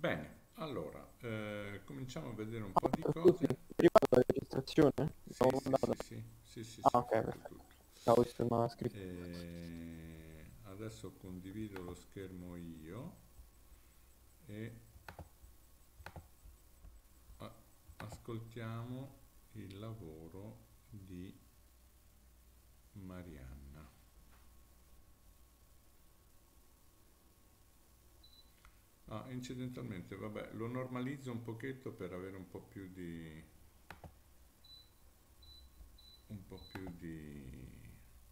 Bene, allora, cominciamo a vedere un po' di Scusi, cose. riguardo la registrazione? Sì, Stavo sì, andando. sì, sì, sì, sì, Ah, sì, ok, tutto, perfetto. tutto. Stavo visto il manoscritto. Adesso condivido lo schermo io e a- ascoltiamo il lavoro di Marianna. Ah, incidentalmente, vabbè, lo normalizzo un pochetto per avere un po' più di,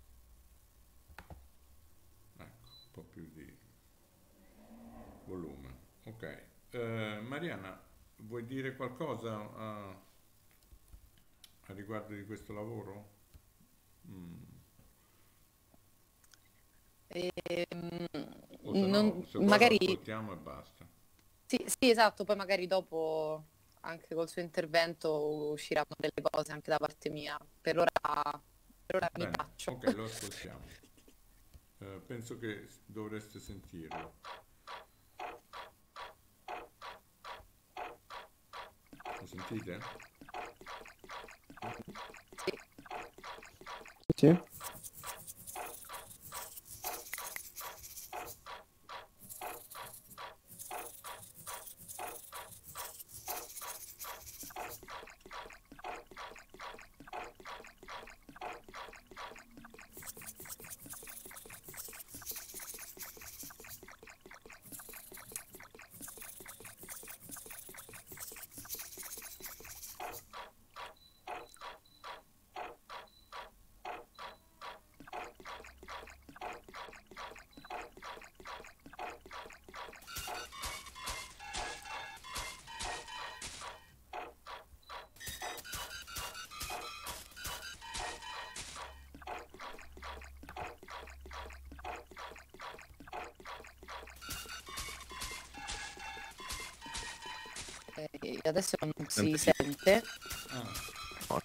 ecco, un po' più di volume. Ok. Marianna, vuoi dire qualcosa a riguardo di questo lavoro? Mm. Ehm, O se no, se vuoi lo magari ascoltiamo e basta. sì, sì, esatto, poi magari dopo anche col suo intervento usciranno delle cose anche da parte mia. Per ora mi Bene, taccio. ok, lo ascoltiamo. Penso che dovreste sentirlo. Lo sentite? Sì. Sì, Adesso non si sente più. sente. Ah, No.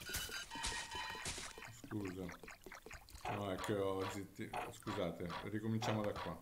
scusa. No, è che ho scusate, ricominciamo da qua.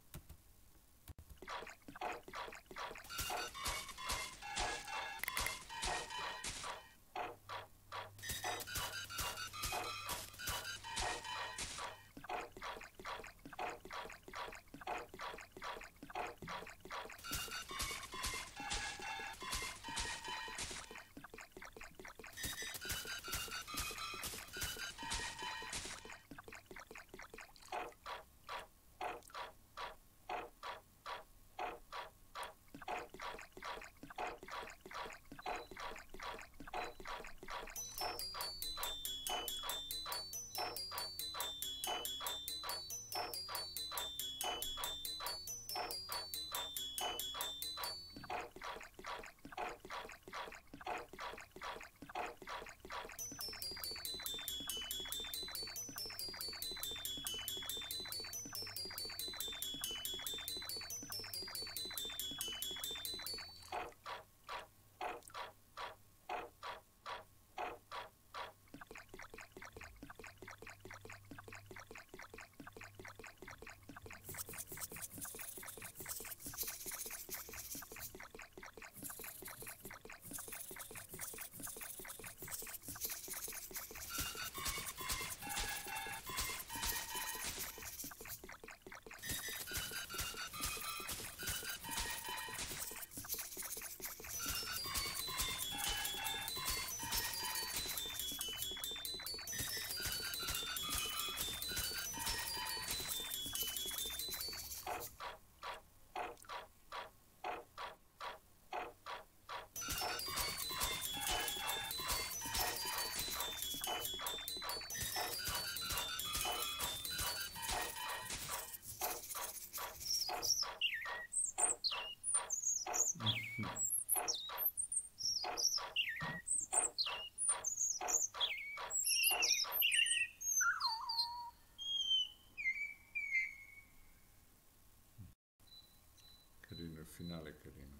Carino, il finale è carino.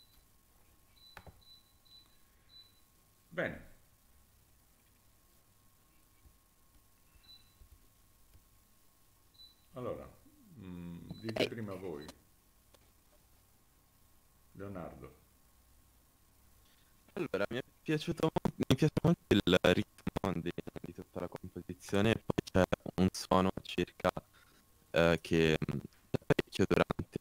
Bene, allora, dite Ok. prima voi. Leonardo. Allora, mi piace molto il ritmo di tutta la composizione, e poi c'è un suono circa che è parecchio durante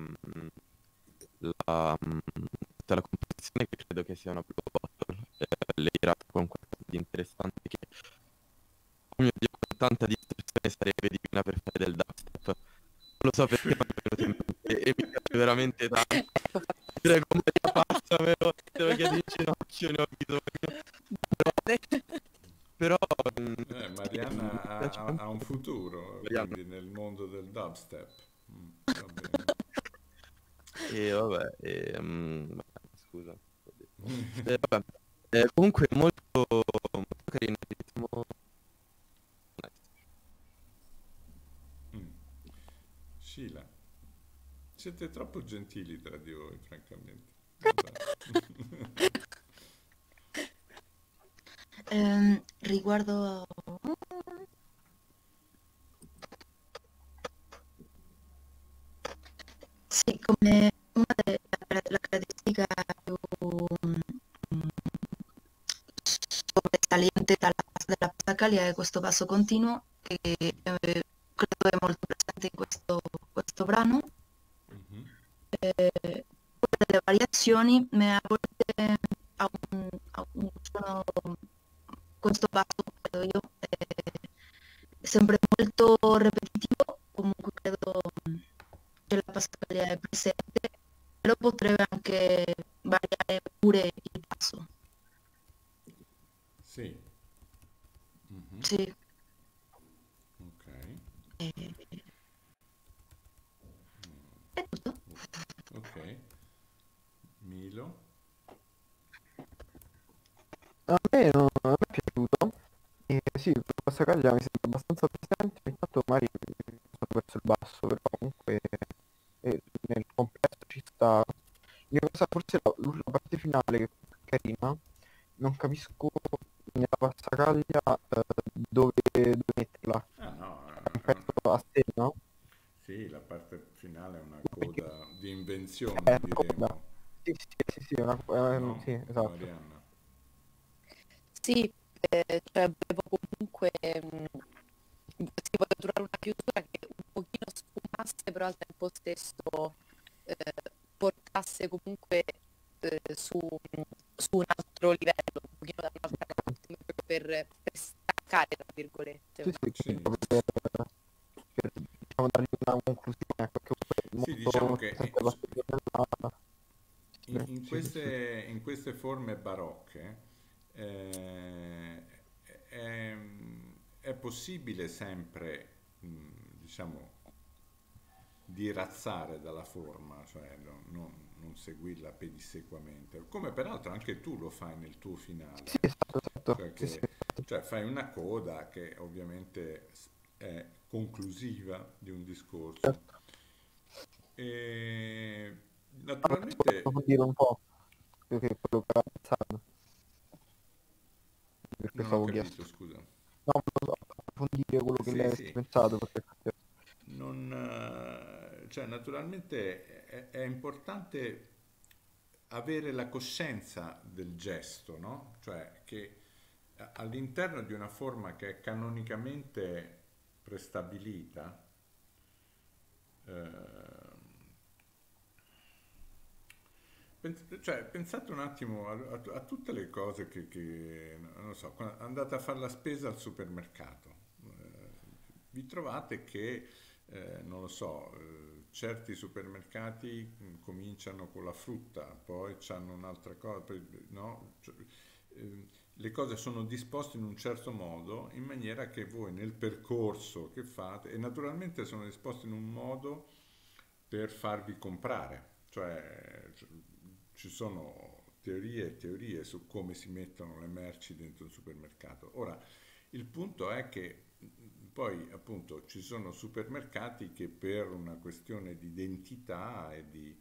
tutta la composizione, che credo che sia una Blue Bottle, layerata con qualcosa di interessante che, oh mio Dio, con tanta distorsione sarebbe divina per fare del dubstep. Non lo so perché mi è venuto in mente e mi piace veramente tanto. Ecco, Prego, Maria, passamelo, te lo chiedo in ginocchio, ne ho bisogno. Però, sì, mi Marianna piace ha tanto. un futuro, Marianna. quindi nel mondo del dubstep. Va bene. E vabbè, scusa. Vabbè, comunque molto carino il ritmo. Nice. Mm. Sheila, siete troppo gentili tra di voi, francamente. Scusate. Riguardo, sì, come una delle la caratteristica più sobresaliente della Passacaglia è questo passo continuo che credo è molto presente in questo brano. Mhm. Una delle variazioni, ma a volte ha un suono, questo passo credo io, è sempre molto ripetitivo, comunque credo che la Passacaglia è presente, però potrebbe anche variare pure il passo. Sì. Mhm. Sì, Ok. eh, è tutto. Ok. Milo. A me è piaciuto. E sì, questa caglia mi sembra abbastanza presente, ogni tanto magari sto verso il basso, però comunque nel complesso ci sta. L'unica cosa, forse la parte finale che è carina, non capisco nella passacaglia dove metterla. Ah no, È un pezzo a sé, no? sì, la parte finale è una Perché coda di è invenzione, una coda. diremo, Sì, sì, sì, sì, sì, no? esatto. Marianna. sì, cioè volevo comunque si poteva trovare una chiusura che un pochino sfumasse, però al tempo stesso eh, portasse comunque su un altro livello, un pochino da un'altra parte, proprio per staccare, tra Sì, virgolette. sì, quindi Sì. proprio per, diciamo, dargli una conclusione, ecco, che comunque è Sì, diciamo molto che presente la parte in sì, sì, sì. in queste forme barocche eh, è, è possibile sempre, diciamo, dirazzare dalla forma, cioè non seguirla pedissequamente, come peraltro anche tu lo fai nel tuo Sì, finale, esatto, esatto, cioè, sì, sì, cioè fai una coda che ovviamente è conclusiva di un discorso. certo. E Ah, magari si può naturalmente approfondire un po' quello che aveva pensato, per non questo ho avevo capito, chiesto. scusa. No, volevo approfondire quello che Sì, lei avesse sì, pensato, perché non, cioè, naturalmente è importante avere la coscienza del gesto, no? Cioè che all'interno di una forma che è canonicamente prestabilita, eh, cioè, pensate un attimo a tutte le cose non lo so, quando andate a fare la spesa al supermercato, vi trovate che, non lo so, certi supermercati cominciano con la frutta, poi hanno un'altra cosa, no? Cioè, le cose sono disposte in un certo modo in maniera che voi nel percorso che fate, e naturalmente sono disposte in un modo per farvi comprare, cioè ci sono teorie e teorie su come si mettono le merci dentro un supermercato. Ora, il punto è che poi appunto ci sono supermercati che per una questione di identità e di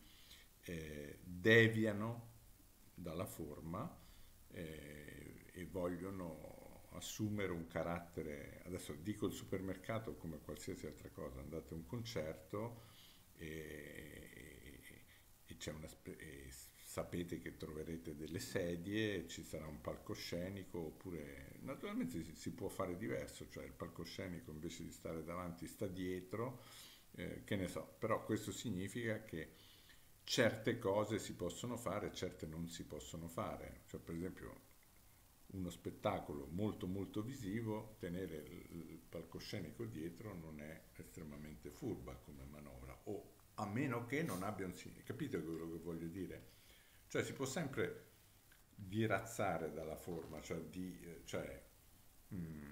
deviano dalla forma e vogliono assumere un carattere, adesso dico il supermercato come qualsiasi altra cosa, andate a un concerto e, e sapete che troverete delle sedie, ci sarà un palcoscenico, oppure naturalmente si può fare diverso, cioè il palcoscenico invece di stare davanti sta dietro, che ne so, però questo significa che certe cose si possono fare, certe non si possono fare, cioè per esempio uno spettacolo molto molto visivo, tenere il palcoscenico dietro non è estremamente furba come manovra, o a meno che non abbia un significato. Capite quello che voglio dire? Cioè si può sempre dirazzare dalla forma, cioè, mm,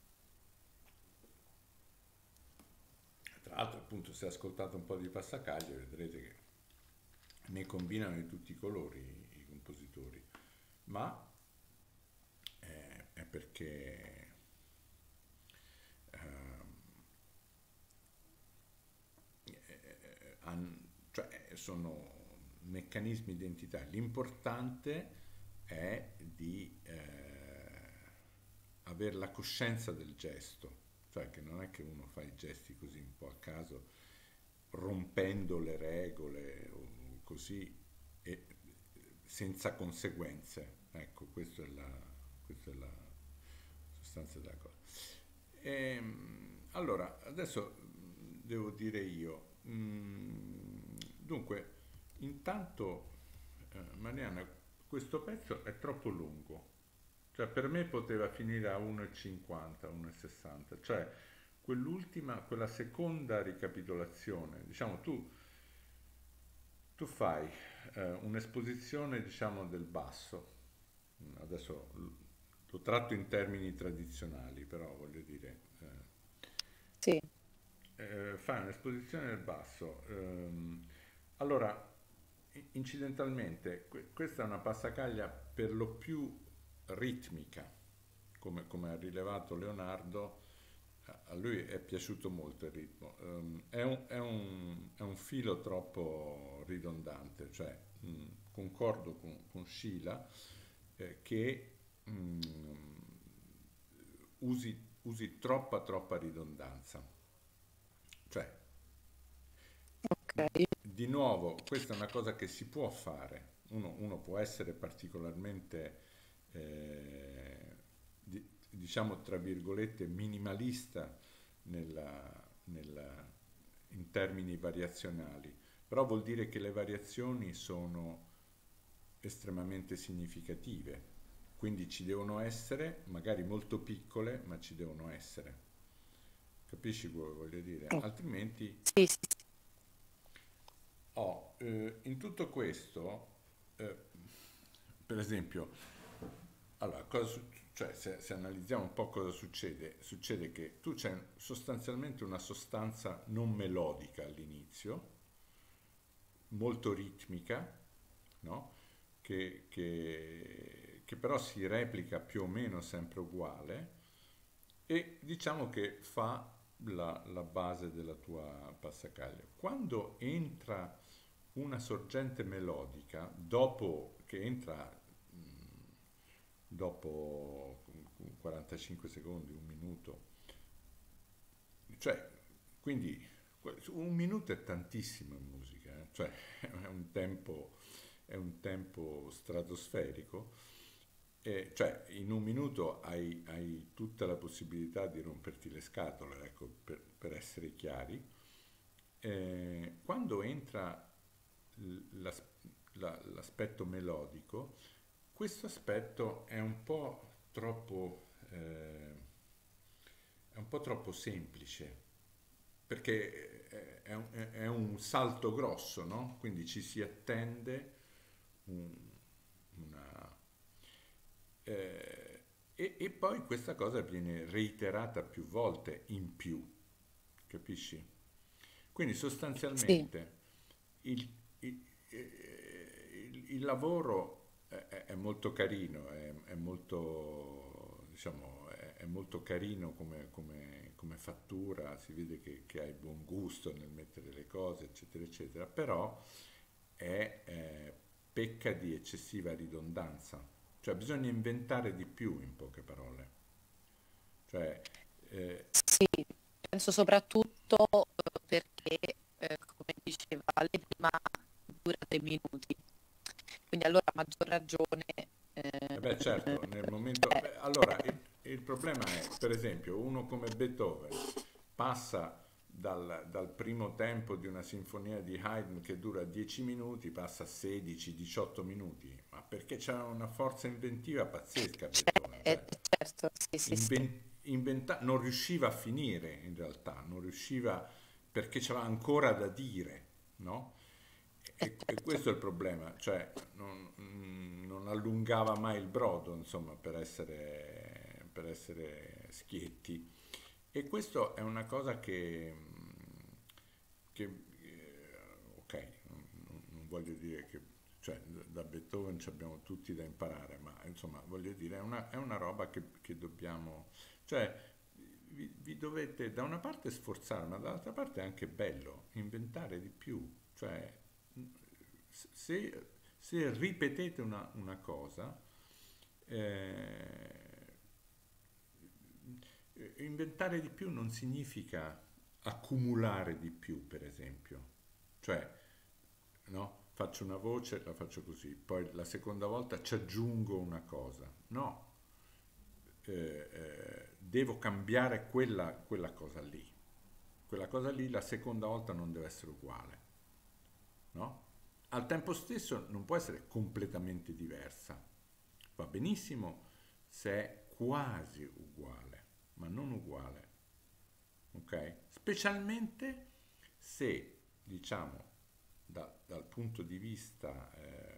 tra l'altro appunto se ascoltate un po' di Passacaglia vedrete che ne combinano di tutti i colori i compositori, ma è perché ehm, cioè sono meccanismi identità. L'importante è di avere la coscienza del gesto, cioè che non è che uno fa i gesti così un po' a caso, rompendo le regole o così, e senza conseguenze. Ecco, questa è la sostanza della cosa. Allora, adesso devo dire io. Dunque, intanto, Mariana, questo pezzo è troppo lungo. Cioè, per me poteva finire a 1,50, 1,60. Cioè, quella seconda ricapitolazione, diciamo, tu fai un'esposizione, diciamo, del basso. Adesso lo tratto in termini tradizionali, però voglio dire, Sì, fai un'esposizione del basso. Allora, incidentalmente, questa è una passacaglia per lo più ritmica, come ha rilevato Leonardo. A lui è piaciuto molto il ritmo. È un filo troppo ridondante, cioè concordo con Sheila che usi troppa ridondanza. Cioè, ok. di nuovo, questa è una cosa che si può fare. Uno può essere particolarmente, diciamo, tra virgolette, minimalista in termini variazionali, però vuol dire che le variazioni sono estremamente significative. Quindi ci devono essere, magari molto piccole, ma ci devono essere. Capisci quello che voglio dire? Oh, Altrimenti sì, sì, sì. in tutto questo, eh, per esempio, allora, cioè, se analizziamo un po' cosa succede che tu c'è sostanzialmente una sostanza non melodica all'inizio, molto ritmica, no? Che però si replica più o meno sempre uguale e diciamo che fa la base della tua passacaglia. Quando entra una sorgente melodica, dopo che entra dopo 45 secondi, un minuto, cioè, quindi un minuto è tantissimo in musica, cioè è un tempo stratosferico, cioè in un minuto hai tutta la possibilità di romperti le scatole, ecco, per essere chiari. Quando entra l'as- l'aspetto melodico, questo aspetto è un po' troppo semplice, perché è un salto grosso, no? Quindi ci si attende un- una... e poi questa cosa viene reiterata più volte in più, capisci? Quindi Sì, sostanzialmente il, il- il lavoro è molto carino, è molto, diciamo, è molto carino come fattura, si vede che hai buon gusto nel mettere le cose, eccetera, eccetera, però pecca di eccessiva ridondanza, cioè bisogna inventare di più in poche parole, cioè eh, sì, penso soprattutto perché, come diceva lei prima, dura 3 minuti. stagione. Beh, certo, nel momento... eh, allora, il problema è, per esempio, uno come Beethoven passa dal primo tempo di una sinfonia di Haydn che dura 10 minuti, passa a 16-18 minuti, ma perché c'è una forza inventiva pazzesca Beethoven, cioè certo, sì, sì, sì. non riusciva a finire in realtà, non riusciva perché c'era ancora da dire, no? E Certo. questo è il problema, cioè non allungava mai il brodo, insomma, per essere schietti. E questo è una cosa ok, non voglio dire che, cioè, da Beethoven ci abbiamo tutti da imparare, ma insomma, voglio dire, è una roba che dobbiamo, cioè, vi dovete da una parte sforzare, ma dall'altra parte è anche bello inventare di più, cioè, se, se ripetete una cosa, eh, inventare di più non significa accumulare di più, per esempio. Cioè, no? Faccio una voce, la faccio così, poi la seconda volta ci aggiungo una cosa. No, devo cambiare quella cosa lì. Quella cosa lì la seconda volta non deve essere uguale, no? Al tempo stesso non può essere completamente diversa. Va benissimo se è quasi uguale, ma non uguale, ok? Specialmente se, diciamo, dal punto di vista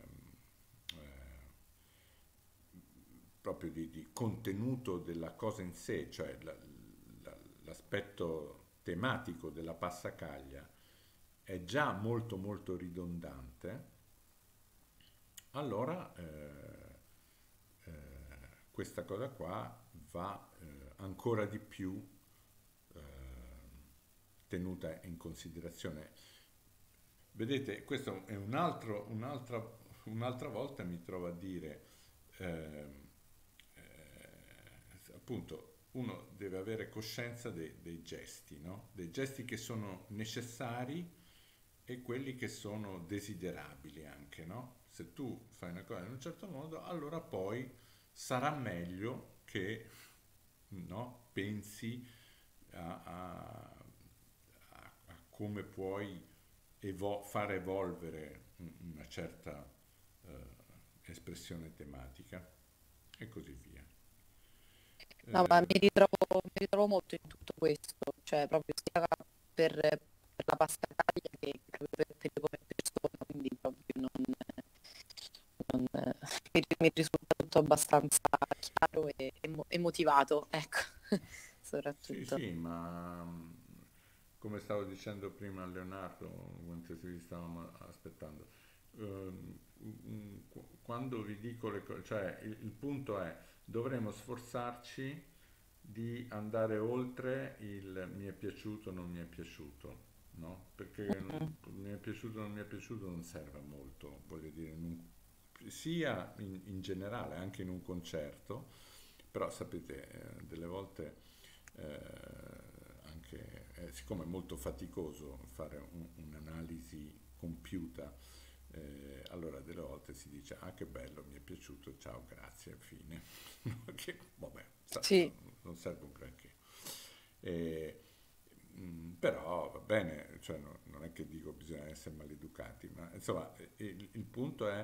proprio di contenuto della cosa in sé, cioè l'aspetto tematico della passacaglia è già molto molto ridondante, allora questa cosa qua va ancora di più eh, tenuta in considerazione. Vedete, questo è un'altra volta mi trovo a dire, ehm, appunto, uno deve avere coscienza dei gesti, no? Dei gesti che sono necessari e quelli che sono desiderabili anche, no? Se tu fai una cosa in un certo modo, allora poi sarà meglio che, no, pensi a come puoi far evolvere una certa espressione tematica e così via. No, ma Eh, mi ritrovo molto in tutto questo, cioè proprio sia per la passacaglia che proprio per te come persona, quindi proprio mi risulta tutto abbastanza chiaro e motivato, ecco, sì, soprattutto. sì, ma come stavo dicendo prima a Leonardo, mentre ci stavamo aspettando, quando vi dico le cose, cioè il punto è dovremo sforzarci di andare oltre il mi è piaciuto, non mi è piaciuto, no? Perché Mhm. mi è piaciuto, non mi è piaciuto non serve a molto, voglio dire, sia in generale, anche in un concerto, però sapete, delle volte anche, siccome è molto faticoso fare un'analisi compiuta, allora delle volte si dice ah che bello, mi è piaciuto, ciao, grazie, fine. Che vabbè, Sì, non serve un granché. E, però va bene, cioè, non è che dico bisogna essere maleducati, ma insomma il punto è,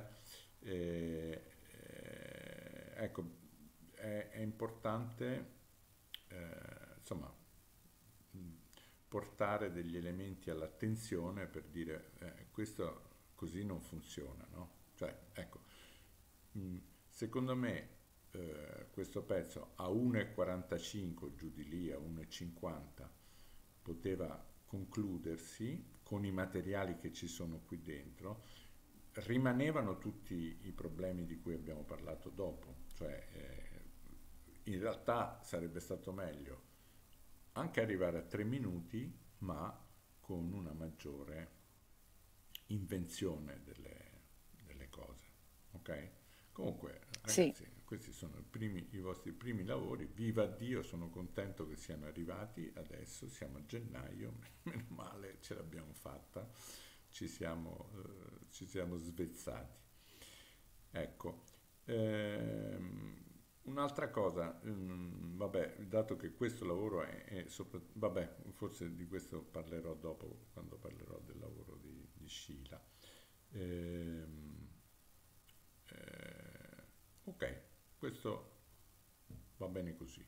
ecco, è importante insomma mh, portare degli elementi all'attenzione per dire questo così non funziona, no? Cioè, ecco, mh, secondo me questo pezzo a 1,45 giù di lì, a 1,50 poteva concludersi con i materiali che ci sono qui dentro, rimanevano tutti i problemi di cui abbiamo parlato dopo, cioè in realtà sarebbe stato meglio anche arrivare a 3 minuti, ma con una maggiore invenzione delle cose. Ok? Comunque, sì. ragazzi, questi sono i vostri primi lavori. Viva Dio, sono contento che siano arrivati adesso. Siamo a gennaio, meno male ce l'abbiamo fatta, ci siamo svezzati. Ecco, Un'altra cosa, vabbè, dato che questo lavoro vabbè, forse di questo parlerò dopo, quando parlerò del lavoro di Sheila. Ehm, ok, questo va bene così.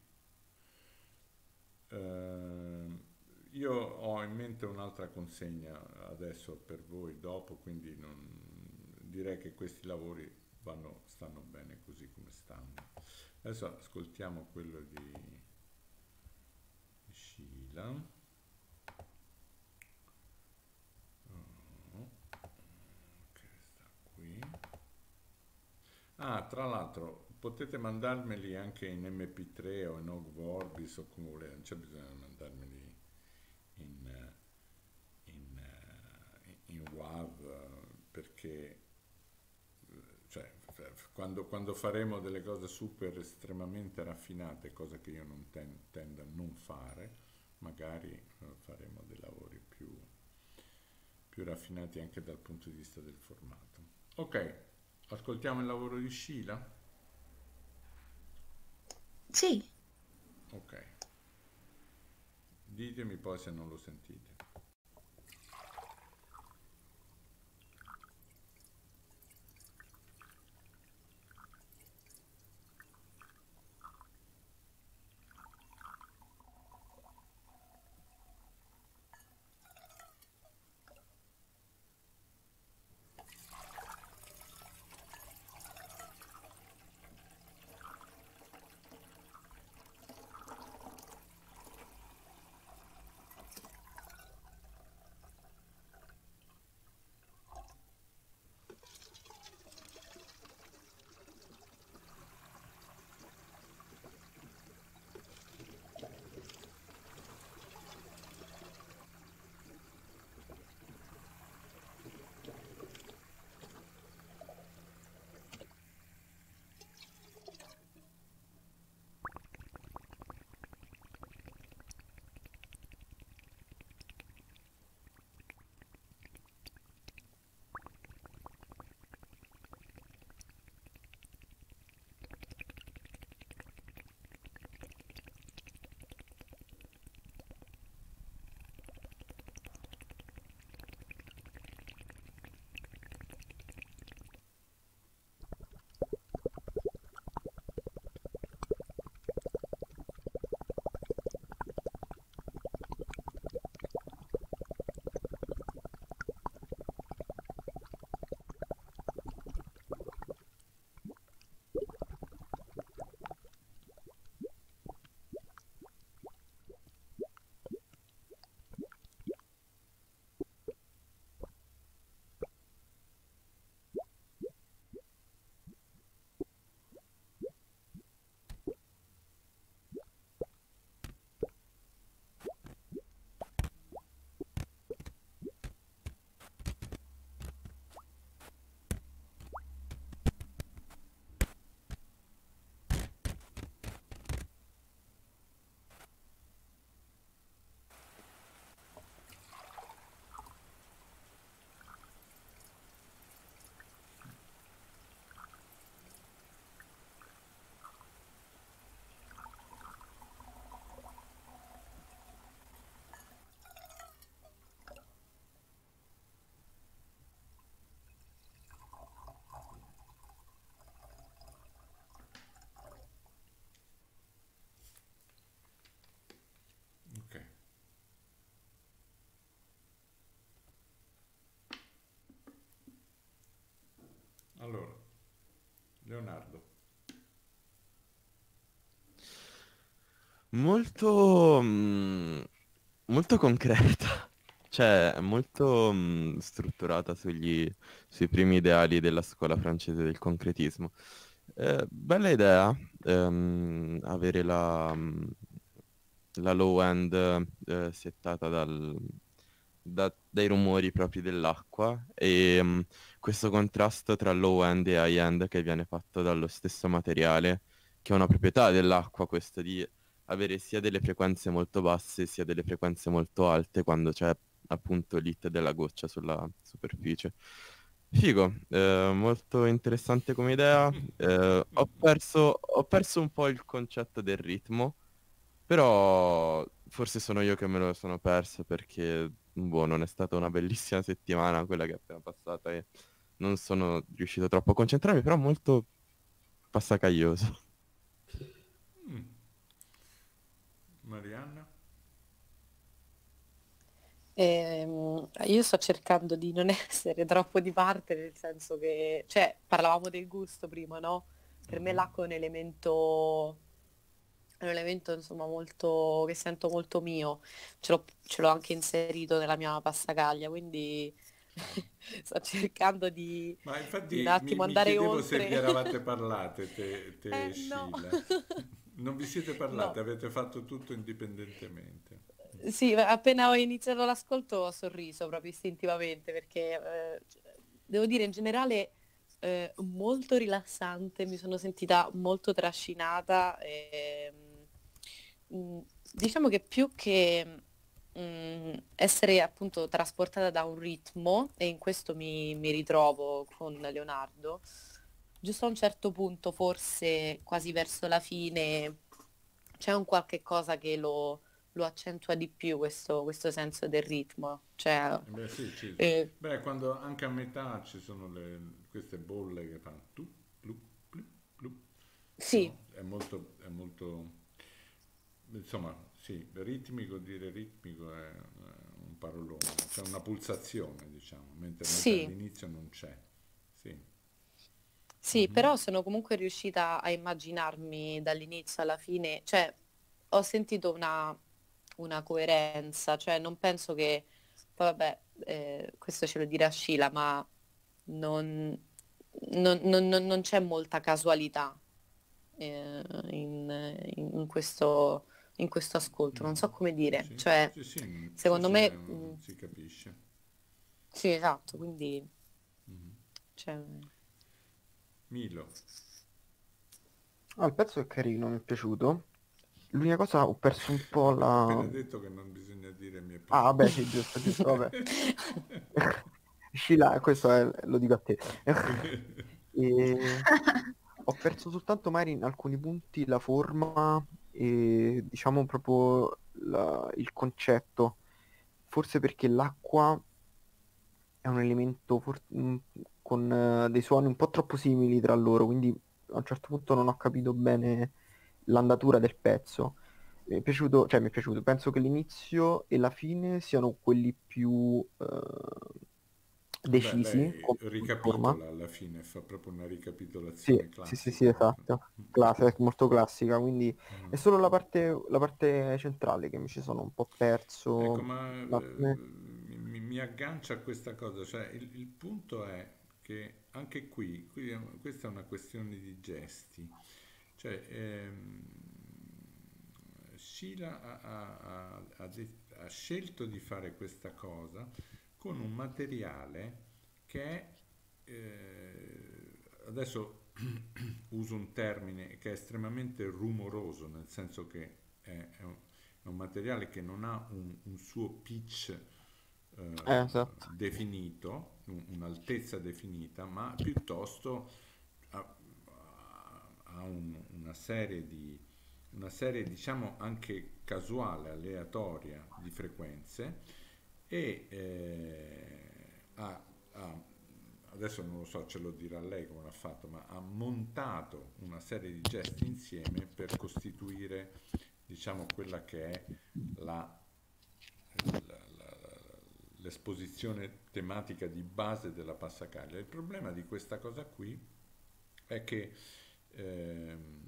Io ho in mente un'altra consegna adesso per voi dopo, quindi direi che questi lavori stanno bene così come stanno. Adesso ascoltiamo quello di Sheila. Oh, che sta qui. Ah, tra l'altro potete mandarmeli anche in MP3 o in OGG Vorbis o come volete, non c'è bisogno di mandarmeli in, in WAV perché cioè, quando faremo delle cose super estremamente raffinate, cosa che io non tendo a non fare, magari faremo dei lavori più raffinati anche dal punto di vista del formato. Ok, ascoltiamo il lavoro di Sheila? Sì. Ok, ditemi poi se non lo sentite. Ok. Allora, Leonardo. Molto, molto concreta, cioè molto strutturata sui primi ideali della scuola francese del concretismo. Bella idea, avere la low end settata dai rumori propri dell'acqua e questo contrasto tra low end e high end che viene fatto dallo stesso materiale, che è una proprietà dell'acqua, questo di avere sia delle frequenze molto basse sia delle frequenze molto alte quando c'è appunto l'hit della goccia sulla superficie. Figo, molto interessante come idea. Ho perso un po' il concetto del ritmo, però forse sono io che me lo sono perso perché, boh, non è stata una bellissima settimana quella che è appena passata e non sono riuscito troppo a concentrarmi, però molto passacaglioso. Mm. Marianna? Io sto cercando di non essere troppo di parte, nel senso che, cioè, parlavamo del gusto prima, no? Per me Mhm. l'acqua è un elemento, insomma, molto, che sento molto mio. Ce l'ho anche inserito nella mia passacaglia, quindi sto cercando Ma di un infatti attimo mi andare chiedevo se vi oltre. eravate parlate, te e No. Sheila. Non vi siete parlate, No. avete fatto tutto indipendentemente. Sì, appena ho iniziato l'ascolto ho sorriso proprio istintivamente perché devo dire in generale molto rilassante, mi sono sentita molto trascinata e, diciamo che più che essere appunto trasportata da un ritmo, e in questo mi ritrovo con Leonardo, giusto a un certo punto, forse quasi verso la fine, c'è un qualche cosa che lo accentua di più questo senso del ritmo. Cioè, Beh, sì, eh, beh, quando anche a metà ci sono queste bolle che fanno tu, plu, plu, plu, sì, no? È molto, insomma, sì, ritmico, dire ritmico è un parolone, c'è una pulsazione, diciamo, mentre sì, all'inizio non c'è. Sì. sì, Mhm. però sono comunque riuscita a immaginarmi dall'inizio alla fine, cioè ho sentito una coerenza, cioè non penso che, poi vabbè, questo ce lo dirà Sheila, ma non, non c'è molta casualità in questo ascolto, non so Mhm. come Sì, dire, sì, cioè sì, sì, sì, secondo sì, me si capisce. sì, esatto, quindi Mhm. cioè, Milo, Ah, il pezzo è carino, mi è piaciuto. L'unica cosa, ho perso un po' abbiamo la... appena detto che non bisogna dire mi è Ah, piaciuto. vabbè, sì, giusto, giusto, vabbè. Scilla, questo lo dico a te. E ho perso soltanto magari in alcuni punti la forma e diciamo proprio il concetto. Forse perché l'acqua è un elemento con dei suoni un po' troppo simili tra loro, quindi a un certo punto non ho capito bene l'andatura del pezzo. Mi è piaciuto, penso che l'inizio e la fine siano quelli più Beh, decisi lei come forma. ricapitola alla fine, fa proprio una Sì, ricapitolazione sì, sì, sì, classica. esatto. È molto classica, quindi è solo la parte centrale che mi ci sono un po' Ecco, perso. ma Ma mi aggancia a questa cosa, cioè il punto è che anche questa è una questione di gesti, cioè Sheila ha scelto di fare questa cosa con un materiale che è, adesso uso un termine che è estremamente rumoroso, nel senso che è un materiale che non ha un suo pitch esatto. definito, un'altezza definita, ma piuttosto ha, ha una serie, diciamo, anche casuale, aleatoria di frequenze e adesso non lo so, ce lo dirà lei come l'ha fatto, ma ha montato una serie di gesti insieme per costituire, diciamo, quella che è la, l'esposizione tematica di base della passacaglia. Il problema di questa cosa qui è che ehm,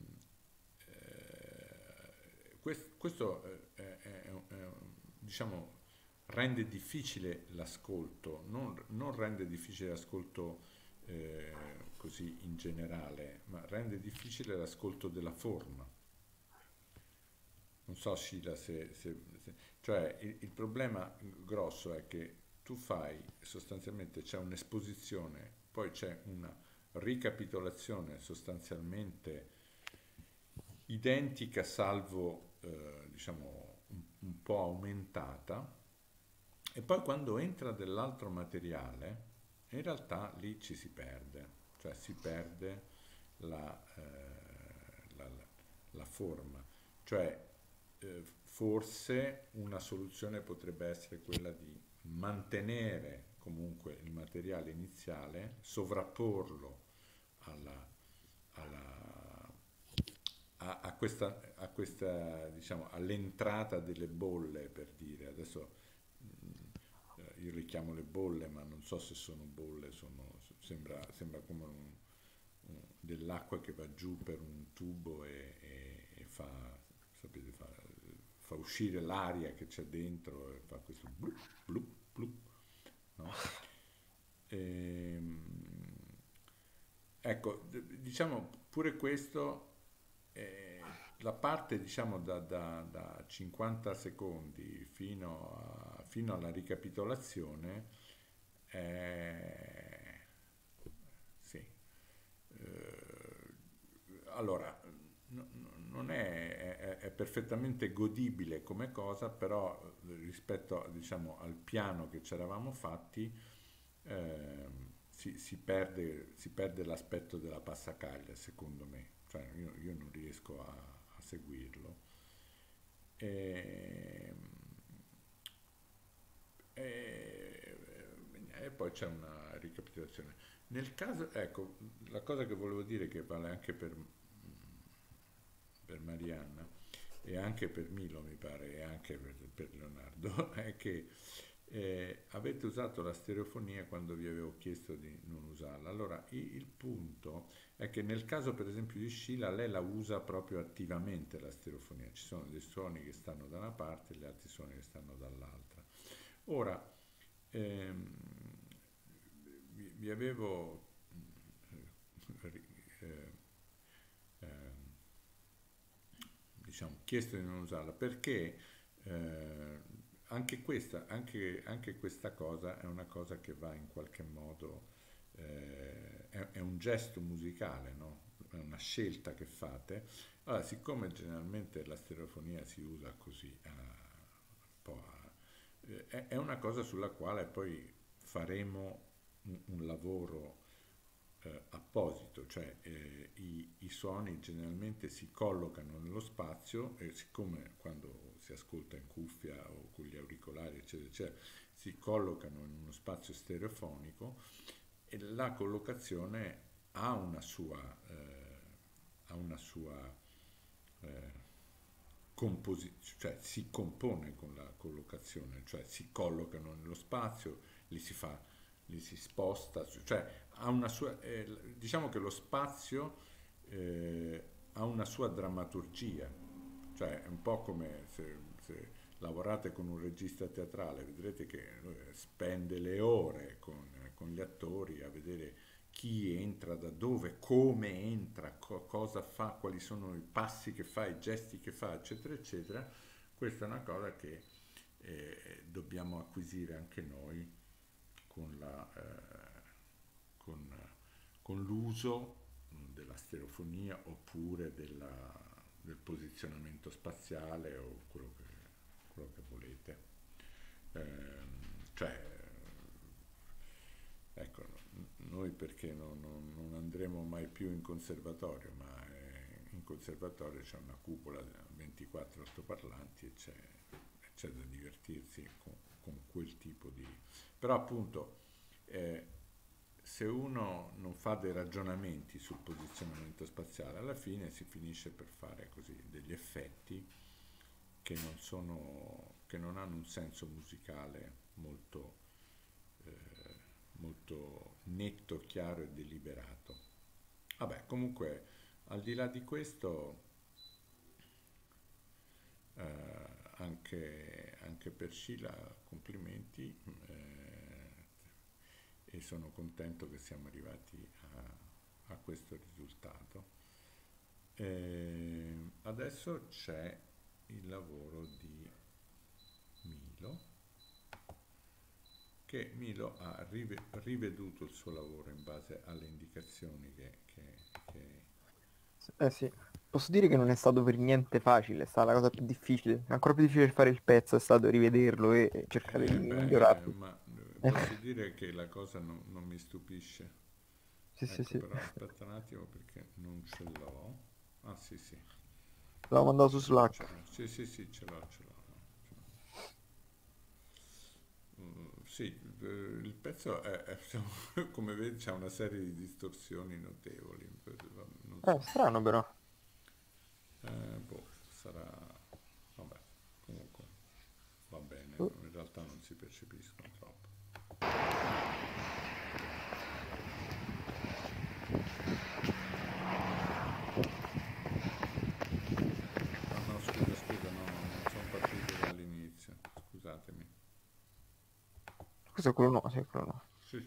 questo diciamo, rende difficile l'ascolto, non rende difficile l'ascolto così in generale, ma rende difficile l'ascolto della forma. Non so, Sheila, cioè il problema grosso è che tu fai sostanzialmente, c'è un'esposizione, poi c'è una ricapitolazione sostanzialmente identica, salvo diciamo un po' aumentata, e poi quando entra dell'altro materiale, in realtà lì ci si perde, cioè si perde la, la forma, cioè forse una soluzione potrebbe essere quella di mantenere comunque il materiale iniziale, sovrapporlo alla, alla- a questa, diciamo, all'entrata delle bolle, per dire, adesso io le chiamo le bolle, ma non so se sono bolle, sembra come dell'acqua che va giù per un tubo e fa, sapete, fa uscire l'aria che c'è dentro e fa questo blup, blup, blup, no? Ehm, ecco, diciamo pure questo, la parte diciamo da 50 secondi fino alla ricapitolazione, sì, allora, non è perfettamente godibile come cosa, però rispetto diciamo, al piano che ci eravamo fatti, si perde l'aspetto della passacaglia, secondo me. Cioè, io non riesco a seguirlo. E, e- e poi c'è una ricapitolazione. Nel caso, ecco, la cosa che volevo dire che vale anche per Marianna e anche per Milo, mi pare, e anche per Leonardo, è che avete usato la stereofonia quando vi avevo chiesto di non usarla. Allora, il punto è che nel caso per esempio di Sheila, lei la usa proprio attivamente la stereofonia. Ci sono dei suoni che stanno da una parte e gli altri suoni che stanno dall'altra. Ora, ehm, vi avevo eh, ehm, diciamo, chiesto di non usarla perché anche questa cosa è una cosa che va in qualche modo, è un gesto musicale, no? È una scelta che fate. Allora, siccome generalmente la stereofonia si usa così, un po' è una cosa sulla quale poi faremo un lavoro apposito, cioè i suoni generalmente si collocano nello spazio e siccome quando si ascolta in cuffia o con gli auricolari eccetera, eccetera, si collocano in uno spazio stereofonico e la collocazione ha una sua cioè si compone con la collocazione, cioè si collocano nello spazio, li si sposta, cioè ha una sua, diciamo che lo spazio ha una sua drammaturgia, cioè è un po' come se lavorate con un regista teatrale, vedrete che spende le ore con gli attori a vedere chi entra, da dove, come entra, cosa fa, quali sono i passi che fa, i gesti che fa, eccetera, eccetera. Questa è una cosa che dobbiamo acquisire anche noi con con, con l'uso della stereofonia oppure del posizionamento spaziale o quello che volete. Cioè, ecco, noi perché non andremo mai più in conservatorio, ma in conservatorio c'è una cupola da 24 altoparlanti e c'è da divertirsi con quel tipo di... Però appunto, se uno non fa dei ragionamenti sul posizionamento spaziale, alla fine si finisce per fare così degli effetti che non hanno un senso musicale molto netto, chiaro e deliberato. Vabbè, comunque, al di là di questo, anche per Scila complimenti e sono contento che siamo arrivati a questo risultato. Adesso c'è il lavoro di Milo, che Milo ha riveduto il suo lavoro in base alle indicazioni che... Eh sì, posso dire che non è stato per niente facile, è stata la cosa più difficile. Ancora più difficile fare il pezzo è stato rivederlo e cercare di Beh, migliorarlo. ma posso dire che la cosa non mi stupisce. Sì, sì, Ecco, sì. però aspetta un attimo perché non ce l'ho. Ah, sì, sì, L'avevo mandato su ce Slack. l'ho. Sì, sì, sì, ce l'ho, ce l'ho. Sì, il pezzo come vedi, c'è una serie di distorsioni notevoli. Non so. Strano però. Boh, sarà. Vabbè, comunque va bene, Uh, in realtà non si percepiscono troppo. Ah no, scusa, no, non sono partito dall'inizio, scusatemi. Questo è quello nuovo, sì, è quello nuovo. Sì.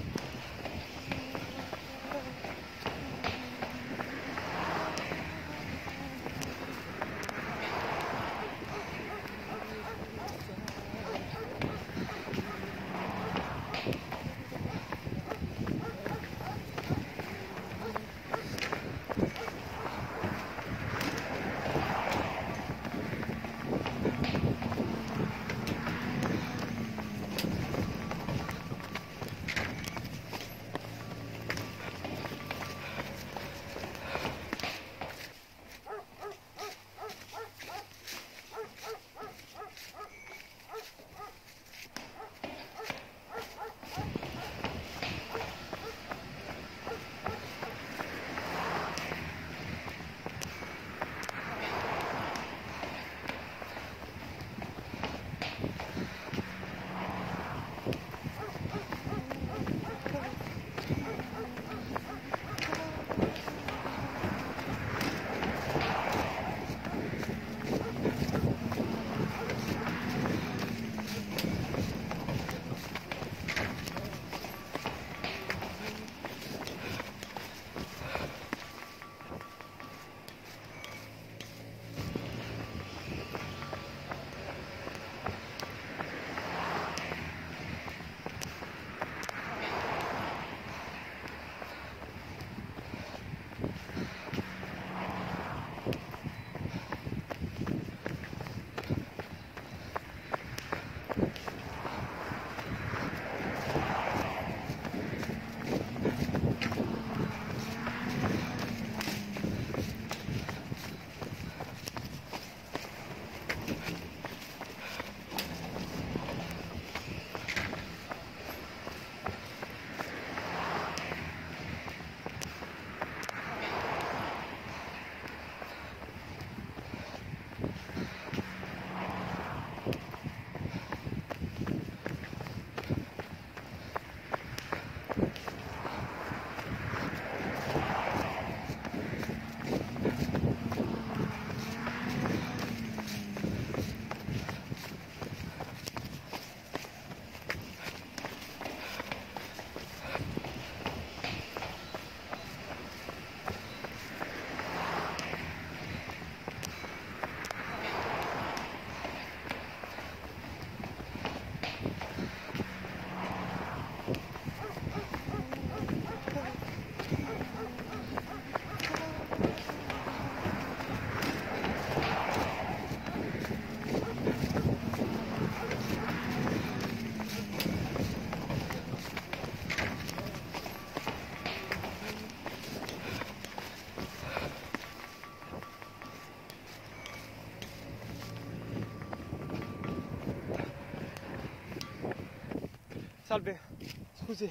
Salve, scusi,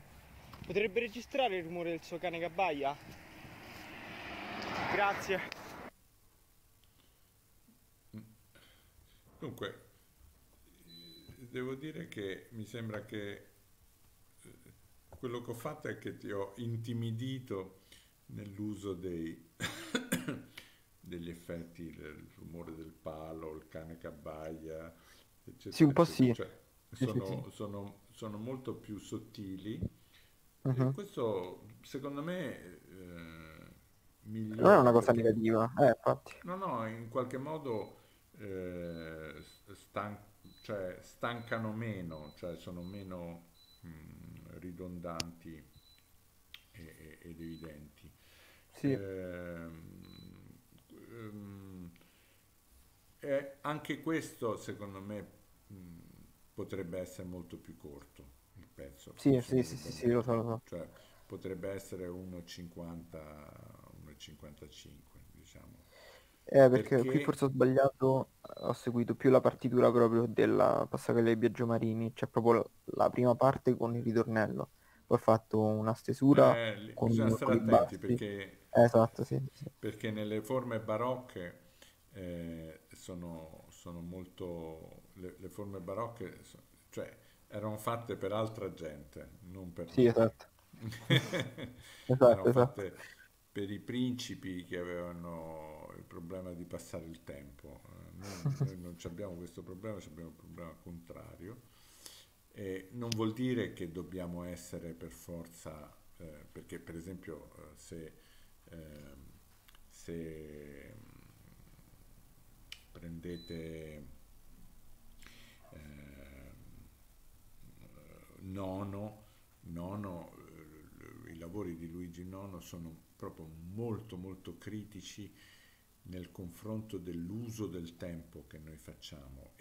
potrebbe registrare il rumore del suo cane che abbaia? Grazie. Dunque, devo dire che mi sembra che quello che ho fatto è che ti ho intimidito nell'uso degli effetti, il rumore del palo, il cane che abbaia, Sì, eccetera, un po' eccetera. sì. Cioè, Sì, sì, sì. sono molto più sottili e Mhm. questo secondo me Non è migliora una cosa perché negativa, infatti. no, no, in qualche modo cioè, stancano meno, cioè sono meno ridondanti ed evidenti. Sì, Ehm, ehm, e anche questo, secondo me, mh, potrebbe essere molto più corto il pezzo, Sì, sì, sì, sì, sì, lo so, presumiblemente, lo so. cioè potrebbe essere 1,50, 1,55, diciamo, Perché qui perché forse ho sbagliato, ho seguito più la partitura proprio della Passacaglia di Biagio Marini, cioè proprio la prima parte con il ritornello. Poi ho fatto una stesura bisogna stare con i attenti bassi. perché, Esatto, sì, sì. perché nelle forme barocche sono molto, le forme barocche, cioè erano fatte per altra gente, non per Sì, noi. esatto. Erano Esatto, esatto. fatte per i principi che avevano il problema di passare il tempo. Noi non ci abbiamo questo problema, ci abbiamo il problema contrario. E non vuol dire che dobbiamo essere per forza, perché per esempio ehm, se prendete ehm, Nono, i lavori di Luigi Nono sono proprio molto molto critici nel confronto dell'uso del tempo che noi facciamo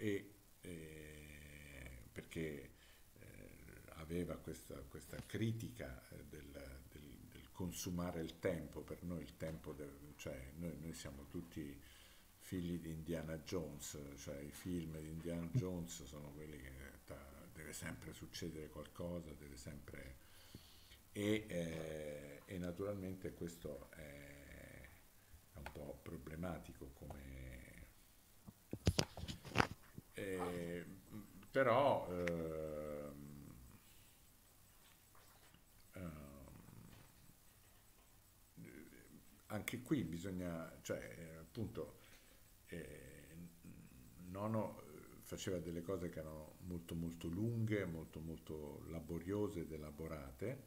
perché aveva questa critica del consumare il tempo. Per noi il tempo cioè noi siamo tutti figli di Indiana Jones, cioè i film di Indiana Jones sono quelli che deve sempre succedere qualcosa, deve sempre. E naturalmente questo è un po' problematico eh, però anche qui bisogna, cioè appunto Nono faceva delle cose che erano molto molto lunghe, molto molto laboriose ed elaborate,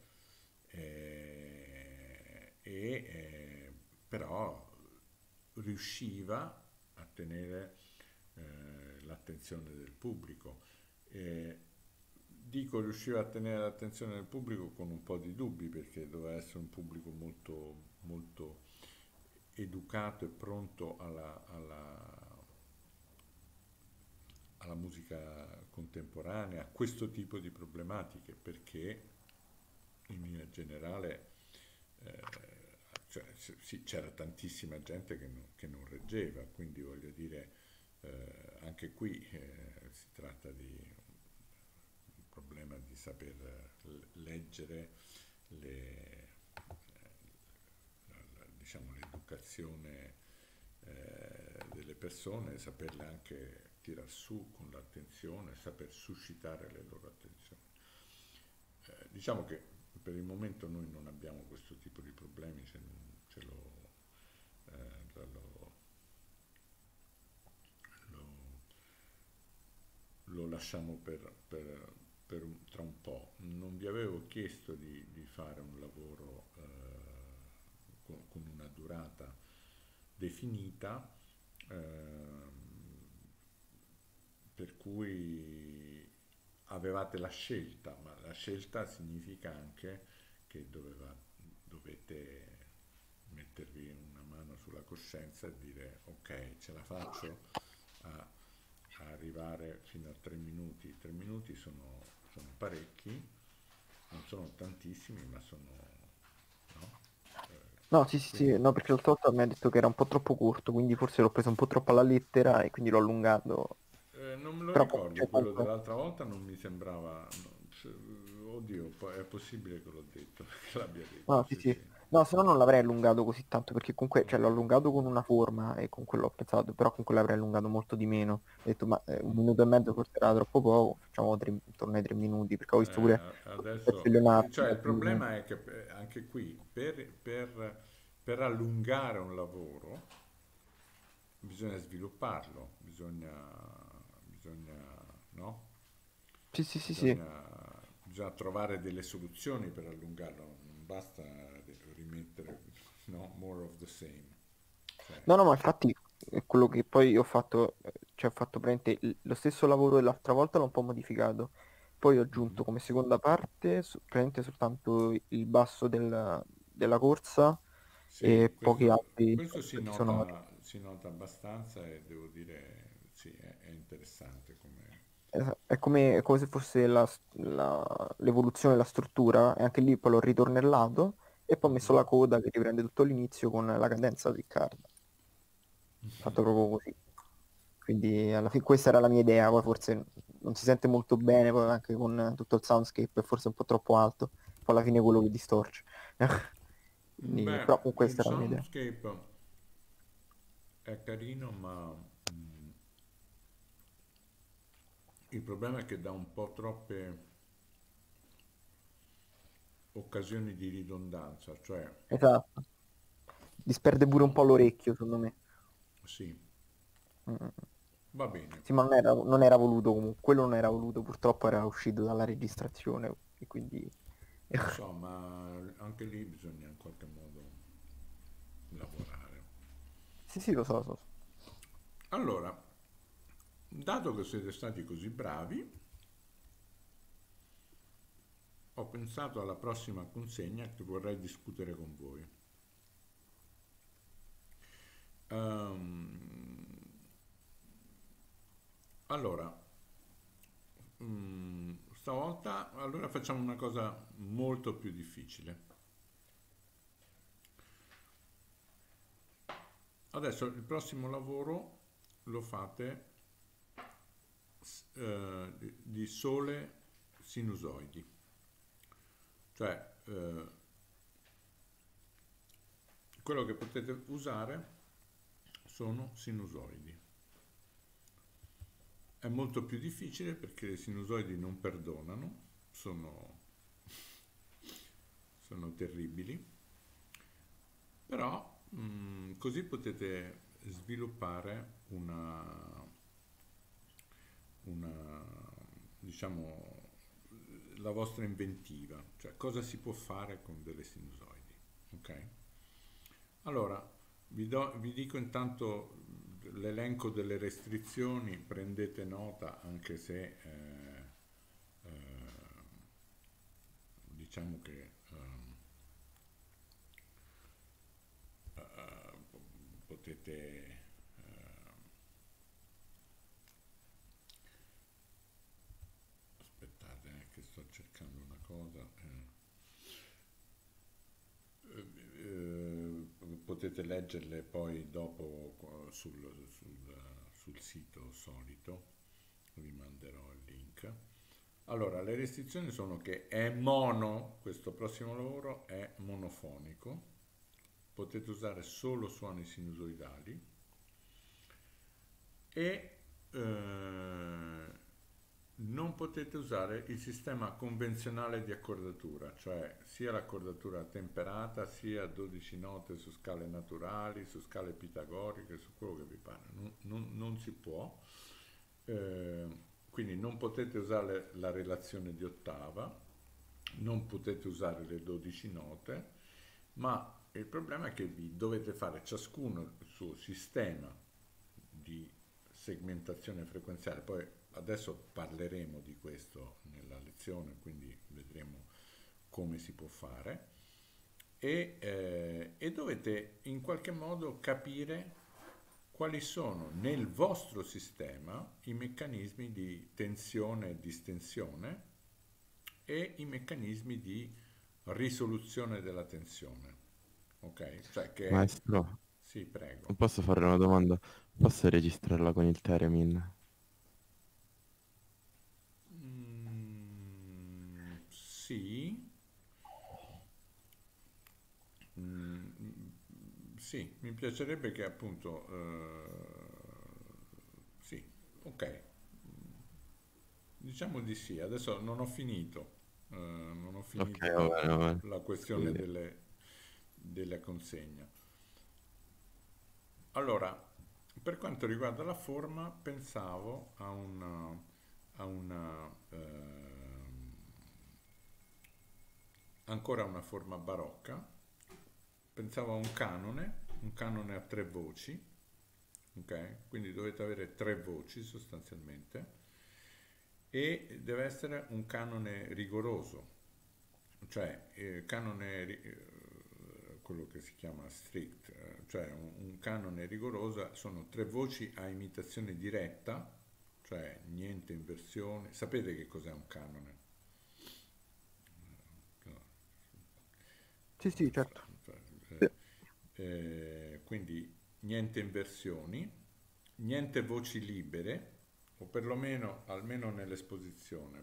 però riusciva a tenere l'attenzione del pubblico. Eh, Dico riusciva a tenere l'attenzione del pubblico con un po' di dubbi perché doveva essere un pubblico molto, molto educato e pronto alla musica contemporanea, a questo tipo di problematiche, perché in linea generale eh, cioè, sì, c'era tantissima gente che non reggeva, quindi voglio dire, anche qui si tratta di un problema di saper leggere diciamo, l'educazione delle persone, saperle anche tirar su con l'attenzione, saper suscitare le loro attenzioni. Diciamo che per il momento noi non abbiamo questo tipo di problemi, ce lo, lo- lo lasciamo tra un po'. Non vi avevo chiesto di fare un lavoro con una durata definita, per cui avevate la scelta, ma la scelta significa anche che dovete mettervi una mano sulla coscienza e dire ok, ce la faccio a arrivare fino a 3 minuti. 3 minuti sono parecchi, non sono tantissimi, ma sono. No? No, sì, sì, sì, Quindi no, perché l'altra volta mi ha detto che era un po' troppo corto, quindi forse l'ho preso un po' troppo alla lettera e quindi l'ho allungato. non me lo Però ricordo, cioè, quello comunque. dell'altra volta non mi sembrava. Oddio, poi è possibile che l'ho detto, che l'abbia detto, No, sì, sì, sì. sì. No, se no non l'avrei allungato così tanto, perché comunque, cioè, Ok. l'ho allungato con una forma e comunque l'ho pensato, però comunque l'avrei allungato molto di meno. Ho detto, ma 1 minuto e mezzo forse era troppo poco, facciamo intorno ai 3 minuti, perché ho visto pure il pezzo di Adesso, Leonardo. cioè il problema è che anche qui per allungare un lavoro bisogna svilupparlo, bisogna, no? Sì, sì, sì, sì. Bisogna trovare delle soluzioni per allungarlo, non basta rimettere, no, more of the same. Cioè, No, no, ma infatti è quello che poi ho fatto, cioè ho fatto praticamente lo stesso lavoro dell'altra volta, l'ho un po' modificato. Poi ho aggiunto mhm. come seconda parte praticamente soltanto il basso della corsa Sì, e pochi altri questo effetti sonori. si nota abbastanza e devo dire, sì, è interessante come. è come se fosse l'evoluzione della struttura, e anche lì poi l'ho ritornellato e poi ho messo Mhm. la coda che riprende tutto l'inizio con la cadenza Riccardo. Fatto proprio così. Quindi alla fine questa era la mia idea, poi forse non si sente molto bene, poi anche con tutto il soundscape è forse un po' troppo alto, poi alla fine è quello che distorce. Beh, Però comunque il questa era la mia idea. soundscape è carino, ma il problema è che dà un po' troppe occasioni di ridondanza, cioè Esatto. Disperde pure un po' l'orecchio, secondo me. sì, Mm, mm. va bene. Sì, ma non era voluto comunque, quello non era voluto, purtroppo era uscito dalla registrazione e quindi... Lo so, ma anche lì bisogna in qualche modo lavorare. Sì, sì, lo so, lo so. Allora, dato che siete stati così bravi, ho pensato alla prossima consegna che vorrei discutere con voi. Ehm, allora, stavolta allora facciamo una cosa molto più difficile. Adesso il prossimo lavoro lo fate di sole sinusoidi, cioè quello che potete usare sono sinusoidi. È molto più difficile perché le sinusoidi non perdonano, sono, sono terribili, però così potete sviluppare una, diciamo, la vostra inventiva, cioè cosa si può fare con delle sinusoidi, ok? Allora, vi dico intanto l'elenco delle restrizioni, prendete nota anche se diciamo che potete aspettate che sto cercando una cosa potete leggerle poi dopo sul sito solito, vi manderò il link. Allora, le restrizioni sono che è mono, questo prossimo lavoro è monofonico, potete usare solo suoni sinusoidali e non potete usare il sistema convenzionale di accordatura, cioè sia l'accordatura temperata sia 12 note su scale naturali, su scale pitagoriche, su quello che vi pare. Non si può. Eh, quindi non potete usare la relazione di ottava, non potete usare le 12 note, ma il problema è che vi dovete fare ciascuno il suo sistema di segmentazione frequenziale. Poi adesso parleremo di questo nella lezione, quindi vedremo come si può fare. E dovete in qualche modo capire quali sono nel vostro sistema i meccanismi di tensione e distensione e i meccanismi di risoluzione della tensione. Ok? Cioè che... Maestro, Sì, prego. non posso fare una domanda? Posso registrarla con il Theremin? Sì. Mm, sì, mi piacerebbe che appunto... sì, ok. Diciamo di sì. Adesso non ho finito. Non ho Ok, finito va bene. la questione Scusi. della consegna. Allora, per quanto riguarda la forma, pensavo a ancora una forma barocca, pensavo a un canone a tre voci, ok? Quindi dovete avere tre voci sostanzialmente e deve essere un canone rigoroso, cioè quello che si chiama strict, cioè un canone rigoroso sono tre voci a imitazione diretta, cioè niente inversioni. Sapete che cos'è un canone? No. Sì, sì, certo. Sì. Quindi niente inversioni, niente voci libere, o perlomeno almeno nell'esposizione,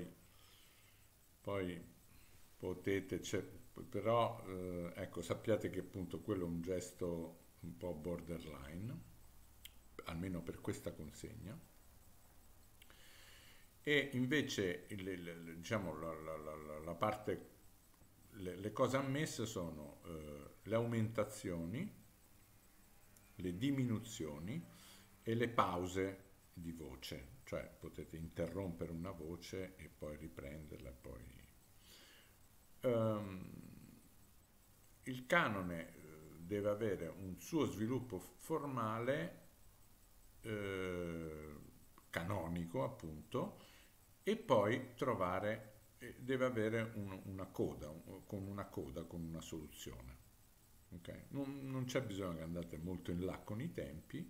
poi potete, però ecco, sappiate che appunto quello è un gesto un po' borderline, almeno per questa consegna. E invece diciamo, la parte, le cose ammesse sono le aumentazioni, le diminuzioni e le pause di voce, cioè potete interrompere una voce e poi riprenderla. Ehm, il canone deve avere un suo sviluppo formale, eh, canonico appunto, e poi deve avere una coda, con una soluzione. Ok? Non c'è bisogno che andate molto in là con i tempi,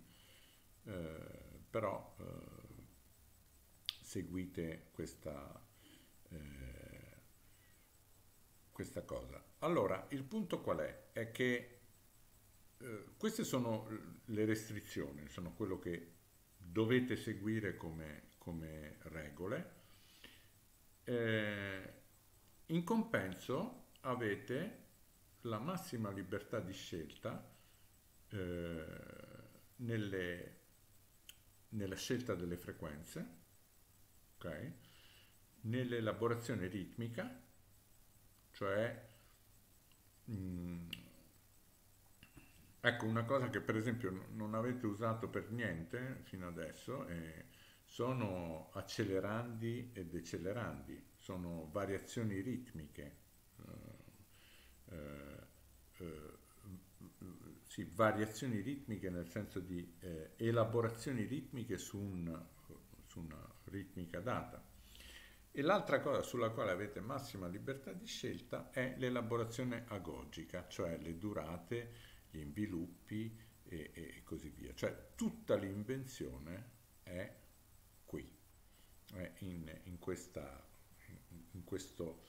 però seguite questa cosa. Allora, il punto qual è? È che queste sono le restrizioni, sono quello che dovete seguire come regole. In compenso avete la massima libertà di scelta nella scelta delle frequenze, ok? Nell'elaborazione ritmica, cioè ecco una cosa che per esempio non avete usato per niente fino adesso, sono accelerandi e decelerandi, sono variazioni ritmiche. eh, eh, sì, variazioni ritmiche nel senso di elaborazioni ritmiche su una ritmica data. E l'altra cosa sulla quale avete massima libertà di scelta è l'elaborazione agogica, cioè le durate, gli inviluppi e così via. Cioè tutta l'invenzione è qui, è in questo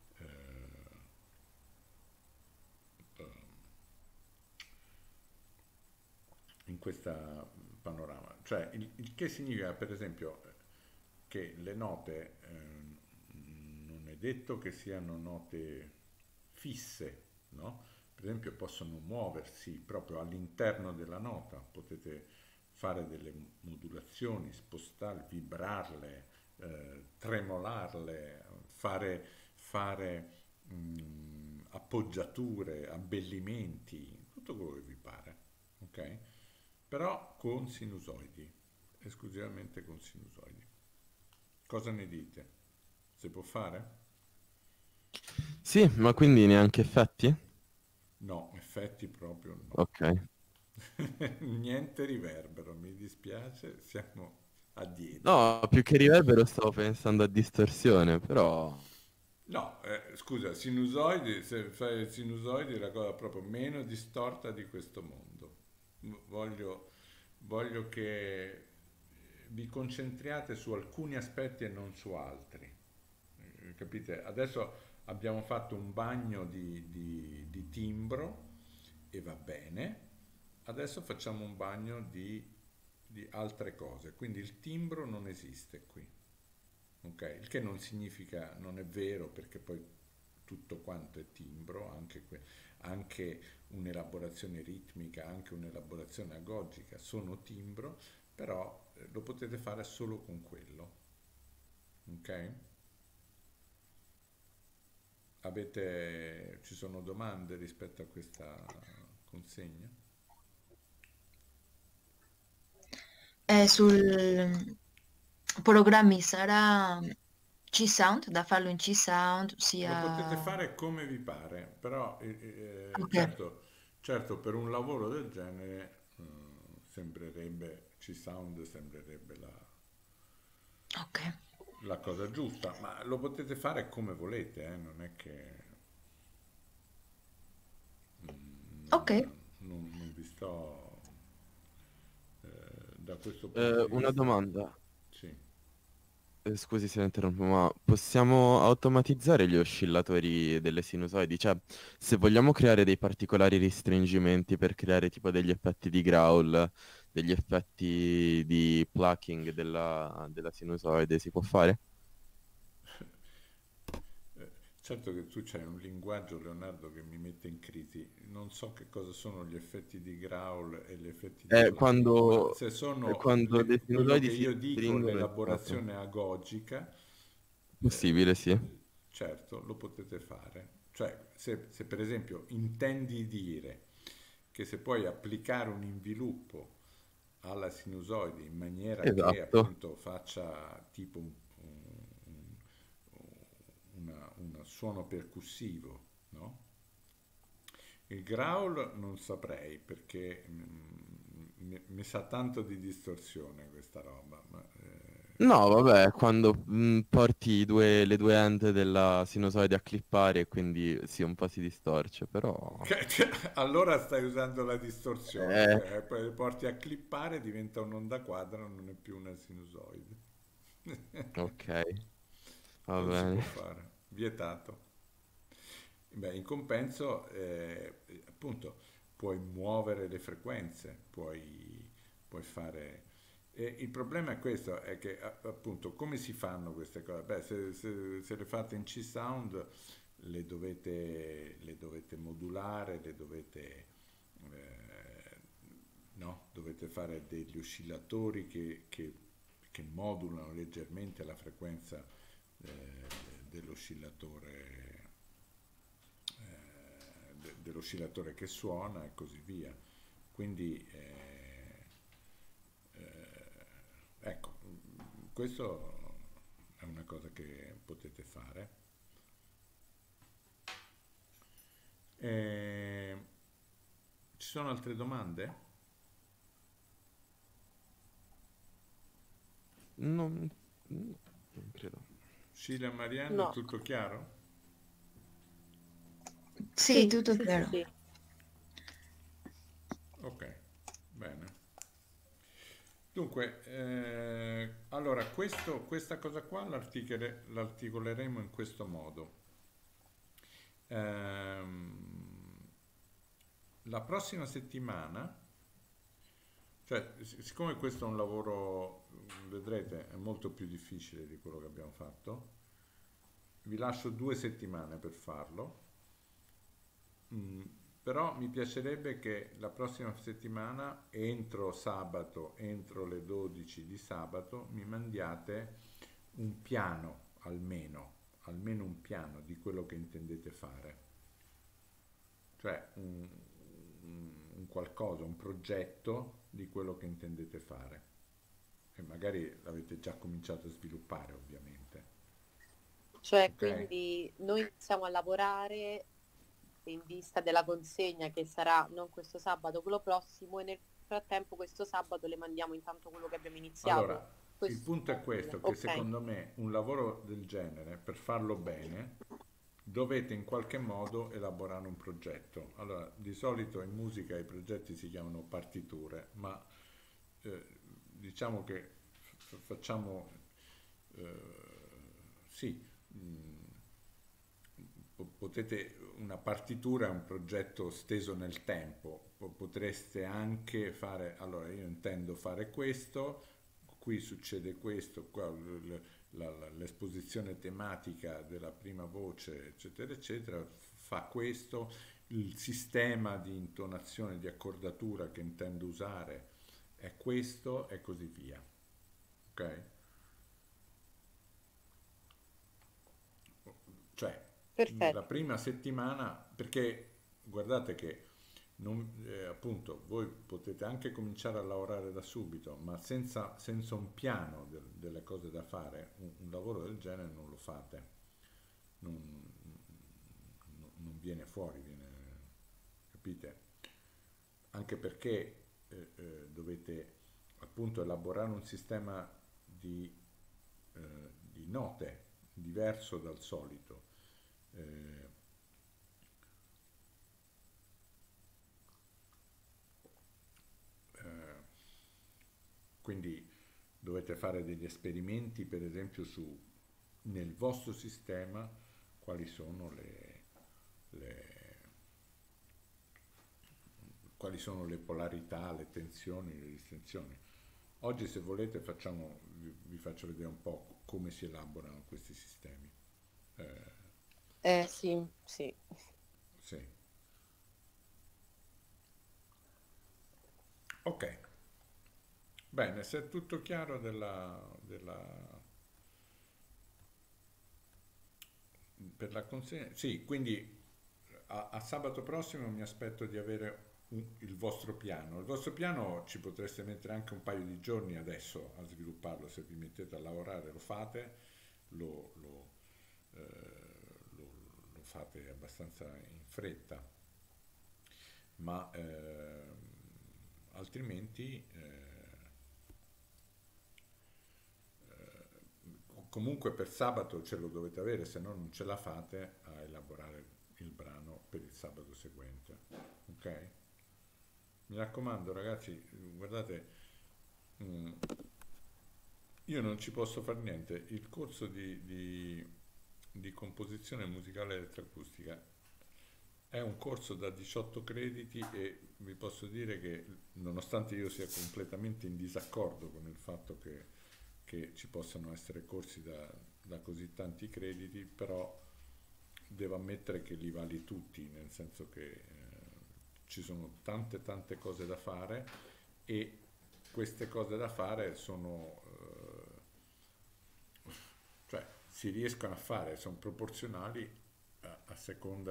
in questa panorama. Cioè il che significa per esempio che le note non è detto che siano note fisse, no? Per esempio possono muoversi proprio all'interno della nota, potete fare delle modulazioni, spostarle, vibrarle, tremolarle, fare appoggiature, abbellimenti, tutto quello che vi pare, ok? Però con sinusoidi, esclusivamente con sinusoidi. Cosa ne dite? Si può fare? Sì, ma quindi neanche effetti? No, effetti proprio no. Ok. Niente riverbero, mi dispiace, siamo a dieta. No, più che riverbero stavo pensando a distorsione, però... No, scusa, sinusoidi, se fai sinusoidi è la cosa proprio meno distorta di questo mondo. Voglio, voglio che vi concentriate su alcuni aspetti e non su altri. Capite? Adesso abbiamo fatto un bagno di timbro e va bene, adesso facciamo un bagno di altre cose, quindi il timbro non esiste qui, ok? Il che non significa, non è vero, perché poi tutto quanto è timbro, anche un'elaborazione ritmica, anche un'elaborazione agogica sono timbro, però lo potete fare solo con quello, ok? Ci sono domande rispetto a questa consegna? Sul programmi sarà C-Sound, da farlo in C-Sound, Lo potete sia... fare come vi pare, però Ok, certo per un lavoro del genere sembrerebbe, C-Sound sembrerebbe ok, la cosa giusta, ma lo potete fare come volete, non è che ok. non vi sto da questo punto di una vista. domanda. Sì. Scusi se la interrompo, ma possiamo automatizzare gli oscillatori delle sinusoidi? Cioè, se vogliamo creare dei particolari restringimenti per creare tipo degli effetti di growl, degli effetti di plucking della sinusoide, si può fare? Certo che tu c'hai un linguaggio, Leonardo, che mi mette in crisi. Non so che cosa sono gli effetti di growl e gli effetti di plucking, ma Quando, se sono quando le quello che sinusoidi si io dico, stringono, esatto. l'elaborazione agogica, Possibile, sì. certo, lo potete fare. Cioè, se per esempio intendi dire che se puoi applicare un inviluppo alla sinusoide in maniera che Esatto. appunto faccia tipo un suono percussivo, no? Il growl non saprei perché mi sa tanto di distorsione questa roba, ma, No, vabbè, quando porti le due end della sinusoide a clippare e quindi sì, un po' si distorce, però... allora stai usando la distorsione, Eh, poi le porti a clippare, diventa un'onda quadra, non è più una sinusoide. ok, va Non si può bene. fare, vietato. Beh, in compenso, appunto, puoi muovere le frequenze, puoi fare... E il problema è questo, è che appunto come si fanno queste cose? Beh, se le fate in C-Sound le dovete modulare, eh, no? Dovete fare degli oscillatori che modulano leggermente la frequenza dell'oscillatore dell'oscillatore che suona e così via. Quindi ecco, questo è una cosa che potete fare. Eh, Ci sono altre domande? Non, non credo. Scilla e Marianne, è No. tutto chiaro? Sì, tutto Sì, chiaro. sì. Ok, bene. Dunque, allora questa cosa qua l'articoleremo in questo modo. Ehm, la prossima settimana, cioè, siccome questo è un lavoro, vedrete, è molto più difficile di quello che abbiamo fatto, vi lascio 2 settimane per farlo. Mm, Però mi piacerebbe che la prossima settimana, entro sabato, entro le 12 di sabato, mi mandiate un piano almeno un piano di quello che intendete fare, cioè un qualcosa, un progetto di quello che intendete fare. E magari l'avete già cominciato a sviluppare, ovviamente. Cioè, Ok? quindi noi iniziamo a lavorare in vista della consegna che sarà non questo sabato, quello prossimo, e nel frattempo questo sabato le mandiamo intanto quello che abbiamo iniziato. Allora, il Questo punto è questo, che ok. secondo me un lavoro del genere, per farlo bene, dovete in qualche modo elaborare un progetto. Allora, di solito in musica i progetti si chiamano partiture, ma diciamo che facciamo, sì, potete, una partitura è un progetto steso nel tempo, potreste anche fare, allora io intendo fare questo, qui succede questo, qua l'esposizione tematica della prima voce, eccetera, eccetera, fa questo, il sistema di intonazione, di accordatura che intendo usare è questo e così via. Ok? Cioè, la Perfetto. prima settimana, perché guardate che appunto voi potete anche cominciare a lavorare da subito, ma senza un piano delle cose da fare, un lavoro del genere non lo fate, non, non viene fuori, capite? Anche perché dovete appunto elaborare un sistema di, di note diverso dal solito. Eh, quindi dovete fare degli esperimenti, per esempio, nel vostro sistema quali sono le- quali sono le polarità, le tensioni, le distensioni. Oggi, se volete, vi faccio vedere un po' come si elaborano questi sistemi. Eh, Sì, sì. sì. Ok, bene, se è tutto chiaro per la consegna, sì, quindi a sabato prossimo mi aspetto di avere il vostro piano. Il vostro piano ci potreste mettere anche un paio di giorni adesso a svilupparlo, se vi mettete a lavorare lo fate, lo, lo, lo- lo fate abbastanza in fretta, ma altrimenti comunque per sabato ce lo dovete avere, se no non ce la fate a elaborare il brano per il sabato seguente. Ok? Mi raccomando, ragazzi, guardate, mm, io non ci posso fare niente. Il corso di composizione musicale elettroacustica è un corso da 18 crediti e vi posso dire che, nonostante io sia completamente in disaccordo con il fatto che ci possano essere corsi da così tanti crediti, però devo ammettere che li vali tutti, nel senso che ci sono tante tante cose da fare, e queste cose da fare sono, cioè si riescono a fare, sono proporzionali a seconda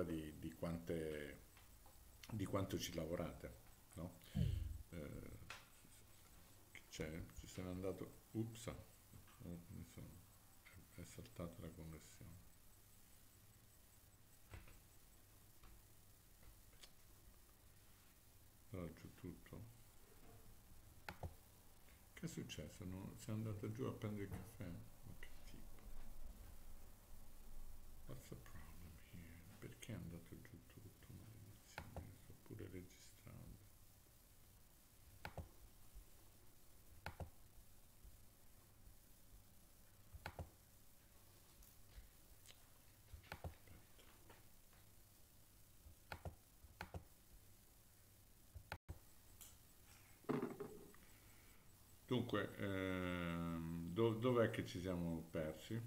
di quanto ci lavorate, no? Eh, Chi c'è? Ci sono andato, ups, è saltata la connessione. Allora, giù tutto. Che è successo? Sei andato giù a prendere il caffè? Ma che tipo? What's the problem here? Perché è andato giù tutto? Maledizione, sto pure registrando. Dunque, dov'è che ci siamo persi?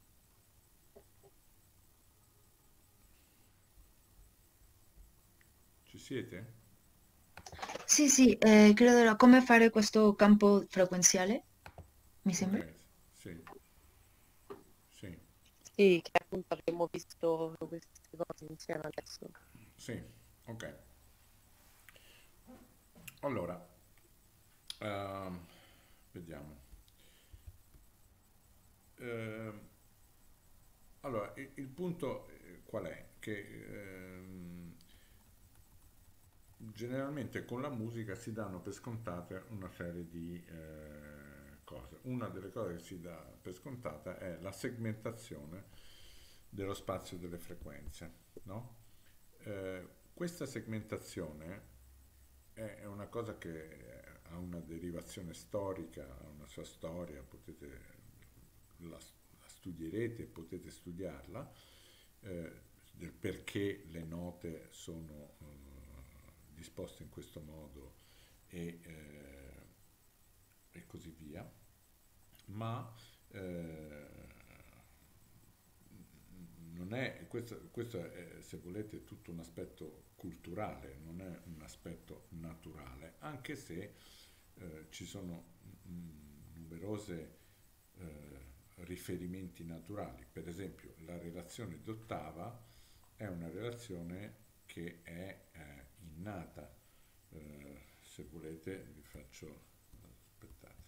Ci siete? Sì, sì, credo era come fare questo campo frequenziale, mi sembra. Ok, sì, sì, Sì, che appunto avremmo visto queste cose insieme adesso. sì, ok. Allora, ehm, vediamo. Ehm, allora, il punto qual è? Che generalmente con la musica si danno per scontate una serie di cose. Una delle cose che si dà per scontata è la segmentazione dello spazio delle frequenze, no? Questa segmentazione è una cosa che ha una derivazione storica, ha una sua storia, la studierete, potete studiarla, del perché le note sono disposte in questo modo e così via, ma non è, questo è, se volete, tutto un aspetto culturale, non è un aspetto naturale, anche se ci sono numerose riferimenti naturali. Per esempio, la relazione d'ottava è una relazione che è innata. Se volete, vi faccio, aspettate.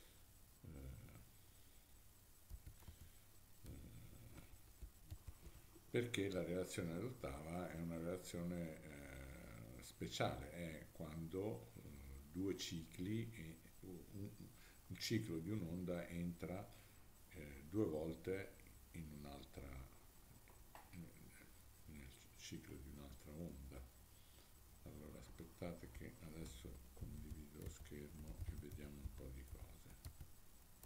Perché la relazione all'ottava è una relazione speciale, è quando due cicli, un ciclo di un'onda entra due volte in un'altra, nel ciclo di un'altra onda. Allora aspettate che adesso condivido lo schermo e vediamo un po' di cose.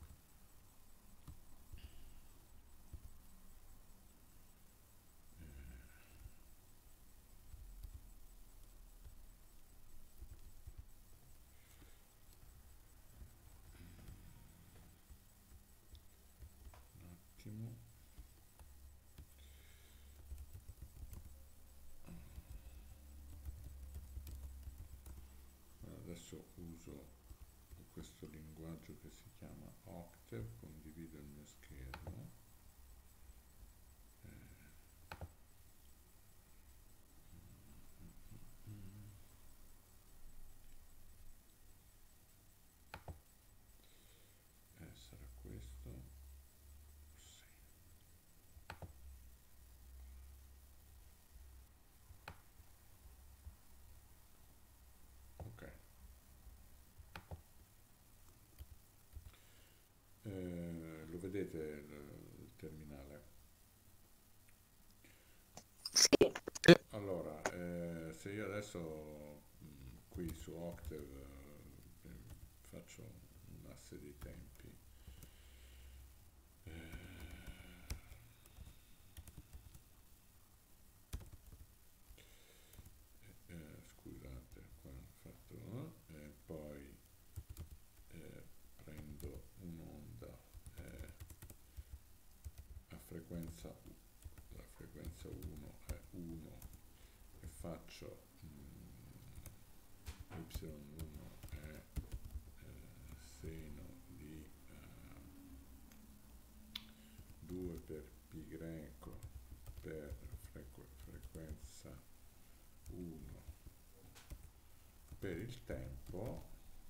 uso questo linguaggio che si chiama Octave, condivido il mio schermo. Sarà questo? Sì. Ok. Lo vedete il terminale? Sì, Allora, se io adesso qui su Octave faccio un asse dei tempi, scusate, qua ho fatto, poi prendo un'onda a frequenza, la frequenza 1 è 1 e faccio y1 è seno di 2 per pi greco per frequenza 1 per il tempo.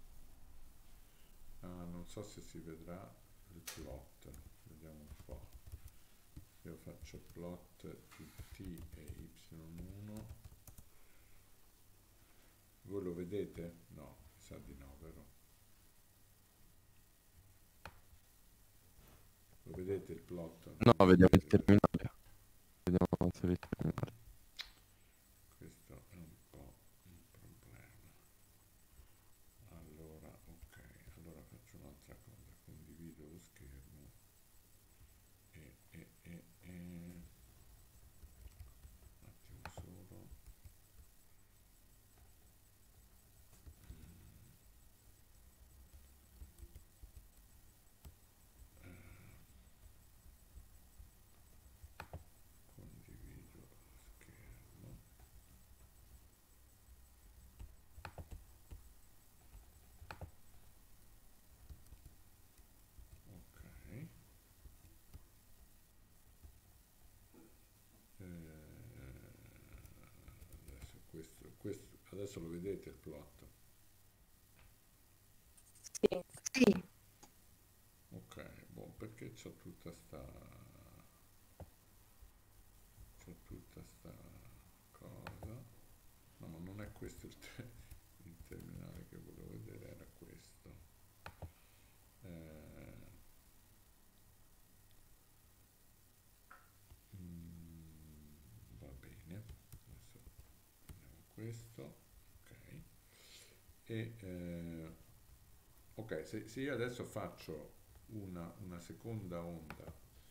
Non so se si vedrà il plot, vediamo un po'. Se io faccio plot di t e y1, voi lo vedete? No, mi sa di no, vero? Lo vedete il plot? No, vediamo il terminale. Vediamo se il terminale. Questo è un po' un problema. Allora, ok, allora faccio un'altra cosa, condivido lo schermo un attimo solo. Condivido lo schermo. Ok. Adesso lo vedete il plot? sì. Sì, Ok, boh, perché c'è tutta sta cosa. No, ma non è questo il terminale che volevo vedere, era questo. Va bene, adesso vediamo questo, ok. Ok, se io adesso faccio una seconda onda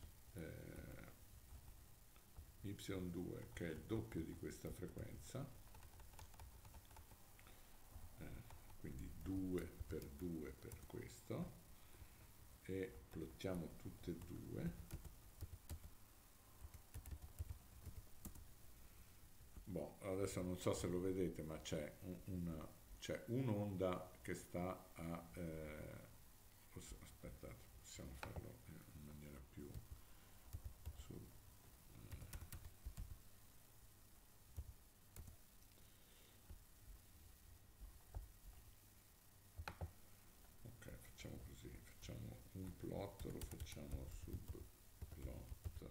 y2 che è il doppio di questa frequenza, quindi 2 per 2 per questo, e plottiamo tutte e due. Boh, adesso non so se lo vedete, ma c'è un'onda che sta a aspettate, possiamo farlo in maniera più ok, facciamo così, facciamo un plot, lo facciamo subplot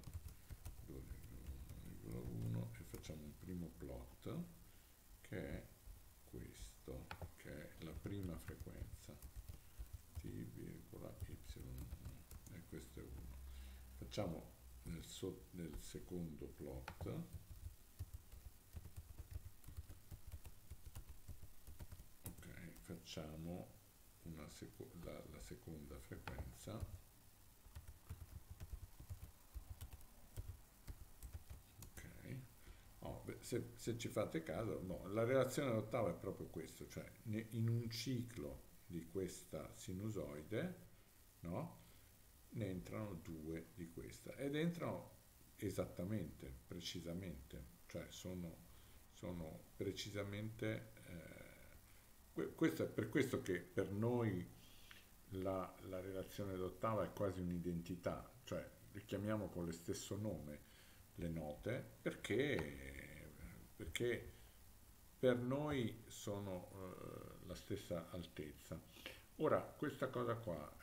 2,1 e facciamo un primo plot che è questo, che è la prima frequenza t, y1 e questo è 1. Facciamo nel secondo plot ok, facciamo la seconda frequenza, ok. Oh, beh, se ci fate caso, no, la relazione all'ottava è proprio questo, cioè in un ciclo di questa sinusoide, no, ne entrano due di questa ed entrano esattamente, precisamente, cioè sono precisamente Questo è per questo che per noi la relazione d'ottava è quasi un'identità, cioè le chiamiamo con lo stesso nome le note perché per noi sono la stessa altezza. Ora, questa cosa qua,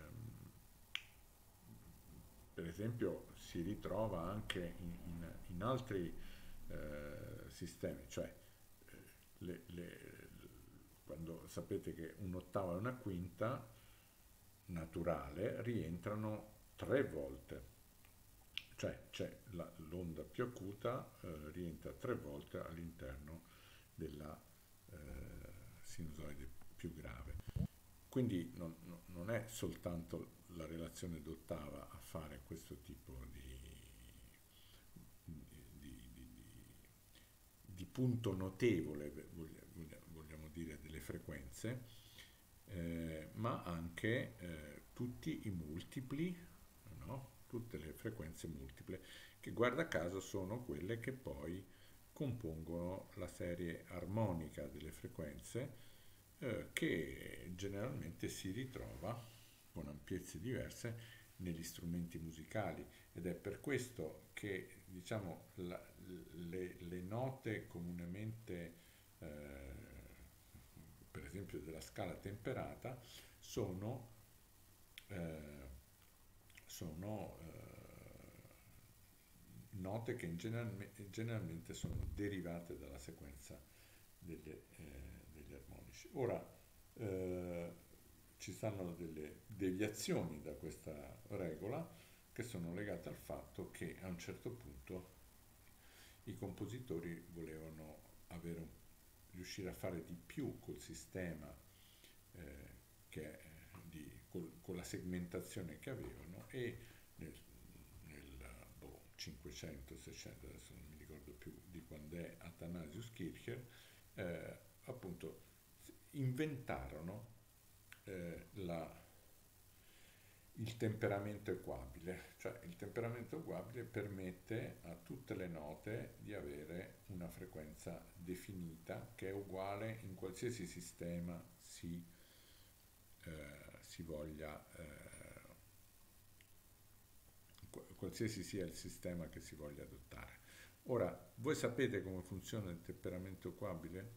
per esempio, si ritrova anche in altri sistemi, cioè le- le- quando sapete che un'ottava e una quinta naturale rientrano tre volte, cioè c'è l'onda più acuta rientra tre volte all'interno della sinusoide più grave. Quindi non è soltanto la relazione d'ottava a fare questo tipo di punto notevole, vogliamo dire, delle frequenze, ma anche tutti i multipli, no? Tutte le frequenze multiple, che guarda caso sono quelle che poi compongono la serie armonica delle frequenze, che generalmente si ritrova con ampiezze diverse negli strumenti musicali, ed è per questo che diciamo le note comunemente per esempio della scala temperata sono, eh, note che generalmente sono derivate dalla sequenza degli armonici. Ora, ci stanno delle deviazioni da questa regola che sono legate al fatto che a un certo punto i compositori volevano riuscire a fare di più col sistema, che con la segmentazione che avevano, e nel 500, 600, adesso non mi ricordo più di quando è Athanasius Kircher, appunto inventarono il temperamento equabile, cioè il temperamento equabile permette a tutte le note di avere una frequenza definita che è uguale in qualsiasi sistema si voglia, qualsiasi sia il sistema che si voglia adottare. Ora, voi sapete come funziona il temperamento equabile?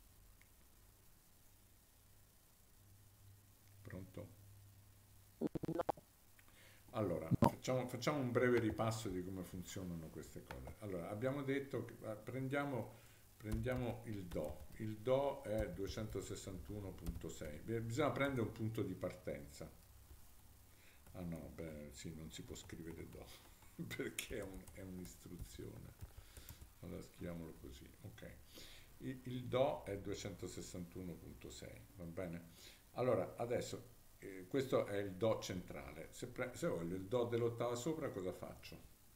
Pronto? Allora, facciamo un breve ripasso di come funzionano queste cose. Allora, abbiamo detto che prendiamo il Do. Il Do è 261.6. Bisogna prendere un punto di partenza. Ah no, beh, sì, non si può scrivere Do, perché è un'istruzione. Allora scriviamolo così, ok. Il Do è 261.6, va bene? Allora, adesso questo è il Do centrale. Se voglio il Do dell'ottava sopra, cosa faccio?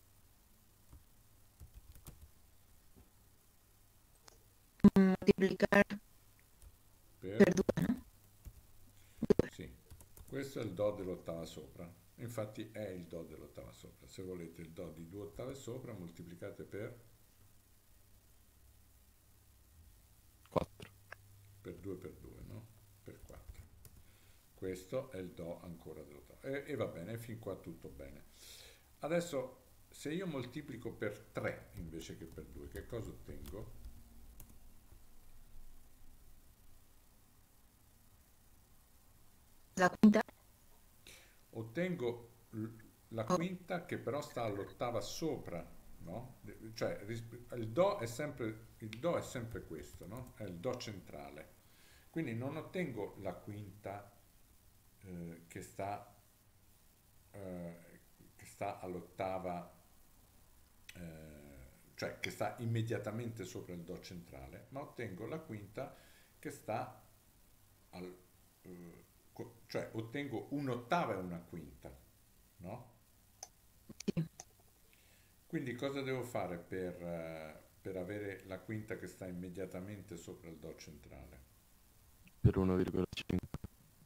Multiplicar Per? per 2, no? Sì, questo è il Do dell'ottava sopra. Infatti è il Do dell'ottava sopra. Se volete il Do di due ottave sopra, moltiplicate Quattro. per 2 per 2, no? Per 4. Questo è il Do ancora dell'ottava. E va bene, fin qua tutto bene. Adesso, se io moltiplico per 3 invece che per 2, che cosa ottengo? La quinta? Ottengo la Oh, quinta che però sta all'ottava sopra, no? Cioè il Do è sempre questo, no? È il Do centrale. Quindi non ottengo la quinta che eh, sta all'ottava, cioè che sta immediatamente sopra il Do centrale, ma ottengo la quinta che sta al, cioè ottengo un'ottava e una quinta, no? sì. Quindi cosa devo fare per avere la quinta che sta immediatamente sopra il Do centrale? Per 1,5.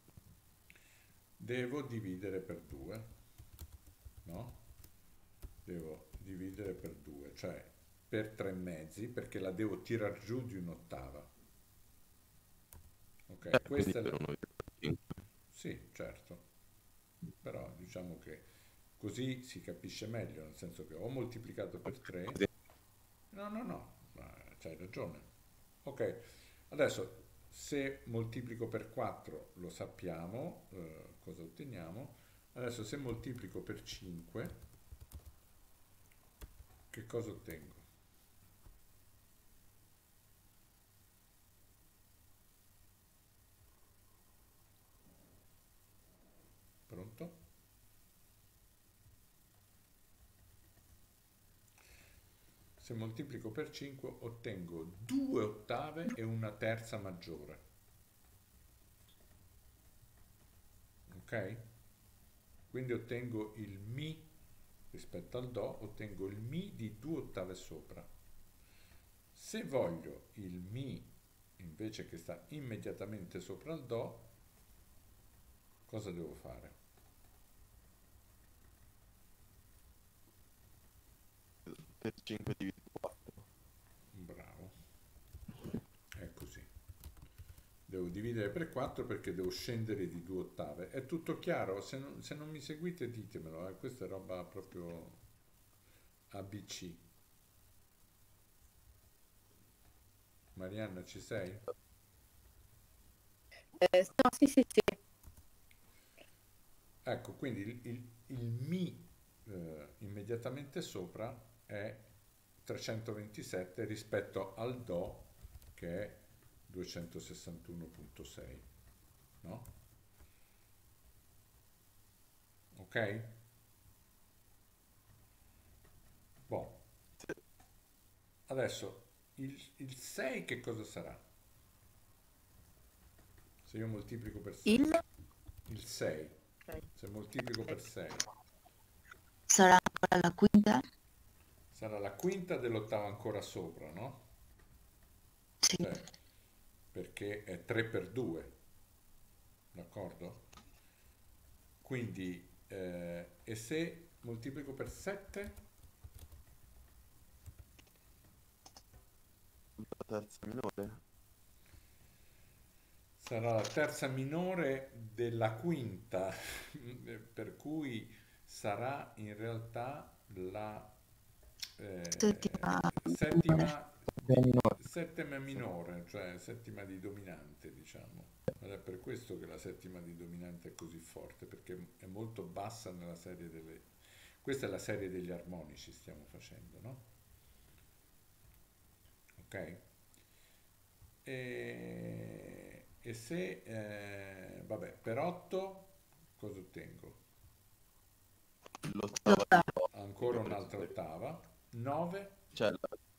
Devo dividere per 2, no? Devo dividere per 2, cioè per 3 mezzi, perché la devo tirar giù di un'ottava. Ok, quindi questa è per la... 1,5. Sì, certo, però diciamo che così si capisce meglio, nel senso che ho moltiplicato per 3. Così. No, no, no, ma c'hai ragione. Ok, adesso se moltiplico per 4 lo sappiamo, cosa otteniamo. Adesso se moltiplico per 5, che cosa ottengo? Pronto? Se moltiplico per 5 ottengo 2 ottave e una terza maggiore. Ok? Quindi ottengo il Mi rispetto al Do, ottengo il Mi di 2 ottave sopra. Se voglio il Mi invece che sta immediatamente sopra il Do, cosa devo fare? Per 5 diviso 4. Bravo, è così. Devo dividere per 4 perché devo scendere di 2 ottave. È tutto chiaro? Se non mi seguite ditemelo, questa è roba proprio ABC. Marianna, ci sei? No, sì, sì, sì. Ecco, quindi il Mi immediatamente sopra è 327 rispetto al Do che è 261,6, no? Ok? Boh. Adesso il 6 che cosa sarà? Se io moltiplico per 6. Il 6. Se moltiplico per 6. Sarà ancora la quinta? Sarà la quinta dell'ottava ancora sopra, no? Sì. Cioè, perché è 3 per 2, d'accordo? Quindi, e se moltiplico per 7? La terza minore. Sarà la terza minore della quinta, per cui sarà in realtà la Settima minore. settima, settima minore, cioè settima di dominante, diciamo. Ed è per questo che la settima di dominante è così forte, perché è molto bassa nella serie delle... Questa è la serie degli armonici, stiamo facendo, no? Ok? E se, vabbè, per 8 cosa ottengo? L'ottava di L'ottava. Do Ancora superiore un'altra superiore. ottava. 9 Cioè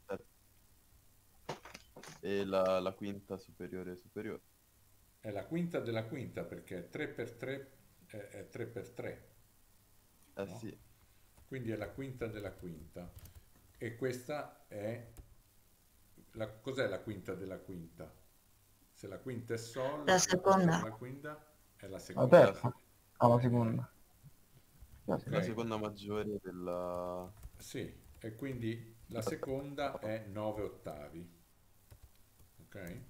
e la quinta superiore superiore. è la quinta della quinta perché 3 per 3 è 3 per 3, no? Sì. Quindi è la quinta della quinta. E questa è... cos'è la quinta della quinta? Se la quinta è Sol, La la quinta seconda. della quinta è la La seconda. terza? Ah, la seconda. La Ok? seconda maggiore della... Sì, e quindi la seconda è 9 ottavi. Ok?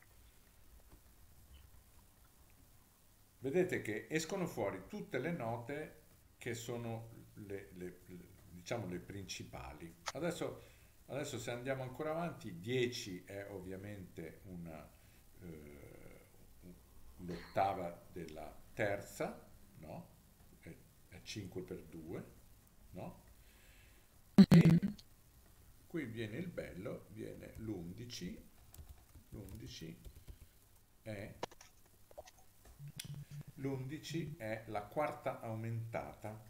Vedete che escono fuori tutte le note che sono diciamo le principali. Adesso se andiamo ancora avanti, 10 è ovviamente l'ottava della terza, no? È 5 per 2, no? E qui viene il bello, viene l'11, l'11 è l'11 è la quarta aumentata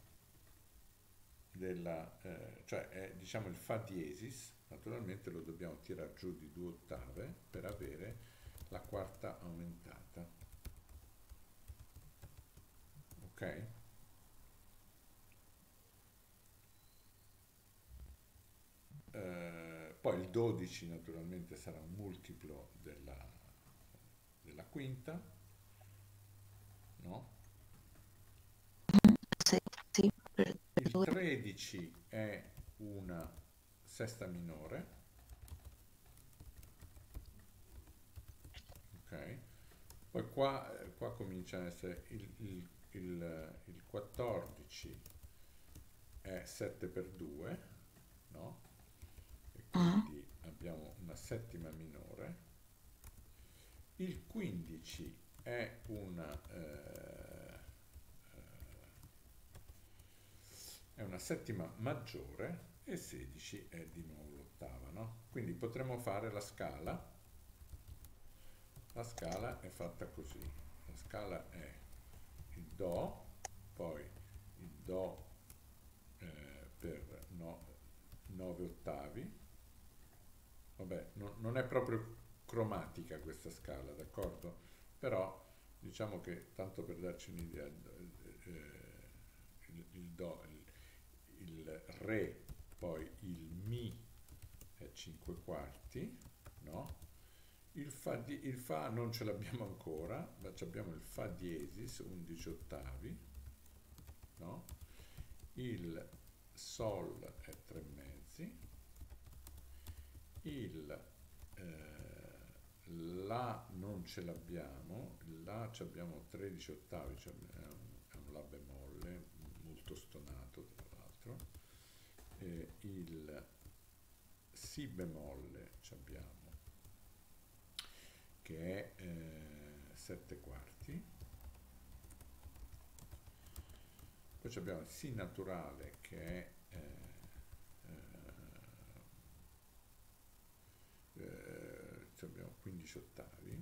cioè è diciamo il Fa diesis, naturalmente lo dobbiamo tirare giù di 2 ottave per avere la quarta aumentata. Ok? Poi il 12 naturalmente sarà un multiplo della quinta, no? Sì, sì, per Il due. 13 è una sesta minore, ok? Poi Poi qua comincia a essere il 14 è 7 per 2, no? E quindi abbiamo una settima minore. Il 15 è una settima maggiore e 16 è di nuovo l'ottava, no? Quindi potremmo fare la scala. La scala è fatta così. La scala è il Do, poi il Do per 9 ottavi. Vabbè, non è proprio cromatica questa scala, d'accordo? Però diciamo che, tanto per darci un'idea, il Do, il Re, poi il Mi è 5 quarti, no? Il Fa non ce l'abbiamo ancora, ma abbiamo il Fa diesis, 11 ottavi, no? Il Sol è 3 mezzi, il La non ce l'abbiamo, il La abbiamo 13 ottavi, cioè è un La bemolle, molto stonato tra l'altro, il Si bemolle abbiamo che è 7 quarti, poi abbiamo il Si naturale che è abbiamo 15 ottavi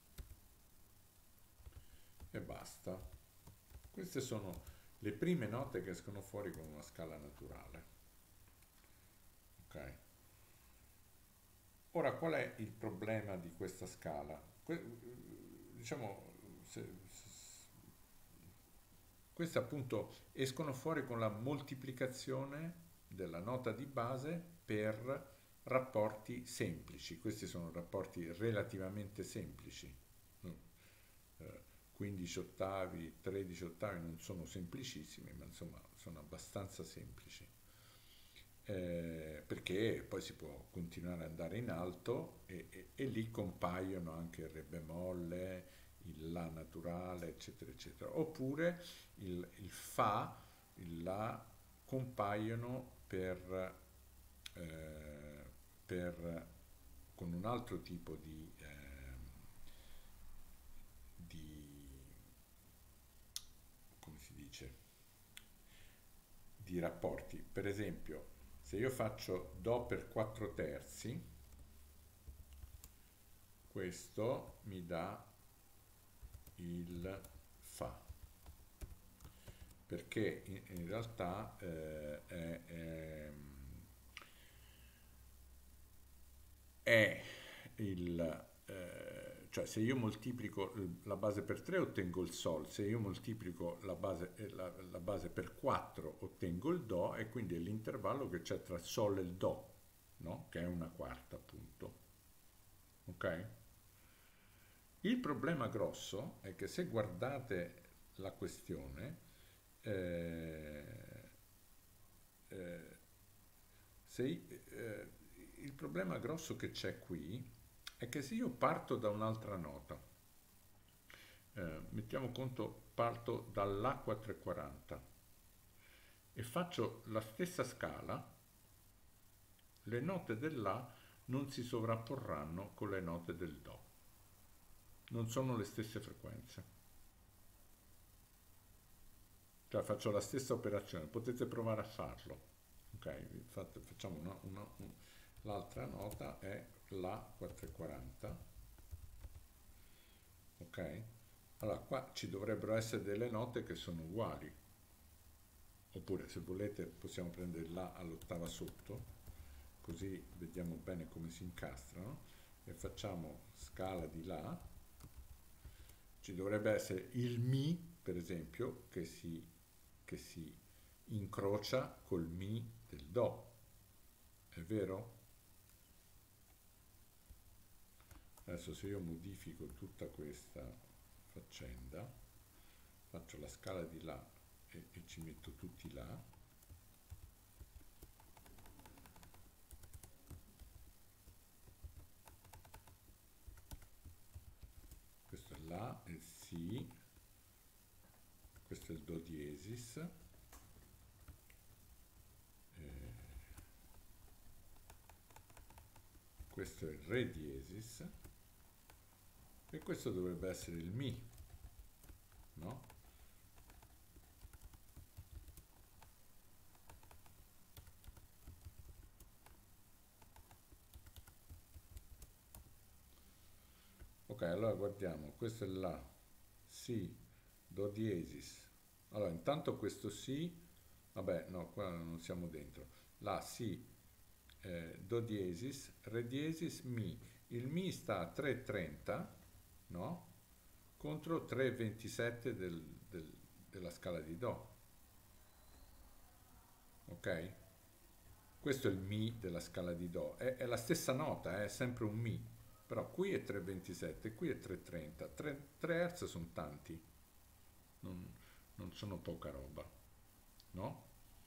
e basta. Queste sono le prime note che escono fuori con una scala naturale. Ok? Ora, qual è il problema di questa scala? Diciamo, queste appunto escono fuori con la moltiplicazione della nota di base per rapporti semplici. Questi sono rapporti relativamente semplici. 15 ottavi, 13 ottavi non sono semplicissimi, ma insomma sono abbastanza semplici. Perché poi si può continuare ad andare in alto e lì compaiono anche il Re bemolle, il La naturale, eccetera, eccetera. Oppure il Fa, il La compaiono con un altro tipo come si dice, di rapporti. Per esempio, se io faccio Do per 4 terzi, questo mi dà il Fa, perché in realtà è il cioè se io moltiplico la base per 3 ottengo il Sol, se io moltiplico la base per 4 ottengo il Do, e quindi è l'intervallo che c'è tra il Sol e il Do, no? Che è una quarta appunto. Ok? Il problema grosso è che se guardate la questione, il problema grosso che c'è qui è che se io parto da un'altra nota, mettiamo conto, parto dall'A440 e faccio la stessa scala, le note dell'A non si sovrapporranno con le note del Do, non sono le stesse frequenze. Cioè faccio la stessa operazione, potete provare a farlo. Ok, facciamo l'altra nota è La 440. Ok? Allora qua ci dovrebbero essere delle note che sono uguali. Oppure se volete possiamo prendere La all'ottava sotto, così vediamo bene come si incastrano, e facciamo scala di La. Ci dovrebbe essere il Mi, per esempio, che si incrocia col Mi del Do. È vero? Adesso se io modifico tutta questa faccenda, faccio la scala di La e ci metto tutti là, questo è La Si, questo è il Do diesis, questo è il Re diesis e questo dovrebbe essere il Mi, no? Ok, allora guardiamo, questo è La, Si, Do diesis. Allora, intanto questo Si, vabbè, no, qua non siamo dentro. La, Si, Do diesis, Re diesis, Mi. Il Mi sta a 3,30, no? Contro 3,27 della scala di Do. Ok? Questo è il Mi della scala di Do. È la stessa nota, è sempre un Mi. Però qui è 3,27, qui è 3,30. 3 Hz sono tanti, non, non sono poca roba, no?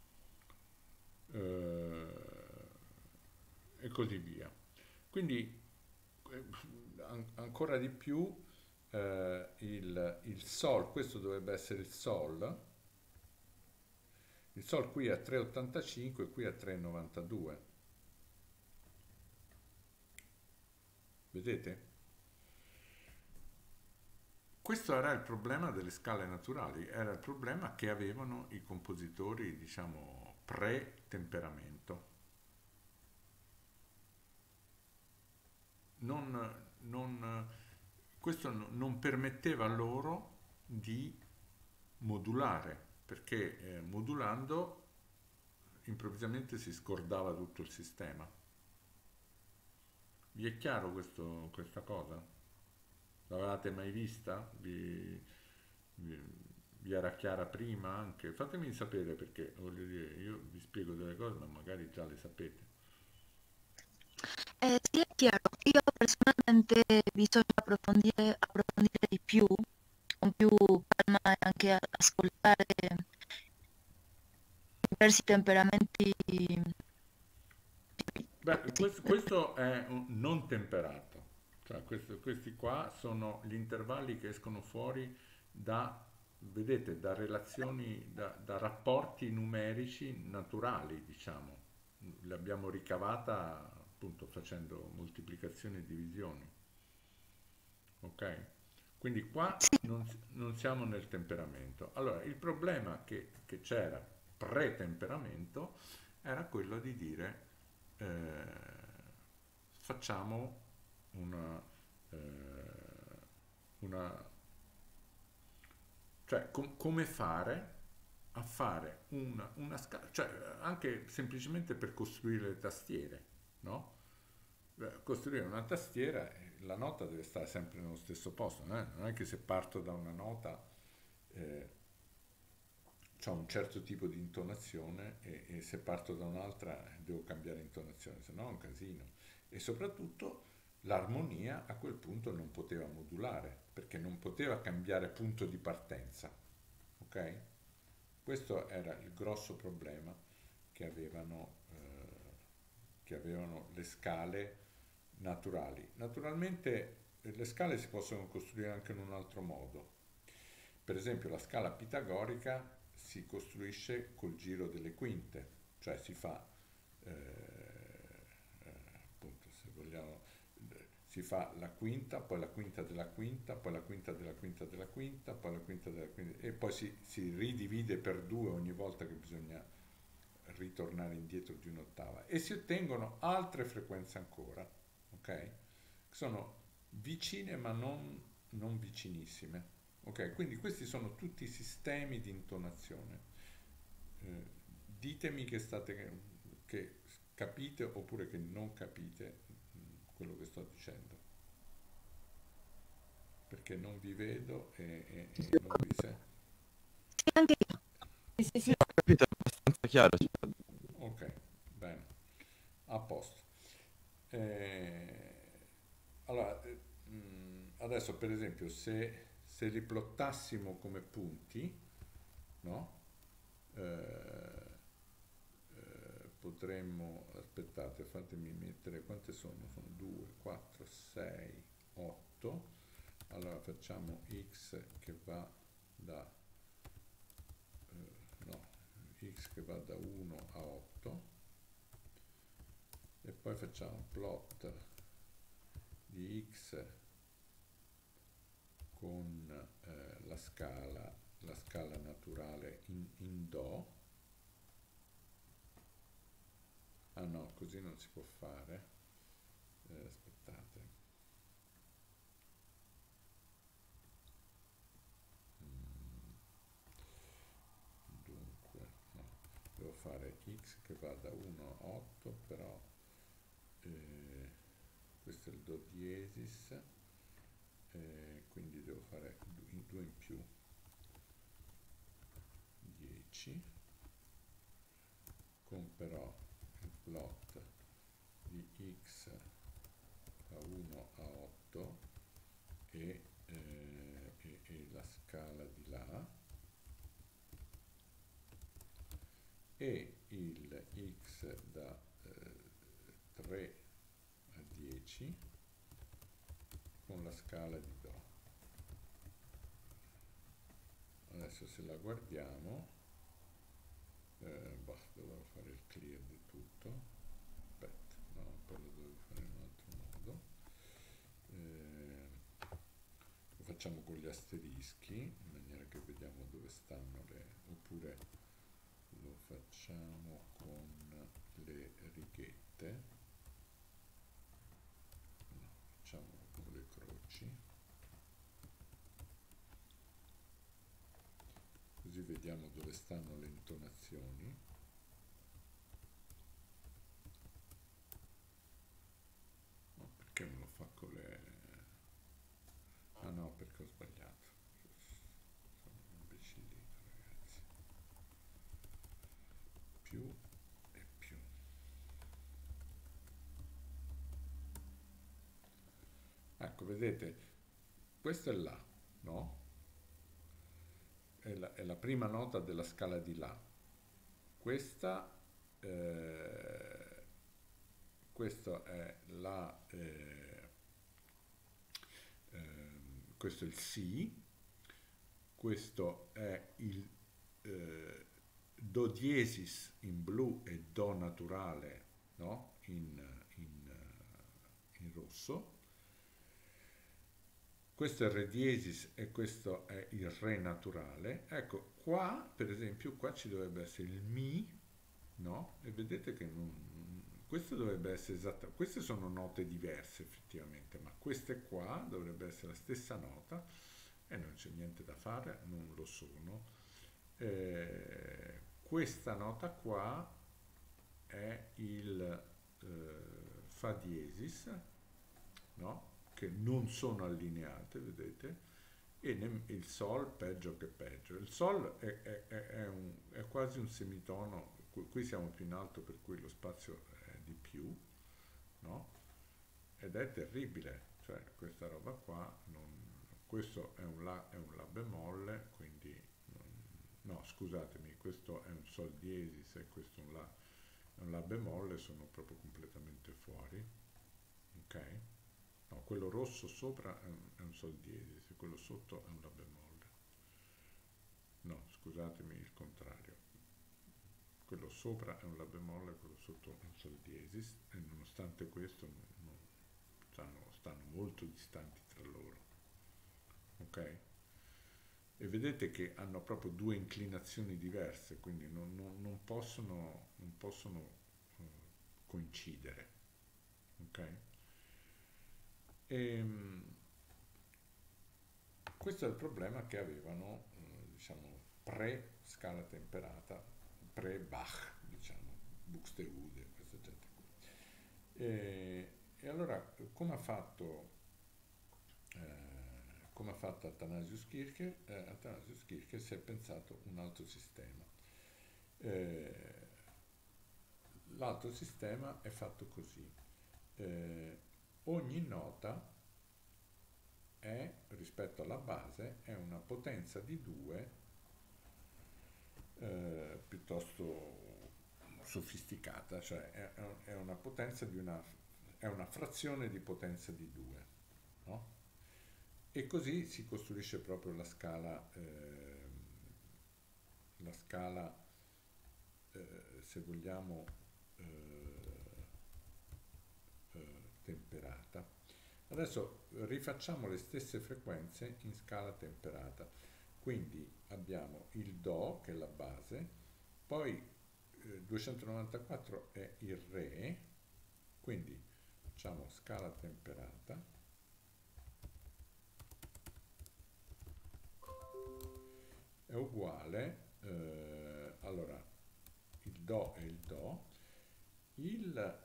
E così via. Quindi ancora di più il Sol, questo dovrebbe essere il Sol qui è a 3,85 e qui a 3,92. Vedete? Questo era il problema delle scale naturali, era il problema che avevano i compositori, diciamo, pre-temperamento. Questo non permetteva loro di modulare, perché modulando improvvisamente si scordava tutto il sistema. Vi è chiaro questa cosa? L'avevate mai vista? Vi era chiara prima anche? Fatemi sapere perché, voglio dire, io vi spiego delle cose ma magari già le sapete. Sì, è chiaro. Io personalmente bisogna approfondire di più, con più calma e anche ascoltare diversi temperamenti. Beh, Sì. questo è un non temperato, cioè questi qua sono gli intervalli che escono fuori da, vedete, da relazioni, da rapporti numerici naturali, diciamo. L'abbiamo ricavata appunto facendo moltiplicazioni e divisioni, ok? Quindi qua non siamo nel temperamento. Allora, il problema che c'era pre-temperamento era quello di dire facciamo eh, una cioè come fare a fare una scala, cioè anche semplicemente per costruire le tastiere, no? Costruire una tastiera, la nota deve stare sempre nello stesso posto, non è che se parto da una nota ho un certo tipo di intonazione e se parto da un'altra devo cambiare intonazione, se no è un casino. E soprattutto l'armonia a quel punto non poteva modulare, perché non poteva cambiare punto di partenza, ok? Questo era il grosso problema che avevano le scale naturali. Naturalmente le scale si possono costruire anche in un altro modo. Per esempio la scala pitagorica si costruisce col giro delle quinte, cioè si fa, appunto, se vogliamo, si fa la quinta, poi la quinta della quinta, poi la quinta della quinta della quinta, poi la quinta della quinta, e poi si ridivide per 2 ogni volta che bisogna ritornare indietro di un'ottava e si ottengono altre frequenze ancora, ok? Che sono vicine ma non vicinissime. Ok, quindi questi sono tutti i sistemi di intonazione. Ditemi che capite oppure che non capite quello che sto dicendo, perché non vi vedo e non vi sento. Sì, anche io. Sì, ho capito, è abbastanza chiaro. Cioè, Ok, bene, a posto. Eh, allora, adesso per esempio se li plottassimo come punti, no? Potremmo, aspettate, fatemi mettere, quante sono? Sono 2, 4, 6, 8. allora facciamo x che va da no, x che va da 1 a 8 e poi facciamo plot di x con la scala naturale in Do. Ah no, così non si può fare. Aspettate. Dunque, no, devo fare x che va da 1 a 8, però questo è il Do diesis, quindi devo fare 2 in più, 10, con però il plot di x da 1 a 8 e la scala di là, e il x da 3 a 10 con la scala di Do. Adesso se la guardiamo, dovevo fare il clear di tutto, aspetta, no, poi lo dovevo fare in un altro modo, lo facciamo con gli asterischi in maniera che vediamo dove stanno oppure lo facciamo con le righette, no, facciamolo con le croci, così vediamo dove stanno le intonazioni. No, perché non lo fa con le... ah no, perché ho sbagliato, sono un imbecillito, ragazzi. Più e più. Ecco, vedete, questo è La, no? È la prima nota della scala di La. Questa, questo è la, questo è il Si, questo è il Do diesis in blu e Do naturale, no? in rosso. Questo è Re diesis e questo è il Re naturale. Ecco, qua per esempio, qua ci dovrebbe essere il Mi, no? E vedete che questo dovrebbe essere esattamente, queste sono note diverse effettivamente, ma queste qua dovrebbe essere la stessa nota e non c'è niente da fare, non lo sono. Questa nota qua è il Fa diesis, no? Che non sono allineate, vedete, e il Sol peggio che peggio. Il Sol è quasi un semitono, qui siamo più in alto per cui lo spazio è di più, no? Ed è terribile, cioè questa roba qua, questo è un La bemolle, quindi, no scusatemi, questo è un Sol diesis e questo è un La bemolle, sono proprio completamente fuori, ok? No, quello rosso sopra è un Sol diesis e quello sotto è un La bemolle. No, scusatemi, il contrario. Quello sopra è un La bemolle, quello sotto è un Sol diesis e nonostante questo stanno molto distanti tra loro. Ok? E vedete che hanno proprio due inclinazioni diverse, quindi non possono coincidere. Ok? Questo è il problema che avevano, diciamo, pre-scala temperata, pre-Bach, diciamo, Buxtehude, questa gente qui. E allora, come ha fatto Athanasius Kircher? Athanasius Kircher si è pensato un altro sistema. L'altro sistema è fatto così. Ogni nota rispetto alla base, è una potenza di 2 piuttosto sofisticata, cioè è una potenza è una frazione di potenza di 2, no? E così si costruisce proprio la scala se vogliamo, temperata. Adesso rifacciamo le stesse frequenze in scala temperata. Quindi abbiamo il Do, che è la base, poi 294 è il Re, quindi facciamo scala temperata, è uguale, allora, il Do è il Do, il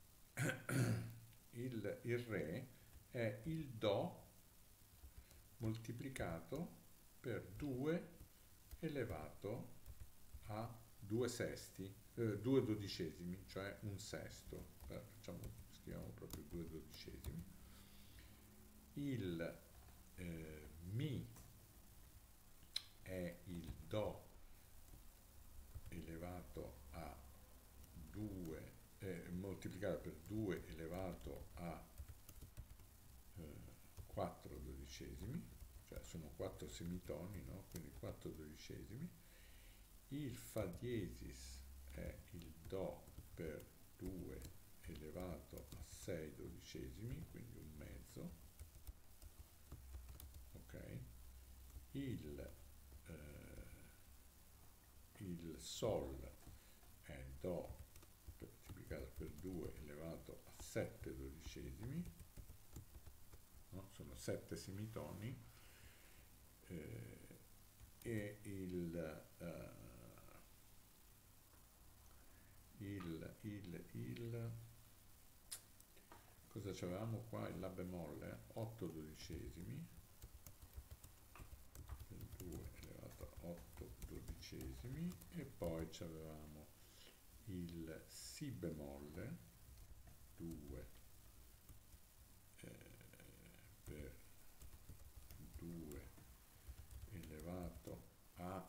Re è il Do moltiplicato per 2 elevato a 2 sesti, 2 dodicesimi, cioè un sesto. Scriviamo proprio 2 dodicesimi. Il Mi è il Do elevato a 2, moltiplicato per 2 elevato a 4 dodicesimi, cioè sono 4 semitoni, no? Quindi 4 dodicesimi. Il Fa diesis è il Do per 2 elevato a 6 dodicesimi, quindi un mezzo, ok? Il Sol è Do moltiplicato per 2 elevato a 7 dodicesimi, no? Sono 7 semitoni, e cosa avevamo qua? Il La bemolle, 8 dodicesimi, per 2 elevato a 8 dodicesimi, e poi avevamo il Si bemolle, 2 per 2 elevato a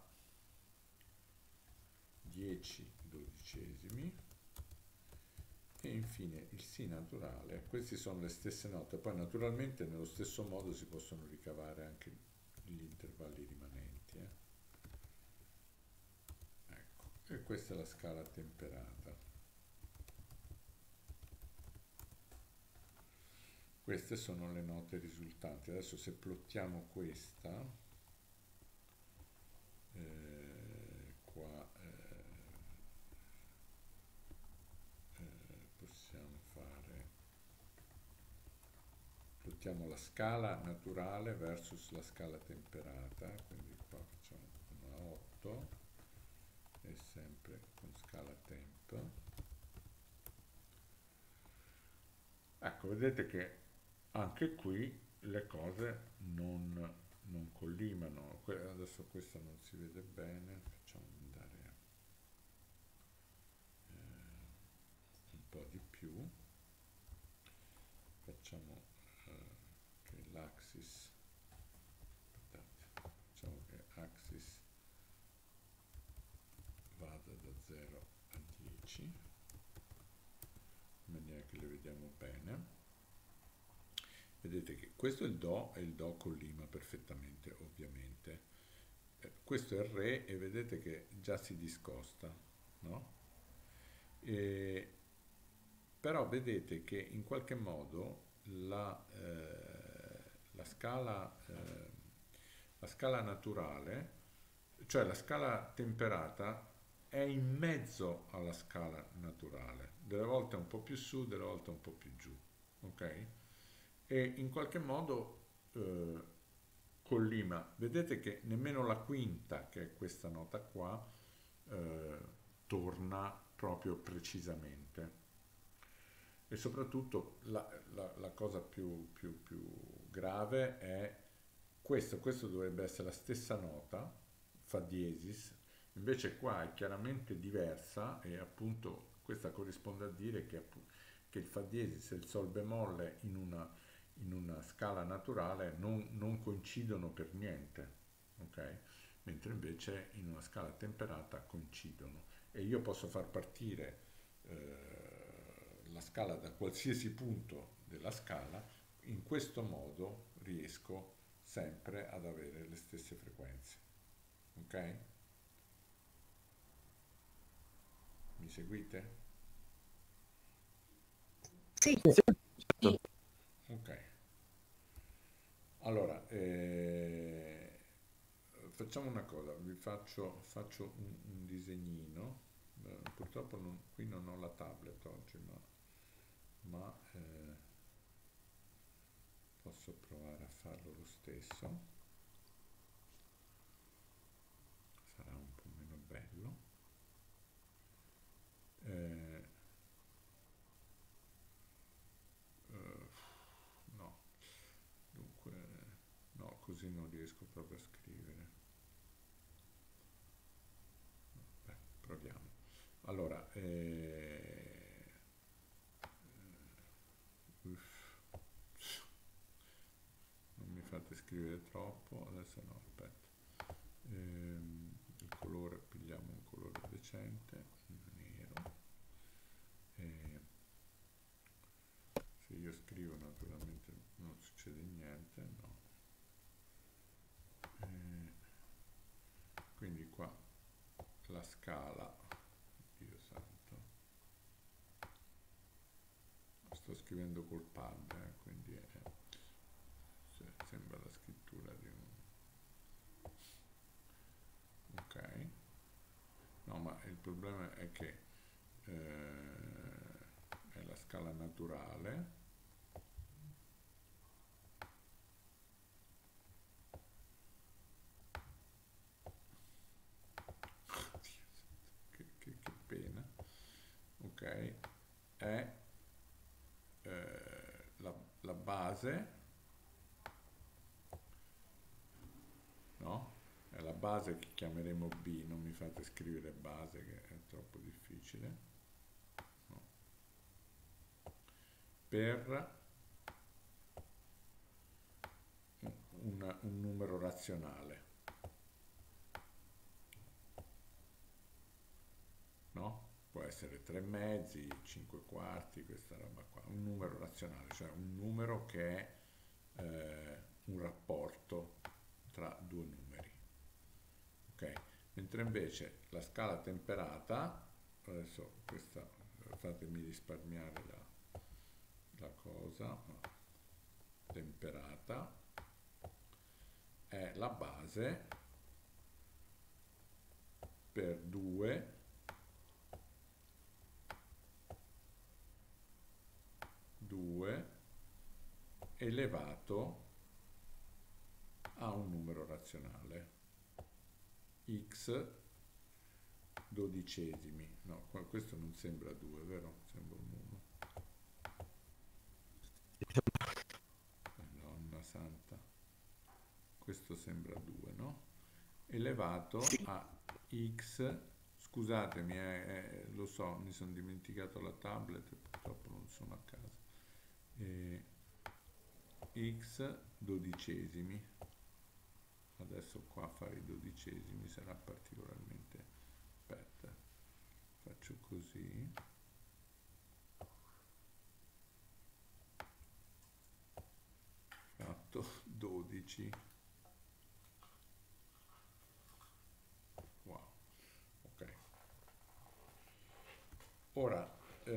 10 dodicesimi, e infine il Si naturale. Queste sono le stesse note, poi naturalmente nello stesso modo si possono ricavare anche gli intervalli rimanenti, ecco, e questa è la scala temperata. Queste sono le note risultanti. Adesso se plottiamo questa, qua possiamo fare, plottiamo la scala naturale versus la scala temperata, quindi qua facciamo una 8 e sempre con scala temp. Ecco, vedete che anche qui le cose non collimano. Adesso questa non si vede bene, facciamo andare un po' di più, facciamo che l'axis, facciamo che axis vada da 0 a 10, in maniera che le vediamo bene. Vedete che questo è il Do, e il Do collima perfettamente, ovviamente. Questo è il Re, e vedete che già si discosta, no? Però vedete che in qualche modo la scala naturale, cioè la scala temperata, è in mezzo alla scala naturale, delle volte un po' più su, delle volte un po' più giù, ok? E in qualche modo collima. Vedete che nemmeno la quinta, che è questa nota qua, torna proprio precisamente. E soprattutto la cosa più grave è questo dovrebbe essere la stessa nota, Fa diesis, invece qua è chiaramente diversa, e appunto questa corrisponde a dire che il Fa diesis e il Sol bemolle in una scala naturale non coincidono per niente, ok? Mentre invece in una scala temperata coincidono, e io posso far partire la scala da qualsiasi punto della scala. In questo modo riesco sempre ad avere le stesse frequenze. Ok? Mi seguite? Sì, Sì, Sì, Ok. Allora, facciamo una cosa, faccio un disegnino. Purtroppo qui non ho la tablet oggi, ma posso provare a farlo lo stesso. Sarà un po' meno bello. Eh, eh, no, dunque, no, così non riesco proprio a scrivere. Beh, proviamo. Allora, uff, non mi fate scrivere troppo, adesso no, aspetta. Il colore, pigliamo un colore decente, nero. E se io scrivo naturalmente non succede niente, no. Quindi qua la scala, Dio santo, sto scrivendo col pad, quindi sembra la scrittura di un... Ok, no, ma il problema è che è la scala naturale. Oddio, che pena. Ok, è la base, no? È la base che chiameremo B, non mi fate scrivere base che è troppo difficile, no? Per un numero razionale, no? Può essere 3 mezzi, 5 quarti, questa roba qua, un numero razionale, cioè un numero che è un rapporto tra due numeri, ok? Mentre invece la scala temperata, adesso questa fatemi risparmiare la cosa, ma temperata è la base per 2 elevato a un numero razionale x dodicesimi. No, questo non sembra 2, vero? Sembra un 1. Madonna santa, questo sembra 2, no? Elevato a x, scusatemi, lo so, mi sono dimenticato la tablet e purtroppo non sono a casa. X dodicesimi. Adesso qua fare i dodicesimi sarà particolarmente... Aspetta, faccio così. Fatto 12. Wow, ok. Ora,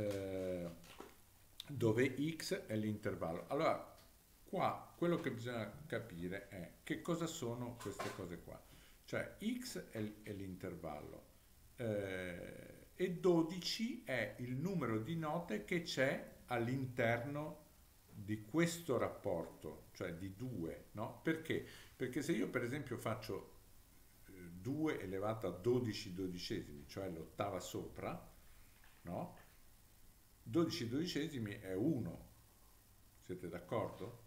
dove x è l'intervallo. Allora, qua quello che bisogna capire è che cosa sono queste cose qua. Cioè, x è l'intervallo e 12 è il numero di note che c'è all'interno di questo rapporto, cioè di 2, no? Perché? Perché se io per esempio faccio 2 elevato a 12 dodicesimi, cioè l'ottava sopra, no? 12 dodicesimi è 1, siete d'accordo?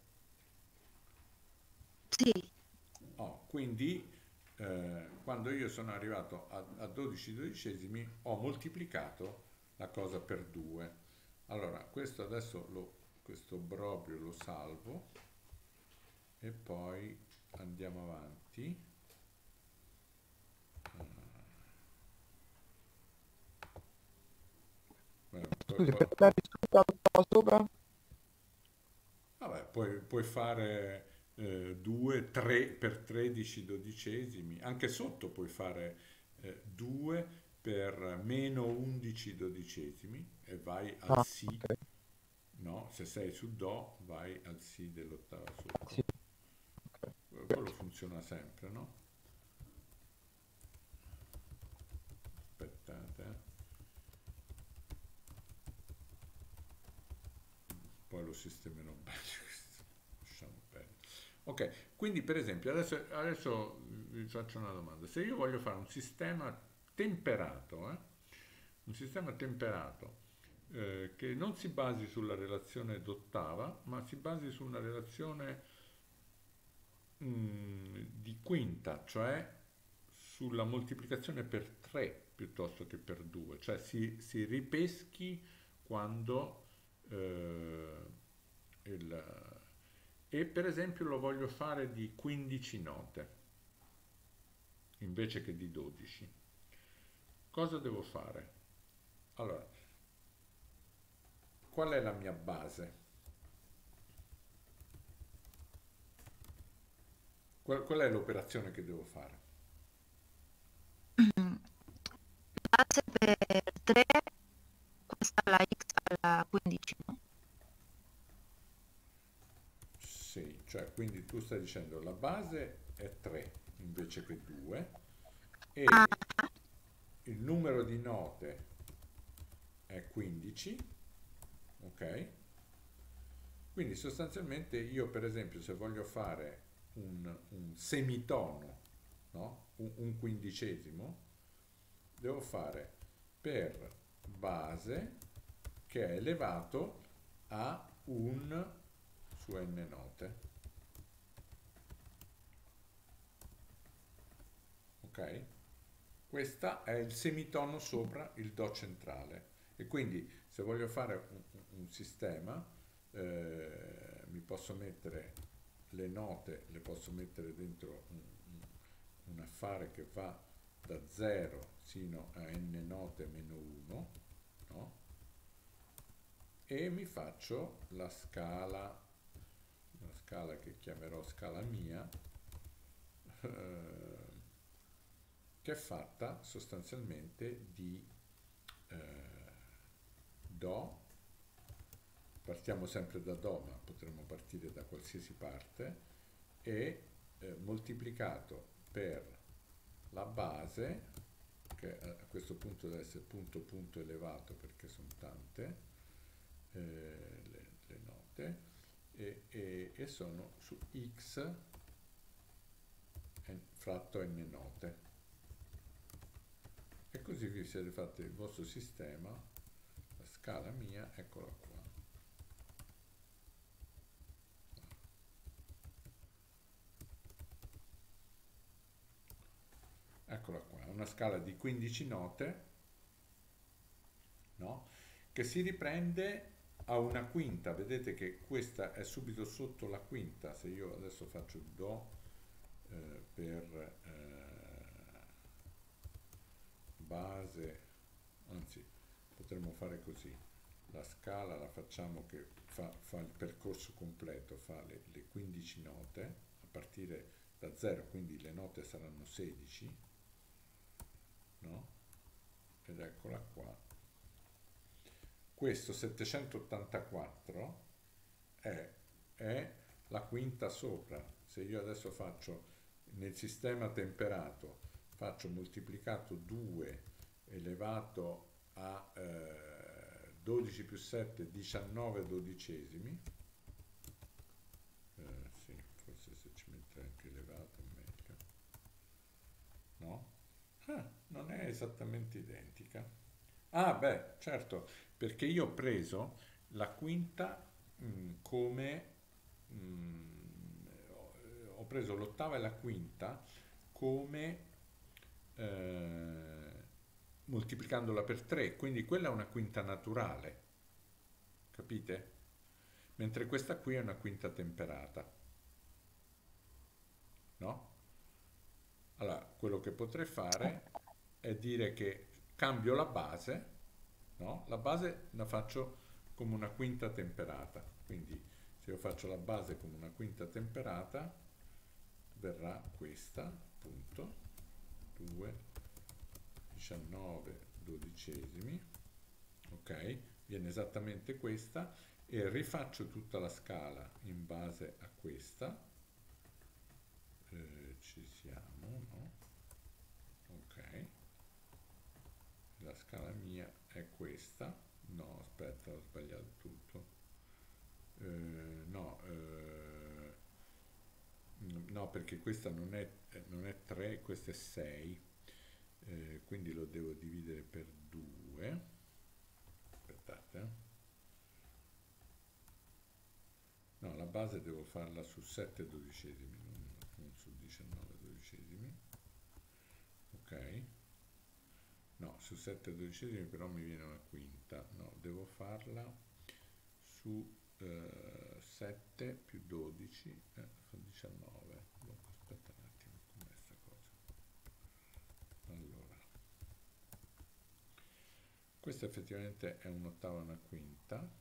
sì, Oh, quindi quando io sono arrivato a 12 dodicesimi ho moltiplicato la cosa per 2. Allora, questo adesso questo obbrobrio lo salvo e poi andiamo avanti. scusi, per dare risultato qua sopra? Vabbè, puoi fare 2, 3 per 13 dodicesimi, anche sotto puoi fare 2 per meno 11 dodicesimi e vai al Ah, Si, ok. no? Se sei su Do vai al Si dell'ottava sopra. Sì, ok. Quello funziona sempre, no? Aspettate, poi lo sistemerò bene questo. Lasciamo bene. Ok, quindi per esempio adesso vi faccio una domanda. Se io voglio fare un sistema temperato, un sistema temperato che non si basi sulla relazione d'ottava, ma si basi su una relazione di quinta, cioè sulla moltiplicazione per 3 piuttosto che per 2, cioè si ripeschi quando eh, il, e per esempio lo voglio fare di 15 note invece che di 12. Cosa devo fare? Allora, qual è la mia base? Qual è l'operazione che devo fare? Base per 3, questa è la x alla 15, no? Sì, cioè quindi tu stai dicendo la base è 3 invece che 2 Ah, e il numero di note è 15, ok? Quindi sostanzialmente io per esempio se voglio fare un semitono, no? Un quindicesimo, devo fare per base che è elevato a un su n note, ok? Questo è il semitono sopra il Do centrale e quindi se voglio fare un sistema mi posso mettere le note, le posso mettere dentro un affare che va da 0 sino a n note meno 1, no? E mi faccio la scala, una scala che chiamerò scala mia, che è fatta sostanzialmente di Do, partiamo sempre da Do, ma potremmo partire da qualsiasi parte, e moltiplicato per la base, che a questo punto deve essere punto punto elevato perché sono tante le note, e sono su x fratto n note. E così vi siete fatti il vostro sistema, la scala mia, eccola qua. Eccola qua, una scala di 15 note, no? Che si riprende a una quinta. Vedete che questa è subito sotto la quinta. Se io adesso faccio Do per base, anzi potremmo fare così, la scala la facciamo che fa il percorso completo, fa le 15 note a partire da 0, quindi le note saranno 16, no? Ed eccola qua. Questo 784 è la quinta sopra. Se io adesso faccio nel sistema temperato, faccio moltiplicato 2 elevato a 12 più 7, 19 dodicesimi, sì, forse se ci mette anche elevato è meglio, no? Non è esattamente identica. Ah, beh, certo, perché io ho preso la quinta come ho preso l'ottava e la quinta come eh, moltiplicandola per 3, quindi quella è una quinta naturale, capite? Mentre questa qui è una quinta temperata, no? Allora, quello che potrei fare è dire che cambio la base, no? La base la faccio come una quinta temperata, quindi se io faccio la base come una quinta temperata, verrà questa, appunto, 2, 19 dodicesimi, ok? Viene esattamente questa, e rifaccio tutta la scala in base a questa, ci siamo, no? Ok, la scala mia è questa, no, aspetta, ho sbagliato tutto, no, no, perché questa non è 3, questa è 6, quindi lo devo dividere per 2, aspettate, no, la base devo farla su 7 dodicesimi, non su 19 dodicesimi, ok, no, su 7 dodicesimi però mi viene una quinta, no, devo farla su 7 più 12, sono 19, aspetta un attimo, com'è sta cosa, allora, questa effettivamente è un'ottava e una quinta,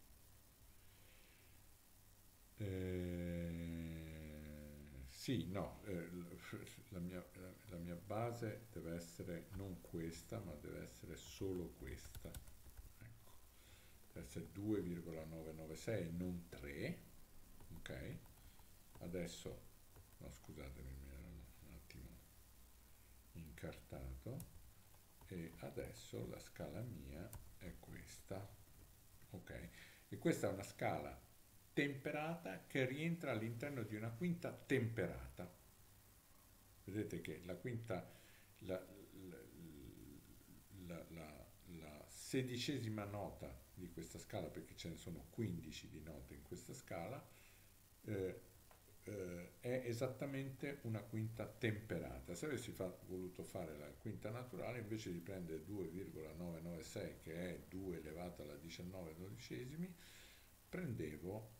sì, no, la mia base deve essere non questa, ma deve essere solo questa, ecco, deve essere 2,996, non 3, ok? Adesso, no, scusatemi, mi ero un attimo incartato, e adesso la scala mia è questa, ok? E questa è una scala temperata che rientra all'interno di una quinta temperata. Vedete che la quinta, la, la sedicesima nota di questa scala, perché ce ne sono 15 di note in questa scala, è esattamente una quinta temperata. Se avessi voluto fare la quinta naturale, invece di prendere 2,996, che è 2 elevato alla 19 dodicesimi, prendevo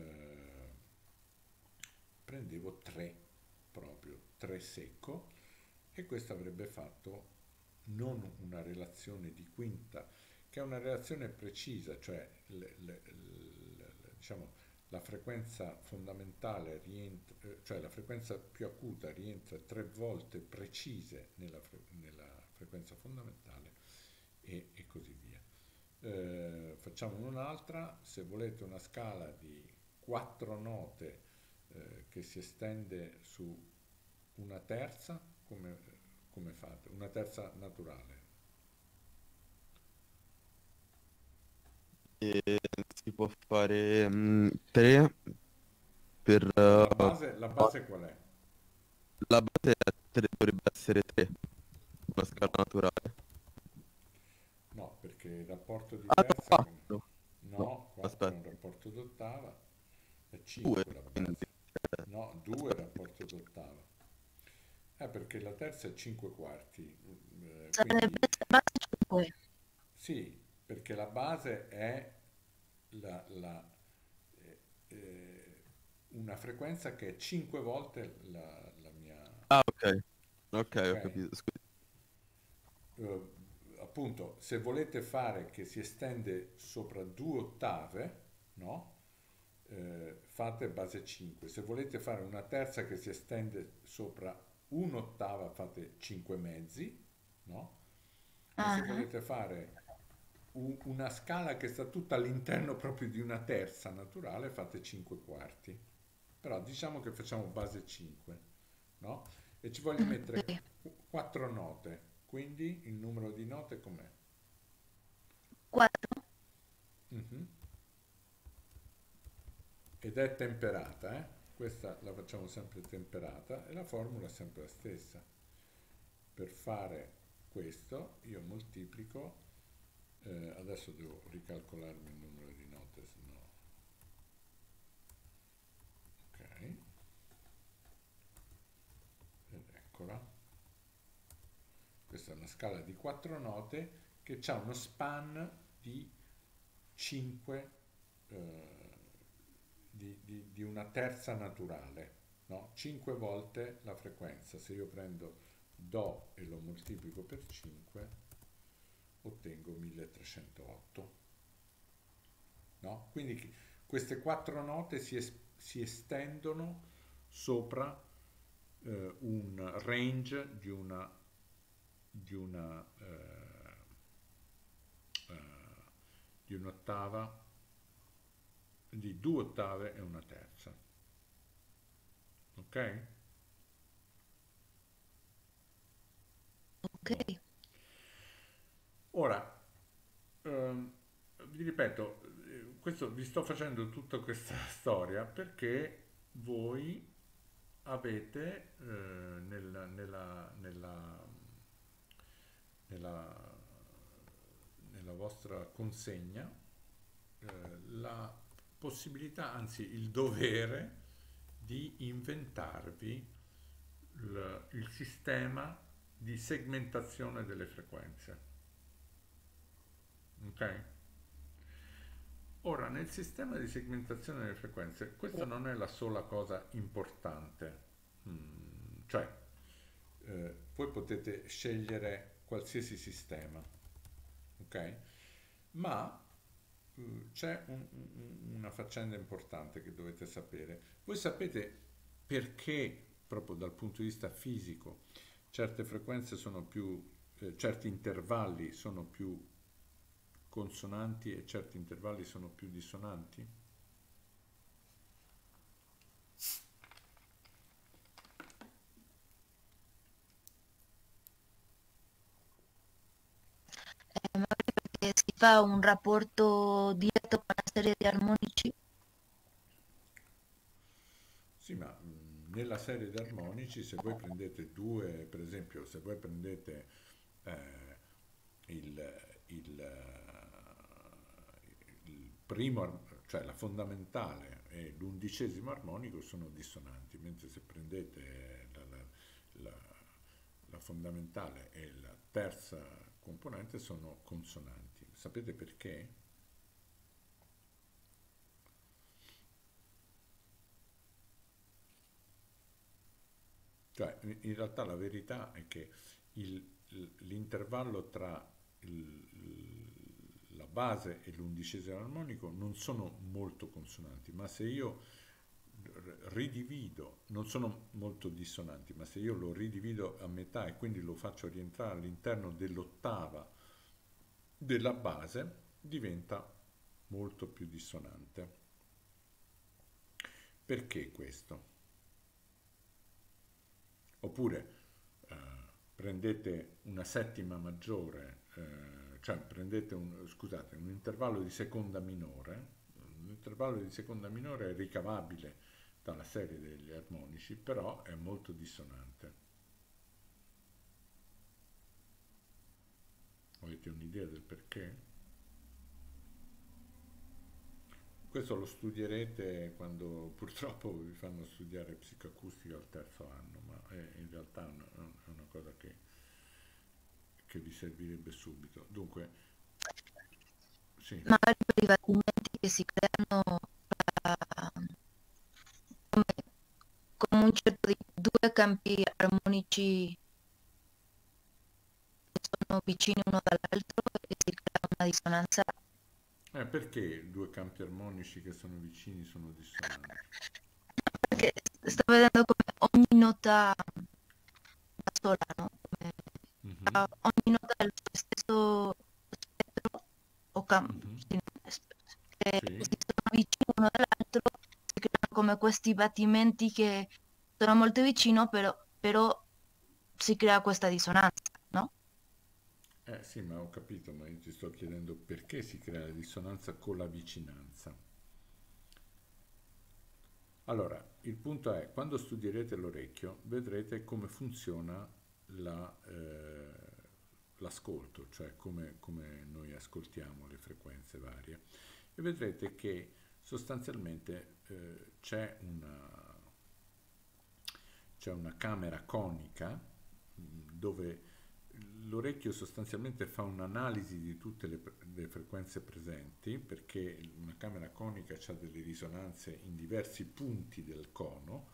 3, proprio 3 secco, e questo avrebbe fatto non una relazione di quinta, che è una relazione precisa, cioè diciamo, la frequenza fondamentale rientra, cioè la frequenza più acuta rientra 3 volte precise nella frequenza fondamentale, e così via. Facciamo un'altra, se volete una scala di 4 note che si estende su una terza, come fate? Una terza naturale. E si può fare 3 per... La base qual è? la base è dovrebbe essere 3, una scala No, naturale. no, perché il rapporto di Ah, terza, 4. No, no, 4 è un aspetta, rapporto d'ottava, è 2, 5 la quindi base, no, 2 è il rapporto d'ottava, perché la terza è 5 quarti, Sarebbe quindi base 5. sì, perché la base è una frequenza che è 5 volte la mia, ah, ok, ok, ok? ho capito, scusa. Appunto, se volete fare che si estende sopra 2 ottave, no? Fate base 5. Se volete fare una terza che si estende sopra un'ottava, fate 5 mezzi, no? E se Ah, volete fare una scala che sta tutta all'interno proprio di una terza naturale, fate 5 quarti. Però diciamo che facciamo base 5, no? E ci voglio mettere ok. 4 note, quindi il numero di note com'è? 4. Mhm. Ed è temperata, eh? Questa la facciamo sempre temperata e la formula è sempre la stessa. Per fare questo io moltiplico, adesso devo ricalcolarmi il numero di note, se no... Ok, ed eccola. Questa è una scala di 4 note che ha uno span di 5, di una terza naturale, no? 5 volte la frequenza. Se io prendo Do e lo moltiplico per 5, ottengo 1308, no? Quindi queste quattro note si estendono sopra un range di una di un'ottava, di due ottave e una terza. Ok? Ok. Boh. Ora, vi ripeto, questo, vi sto facendo tutta questa storia perché voi avete nella, nella vostra consegna la possibilità, anzi il dovere di inventarvi il sistema di segmentazione delle frequenze. Ok? Ora, nel sistema di segmentazione delle frequenze, questa non è la sola cosa importante. Cioè, voi potete scegliere qualsiasi sistema, ok? Ma c'è una faccenda importante che dovete sapere. Voi sapete perché, proprio dal punto di vista fisico, certe frequenze sono più, certi intervalli sono più consonanti e certi intervalli sono più dissonanti? Magari perché si fa un rapporto diretto con una serie di armonici. Sì, ma nella serie di armonici, se voi prendete due, per esempio, se voi prendete eh, il, il primo, cioè la fondamentale e l'undicesimo armonico sono dissonanti, mentre se prendete la- la fondamentale e la terza componente sono consonanti. Sapete perché? Cioè, in realtà la verità è che l'intervallo tra la base e l'undicesimo armonico non sono molto consonanti, ma se io ridivido, non sono molto dissonanti, ma se io lo ridivido a metà e quindi lo faccio rientrare all'interno dell'ottava della base, diventa molto più dissonante. Perché questo? Oppure eh, prendete una settima maggiore, cioè prendete scusate, un intervallo di seconda minore. L'intervallo di seconda minore è ricavabile dalla serie degli armonici, però è molto dissonante. Avete un'idea del perché? Questo lo studierete quando purtroppo vi fanno studiare psicoacustica al terzo anno, ma in realtà è una cosa che vi servirebbe subito. Dunque, sì, Magari per i documenti che si creano come, con un certo di due campi armonici che sono vicini uno dall'altro e si crea una dissonanza. perché due campi armonici che sono vicini sono dissonanti? Perché sto vedendo come ogni nota da sola, no? Come Mhm, ogni nota ha il suo stesso spettro o mhm, sì, che sì. si sono vicini uno dall'altro, si creano come questi battimenti che sono molto vicino, però si crea questa dissonanza, no? Sì, ma ho capito, ma io ti sto chiedendo perché si crea la dissonanza con la vicinanza. Allora, il punto è, quando studierete l'orecchio, vedrete come funziona l'ascolto, cioè come noi ascoltiamo le frequenze varie, e vedrete che sostanzialmente c'è una camera conica dove l'orecchio sostanzialmente fa un'analisi di tutte le frequenze presenti, perché una camera conica ha delle risonanze in diversi punti del cono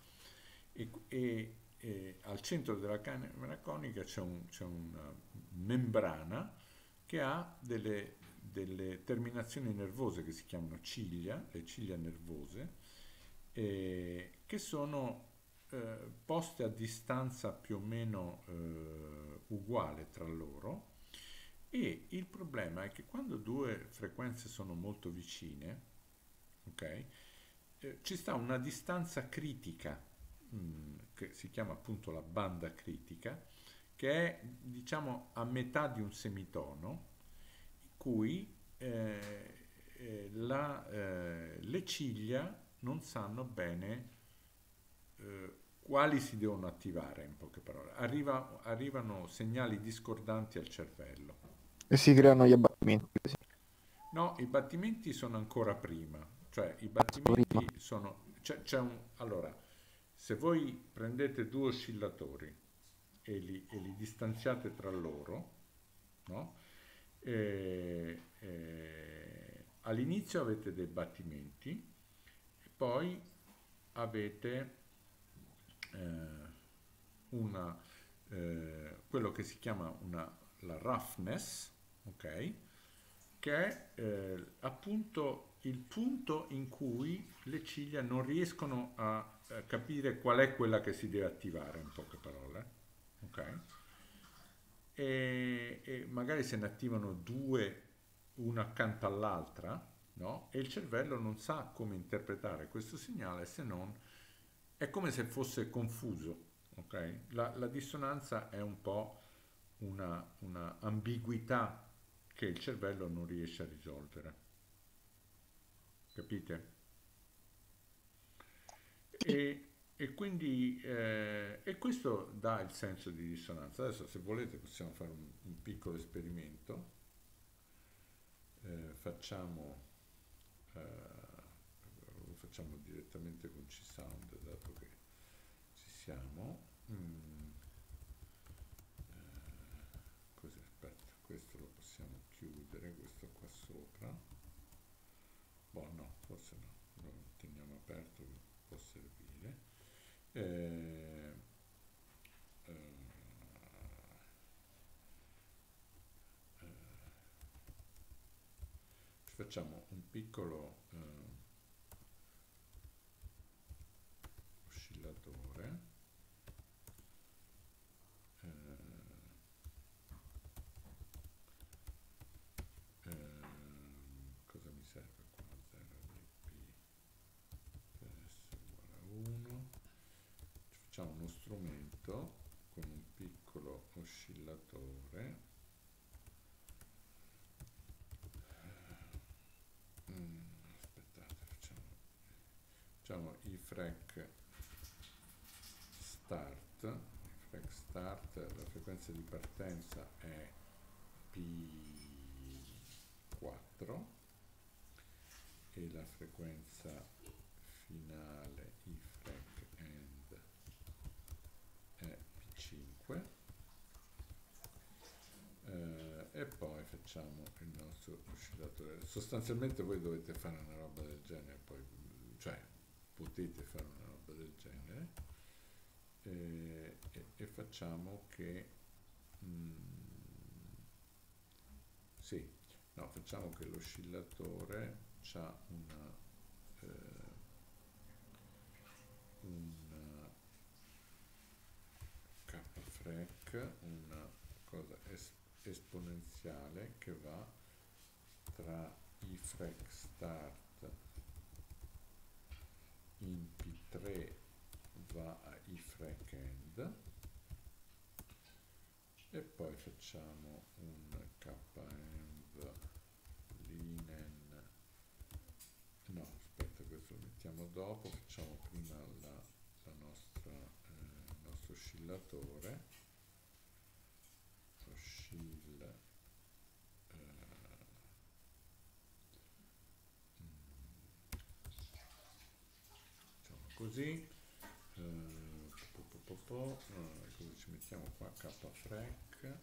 e al centro della camera conica c'è una membrana che ha delle terminazioni nervose che si chiamano ciglia, le ciglia nervose, che sono poste a distanza più o meno uguale tra loro, e il problema è che quando due frequenze sono molto vicine, ok, ci sta una distanza critica, che si chiama appunto la banda critica, che è, diciamo, a metà di un semitono, in cui le ciglia non sanno bene quali si devono attivare, in poche parole. Arrivano segnali discordanti al cervello. E si creano gli abbattimenti così. No, i battimenti sono ancora prima, cioè i Prima. battimenti sono... allora, se voi prendete due oscillatori e li distanziate tra loro, no? All'inizio avete dei battimenti e poi avete quello che si chiama la roughness, ok? Che è appunto il punto in cui le ciglia non riescono a capire qual è quella che si deve attivare, in poche parole, ok? E magari se ne attivano due una accanto all'altra, no? E il cervello non sa come interpretare questo segnale, se non è come se fosse confuso, ok? La dissonanza è un po' una ambiguità che il cervello non riesce a risolvere, capite? E quindi e questo dà il senso di dissonanza. Adesso, se volete, possiamo fare un piccolo esperimento. Lo facciamo direttamente con C-Sound, dato che ci siamo. Così, aspetta, questo lo possiamo chiudere, questo qua sopra. Boh, no, forse no, lo teniamo aperto, può servire. Ci facciamo un piccolo oscillatore. Cosa mi serve qua? 0 dp s uguale a 1. Ci facciamo uno strumento con un piccolo oscillatore. Aspettate, facciamo ifrec start. Ifrec start, la frequenza di partenza è P4 e la frequenza finale ifrec end è P5, e poi facciamo il nostro oscillatore. Sostanzialmente voi dovete fare una roba del genere, poi, cioè potete fare una roba del genere, e facciamo che sì, no, facciamo che l'oscillatore ha una k-frec, una cosa esponenziale che va tra ifrec start in P3 va a ifrec end, e poi facciamo un k-env linen, no, aspetta, questo lo mettiamo dopo, facciamo prima il nostro oscillatore, facciamo così, così ci mettiamo qua k-frec,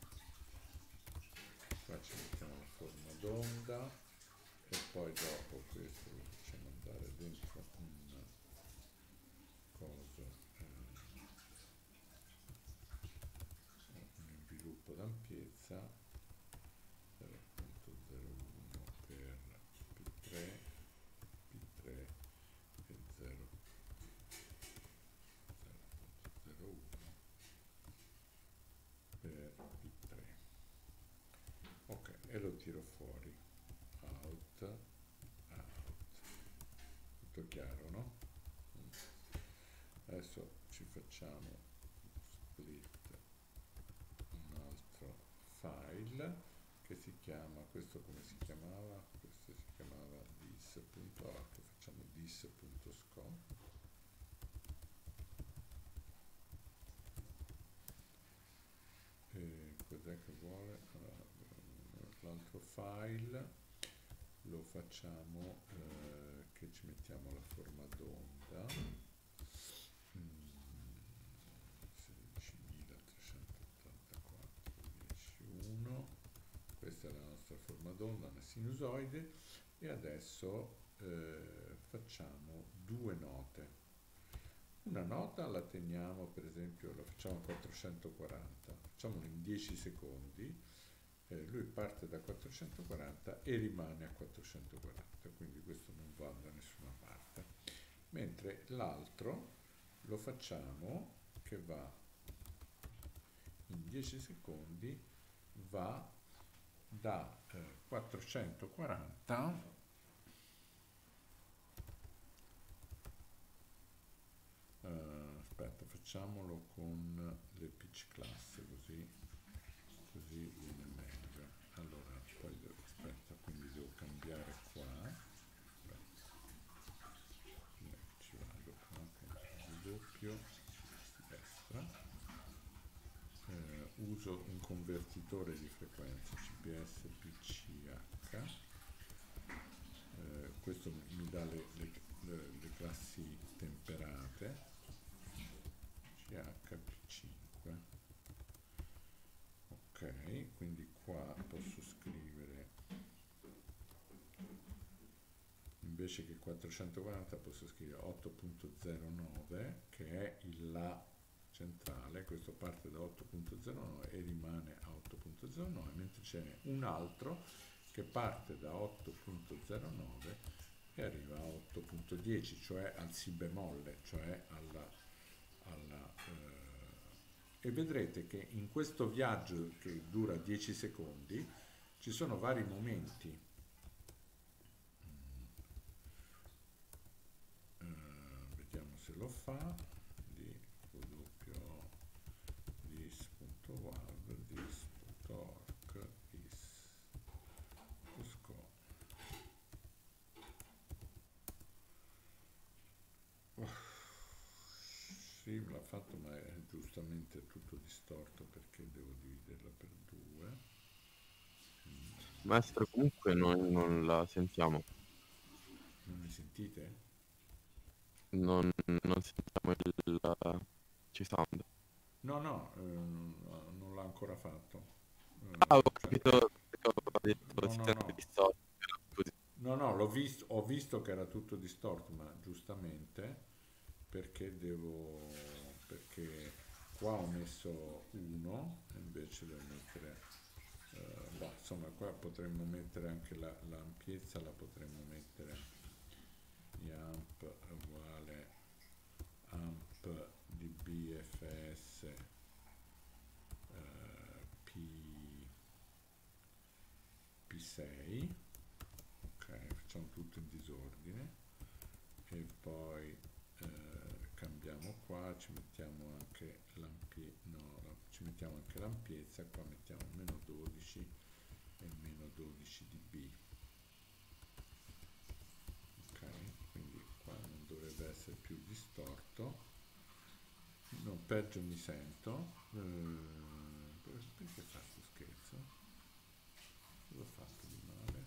qua ci mettiamo la forma d'onda, e poi dopo questo lo facciamo andare dentro un coso, un inviluppo d'ampiezza 0.01, tiro fuori, out, out, tutto chiaro, no? Adesso ci facciamo split un altro file che si chiama, questo come si chiamava? Questo si chiamava dis.org, facciamo dis.sco. Cos'è che vuole? Allora, l'altro file lo facciamo che ci mettiamo la forma d'onda, 16.384,10,1. Questa è la nostra forma d'onda, una sinusoide, e adesso facciamo due note. Una nota la teniamo, per esempio, la facciamo a 440, facciamolo in 10 secondi, lui parte da 440 e rimane a 440, quindi questo non va da nessuna parte. Mentre l'altro lo facciamo che va in 10 secondi, va da 440 aspetta, facciamolo con le pitch class, così viene meglio. Allora poi aspetta, quindi devo cambiare qua, ci vado qua con doppio destra, uso un convertitore di frequenza CPS PCH, questo mi dà le classi temperate CHP5. Ok, quindi qua posso scrivere, invece che 440 posso scrivere 8.09, che è il La centrale. Questo parte da 8.09 e rimane a 8.09, mentre ce n'è un altro che parte da 8.09 e arriva a 8.10, cioè al Si bemolle, cioè e vedrete che in questo viaggio che dura 10 secondi ci sono vari momenti. Vediamo se lo fa. dis.wav, dis.org, dis.sco. Sì, me l'ha fatto, ma è giustamente tutto distorto perché devo dividerla per 2. Maestro, comunque noi non la sentiamo. Non mi sentite? Non sentiamo il C-Sound. No, non l'ha ancora fatto. Ho Cioè, capito che ho detto no, si no, sente no. distorto. Così. No, ho visto che era tutto distorto, ma giustamente perché qua ho messo 1 e invece devo mettere, insomma qua potremmo mettere anche l'ampiezza, la potremmo mettere amp uguale amp di BFS P6. Ok, facciamo tutto in disordine e poi cambiamo qua, ci mettiamo anche l'ampiezza, qua mettiamo meno 12 e meno 12 dB. Ok, quindi qua non dovrebbe essere più distorto. No, peggio mi sento. Perché fa questo scherzo? Cosa ho fatto di male?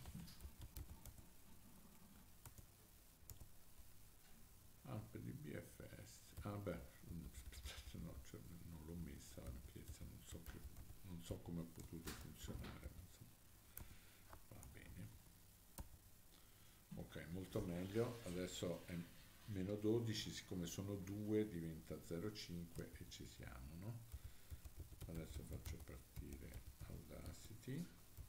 Amp di BFS. Ah beh, aspettate, no, cioè, non l'ho messa l'ampiezza, non so come ha potuto funzionare, ma insomma, va bene. Ok, molto meglio. Adesso è meno 12, siccome sono 2 diventa 0,5 e ci siamo, no? Adesso faccio partire Audacity.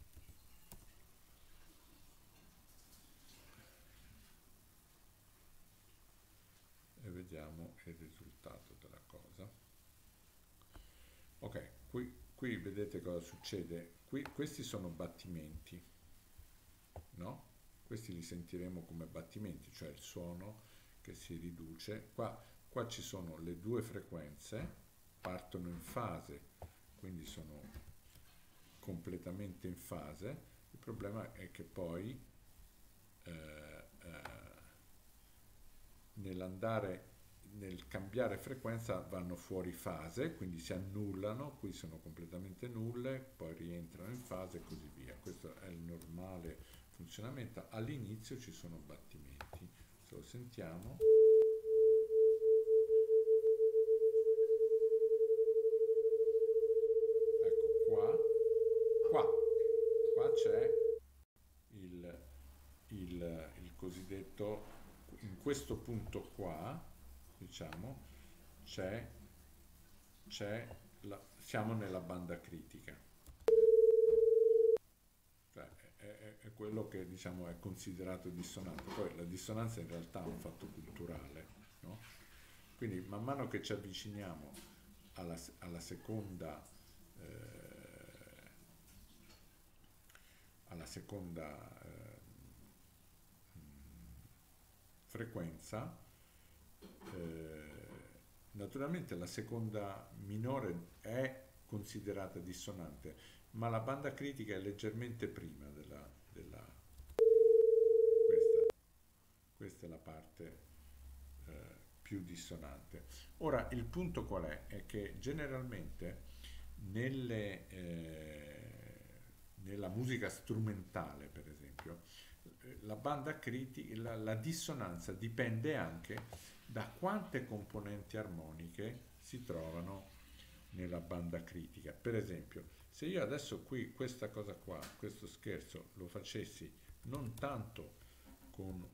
E vediamo il risultato della cosa. Ok, qui vedete cosa succede. Questi sono battimenti. no? Questi li sentiremo come battimenti, cioè il suono che si riduce. Qua ci sono le due frequenze, partono in fase, quindi sono completamente in fase. Il problema è che poi nel cambiare frequenza vanno fuori fase, quindi si annullano, qui sono completamente nulle, poi rientrano in fase e così via. Questo è il normale funzionamento. All'inizio ci sono battimenti. Se lo sentiamo. Ecco qua c'è il cosiddetto, in questo punto qua, diciamo, siamo nella banda critica, cioè è quello che diciamo è considerato dissonante. Poi la dissonanza in realtà è un fatto culturale, no? Quindi man mano che ci avviciniamo alla seconda frequenza, naturalmente la seconda minore è considerata dissonante, ma la banda critica è leggermente prima questa è la parte più dissonante. Ora, il punto qual è? È che generalmente nella musica strumentale, per esempio, la banda critica, la dissonanza dipende anche da quante componenti armoniche si trovano nella banda critica. Per esempio, se io adesso qui questa cosa qua, questo scherzo, lo facessi non tanto con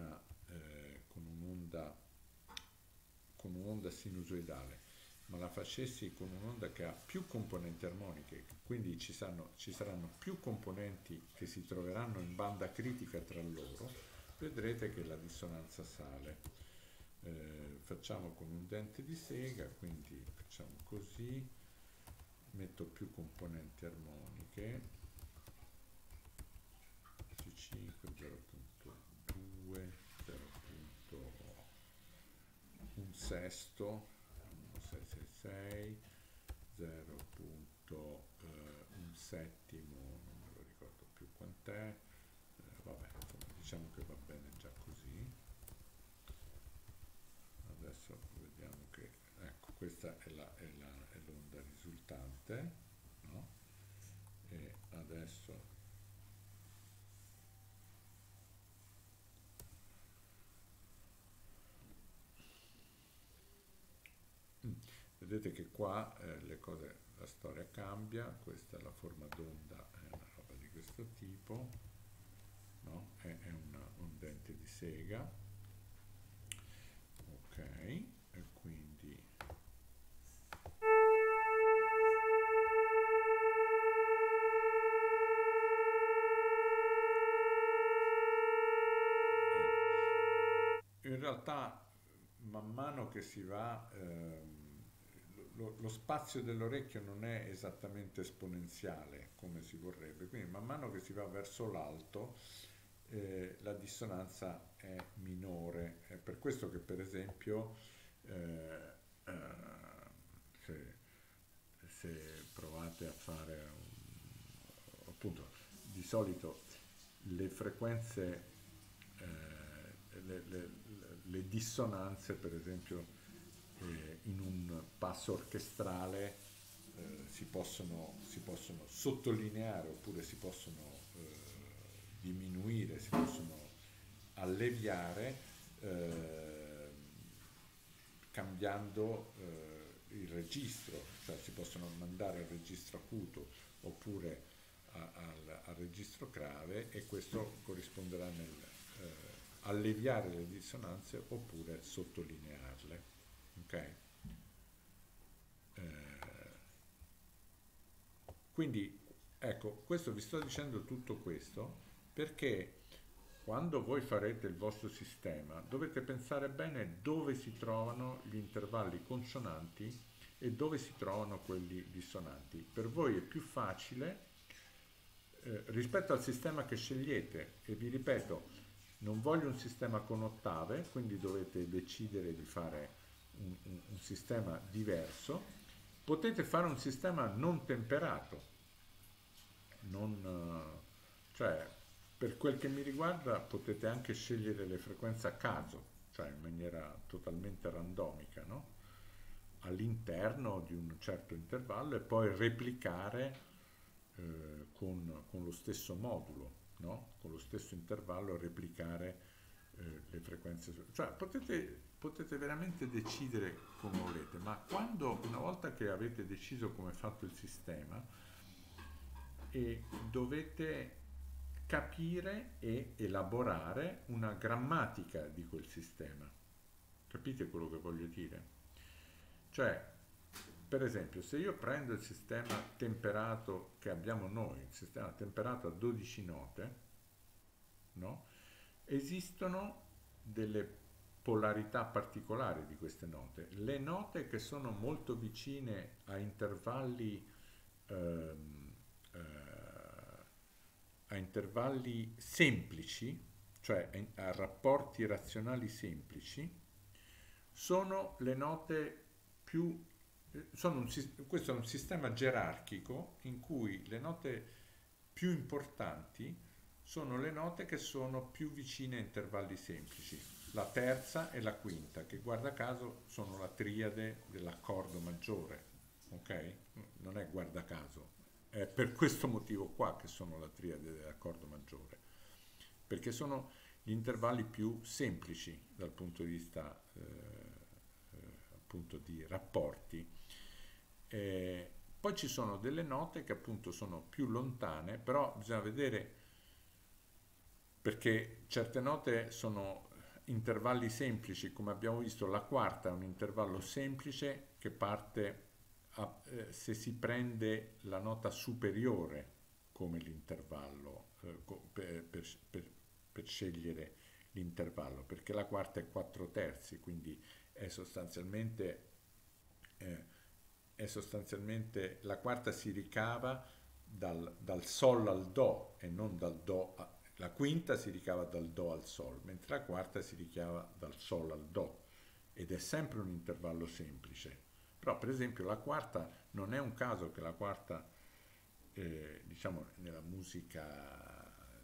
un'onda sinusoidale, ma la facessi con un'onda che ha più componenti armoniche, quindi ci saranno più componenti che si troveranno in banda critica tra loro, vedrete che la dissonanza sale. Facciamo con un dente di sega, quindi facciamo così, metto più componenti armoniche, C5, 0.2, 0.1 sesto, 666, 0.1 settimo, non me lo ricordo più quant'è, vabbè, insomma, diciamo che va bene già così. Adesso vediamo che, ecco, questa è l'onda risultante, no? E adesso vedete che qua le cose, la storia cambia, questa è la forma d'onda, è una roba di questo tipo, no? È un dente di sega, ok, e quindi in realtà man mano che si va lo spazio dell'orecchio non è esattamente esponenziale come si vorrebbe, quindi man mano che si va verso l'alto la dissonanza è minore. È per questo che per esempio eh, se, se provate a fare appunto di solito le frequenze le dissonanze per esempio in un passo orchestrale si possono sottolineare oppure si possono diminuire, si possono alleviare cambiando il registro, cioè si possono mandare al registro acuto oppure al registro grave e questo corrisponderà nel alleviare le dissonanze oppure sottolinearle. Ok? Quindi ecco, questo vi sto dicendo tutto questo perché quando voi farete il vostro sistema dovete pensare bene dove si trovano gli intervalli consonanti e dove si trovano quelli dissonanti. Per voi è più facile rispetto al sistema che scegliete, e vi ripeto, non voglio un sistema con ottave, quindi dovete decidere di fare un sistema diverso. Potete fare un sistema non temperato, cioè per quel che mi riguarda potete anche scegliere le frequenze a caso, cioè in maniera totalmente randomica, no? All'interno di un certo intervallo e poi replicare con lo stesso modulo, no? Con lo stesso intervallo replicare le frequenze. Cioè potete veramente decidere come volete, ma una volta che avete deciso come è fatto il sistema, dovete capire e elaborare una grammatica di quel sistema. Capite quello che voglio dire? Cioè, per esempio, se io prendo il sistema temperato che abbiamo noi, il sistema temperato a 12 note, no? Esistono delle polarità particolari di queste note. Le note che sono molto vicine a intervalli semplici, cioè a rapporti razionali semplici, sono le note più... questo è un sistema gerarchico in cui le note più importanti sono le note che sono più vicine a intervalli semplici. La terza e la quinta, che guarda caso sono la triade dell'accordo maggiore, ok? Non è guarda caso, è per questo motivo qua che sono la triade dell'accordo maggiore, perché sono gli intervalli più semplici dal punto di vista appunto di rapporti. Poi ci sono delle note che appunto sono più lontane, però bisogna vedere, perché certe note sono intervalli semplici, come abbiamo visto la quarta è un intervallo semplice che parte se si prende la nota superiore come l'intervallo per scegliere l'intervallo, perché la quarta è 4 terzi, quindi è sostanzialmente la quarta si ricava dal sol al do e non dal do la quinta si ricava dal do al sol, mentre la quarta si ricava dal sol al do, ed è sempre un intervallo semplice. Però per esempio la quarta non è un caso che la quarta diciamo nella musica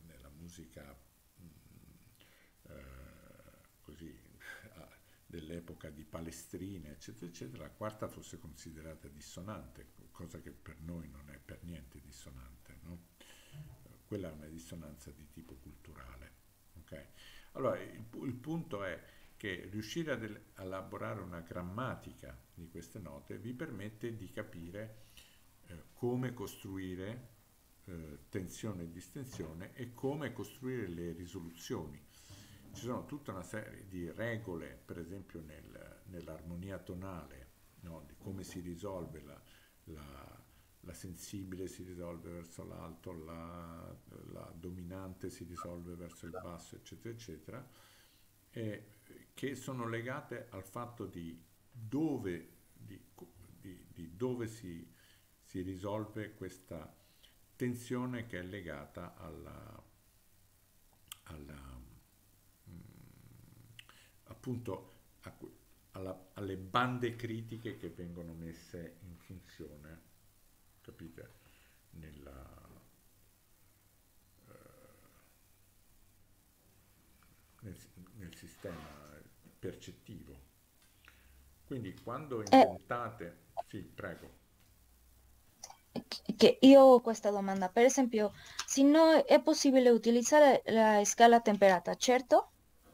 così dell'epoca di Palestrina eccetera eccetera, la quarta fosse considerata dissonante, cosa che per noi non è per niente dissonante, no? Quella è una dissonanza di tipo culturale, ok? Allora il punto è che riuscire ad elaborare una grammatica di queste note vi permette di capire come costruire tensione e distensione e come costruire le risoluzioni. Ci sono tutta una serie di regole, per esempio nell'armonia tonale, no? Di come si risolve la sensibile si risolve verso l'alto, la dominante si risolve verso il basso, eccetera, eccetera, che sono legate al fatto di dove si risolve questa tensione che è legata appunto alle bande critiche che vengono messe in funzione, capite, nel sistema percettivo. Quindi quando inventate... Sì, prego. Che io ho questa domanda, per esempio, se no è possibile utilizzare la scala temperata, certo?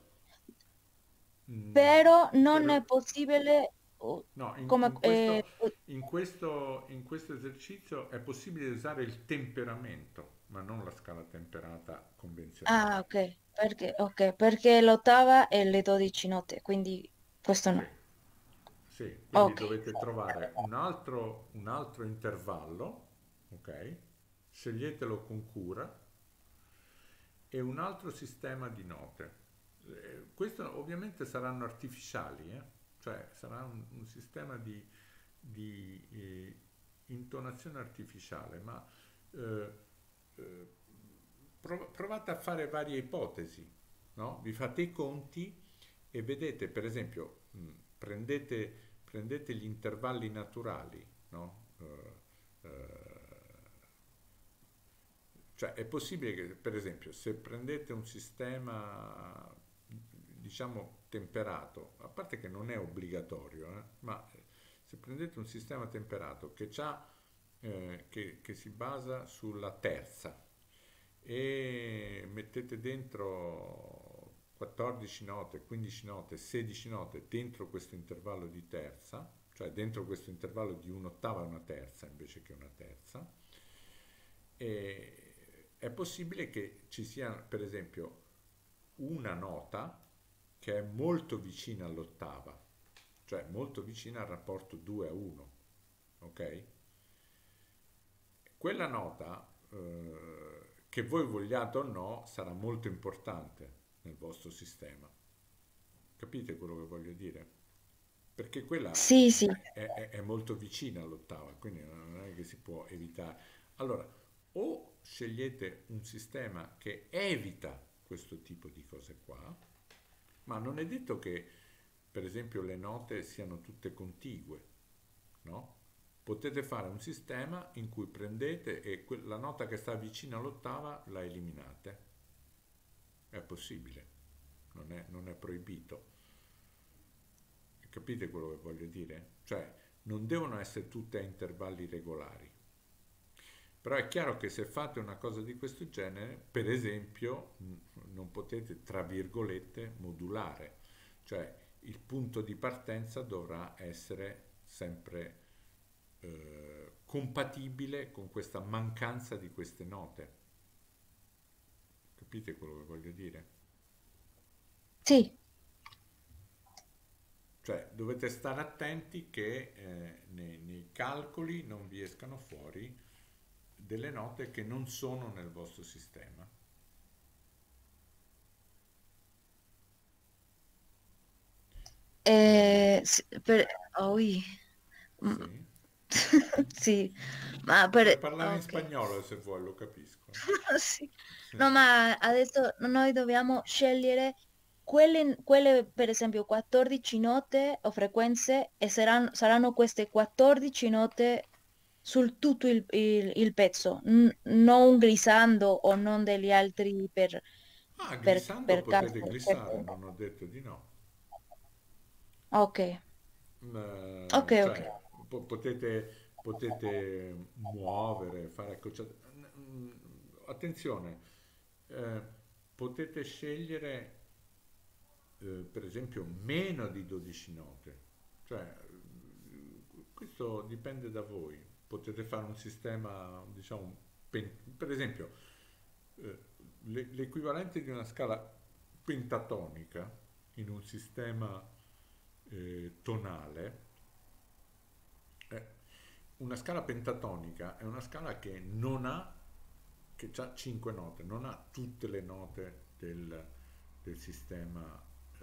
Però non è possibile No, come... in questo esercizio è possibile usare il temperamento, ma non la scala temperata convenzionale. ok, perché l'ottava è le 12 note, quindi questo Sì, no. sì, quindi Ok, dovete trovare un altro intervallo, ok? Sceglietelo con cura, e un altro sistema di note. Questo ovviamente saranno artificiali, cioè sarà un sistema di intonazione artificiale, ma eh, provate a fare varie ipotesi, no? Vi fate i conti e vedete, per esempio, prendete gli intervalli naturali, no? Cioè è possibile che, per esempio, se prendete un sistema, diciamo, temperato, a parte che non è obbligatorio, ma se prendete un sistema temperato che si basa sulla terza e mettete dentro 14 note, 15 note, 16 note dentro questo intervallo di terza, cioè dentro questo intervallo di un'ottava e una terza invece che una terza, e è possibile che ci sia, per esempio, una nota che è molto vicina all'ottava, cioè molto vicina al rapporto 2 a 1, ok? Quella nota, che voi vogliate o no, sarà molto importante nel vostro sistema. Capite quello che voglio dire? Perché quella Sì, sì. è molto vicina all'ottava, quindi non è che si può evitare. Allora, o scegliete un sistema che evita questo tipo di cose qua, ma non è detto che, per esempio, le note siano tutte contigue, no? Potete fare un sistema in cui prendete e la nota che sta vicina all'ottava la eliminate. È possibile, non è proibito. Capite quello che voglio dire? Cioè, non devono essere tutte a intervalli regolari. Però è chiaro che se fate una cosa di questo genere, per esempio, non potete, tra virgolette, modulare. Cioè, il punto di partenza dovrà essere sempre compatibile con questa mancanza di queste note. Capite quello che voglio dire? Sì. Cioè, dovete stare attenti che nei calcoli non vi escano fuori delle note che non sono nel vostro sistema. Ui. Mm. Sì? Sì, ma Puoi per... parlare in Ok. spagnolo se vuoi, lo capisco. Sì. Sì. No, ma adesso noi dobbiamo scegliere quelle, per esempio, 14 note o frequenze e saranno queste 14 note sul tutto il pezzo, non glissando o non degli altri Ah, per, glissando per potete caso. glissare, non ho detto di no. Ok, ok, ok. Cioè, potete muovere, fare accorciate. Attenzione, eh, potete scegliere per esempio meno di 12 note, cioè questo dipende da voi. Potete fare un sistema, diciamo, per esempio, eh, l'equivalente di una scala pentatonica in un sistema tonale. Una scala pentatonica è una scala che ha 5 note, non ha tutte le note del sistema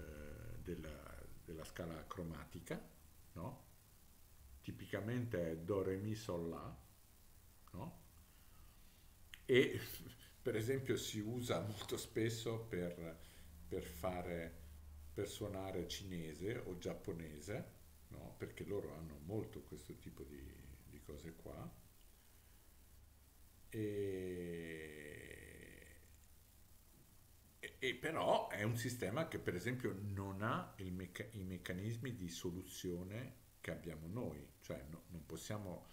della scala cromatica, no? Tipicamente è Do, Re, Mi, Sol, La, no? E per esempio si usa molto spesso per suonare cinese o giapponese, no? Perché loro hanno molto questo tipo di cose qua. E, e però è un sistema che per esempio non ha i meccanismi di soluzione che abbiamo noi, cioè non possiamo,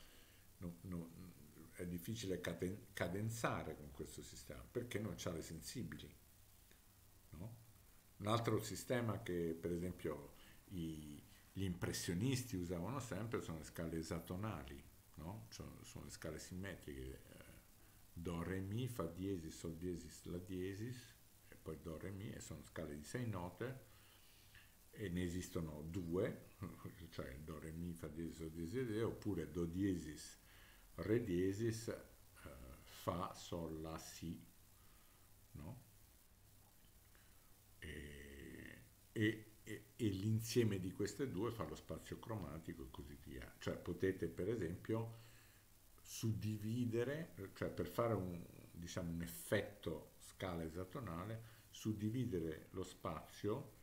è difficile cadenzare con questo sistema perché non c'ha le sensibili, no? Un altro sistema che per esempio gli impressionisti usavano sempre sono le scale esatonali, no? Cioè, sono le scale simmetriche, Do, Re, Mi, Fa diesis, Sol diesis, La diesis, e poi Do, Re, Mi, e sono scale di 6 note, e ne esistono due, cioè Do, Re, Mi, Fa diesis, Sol diesis, Re, oppure Do diesis, Re diesis, Fa, Sol, La, Si, no? E l'insieme di queste due fa lo spazio cromatico e così via. Cioè potete per esempio suddividere, cioè per fare diciamo, un effetto scala esatonale, suddividere lo spazio,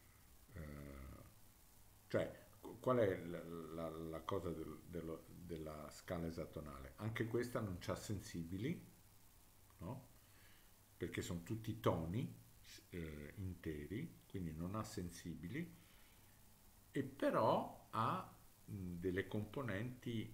cioè qual è la cosa della scala esatonale? Anche questa non c'ha sensibili, no? Perché sono tutti toni interi, quindi non ha sensibili, e però ha delle componenti,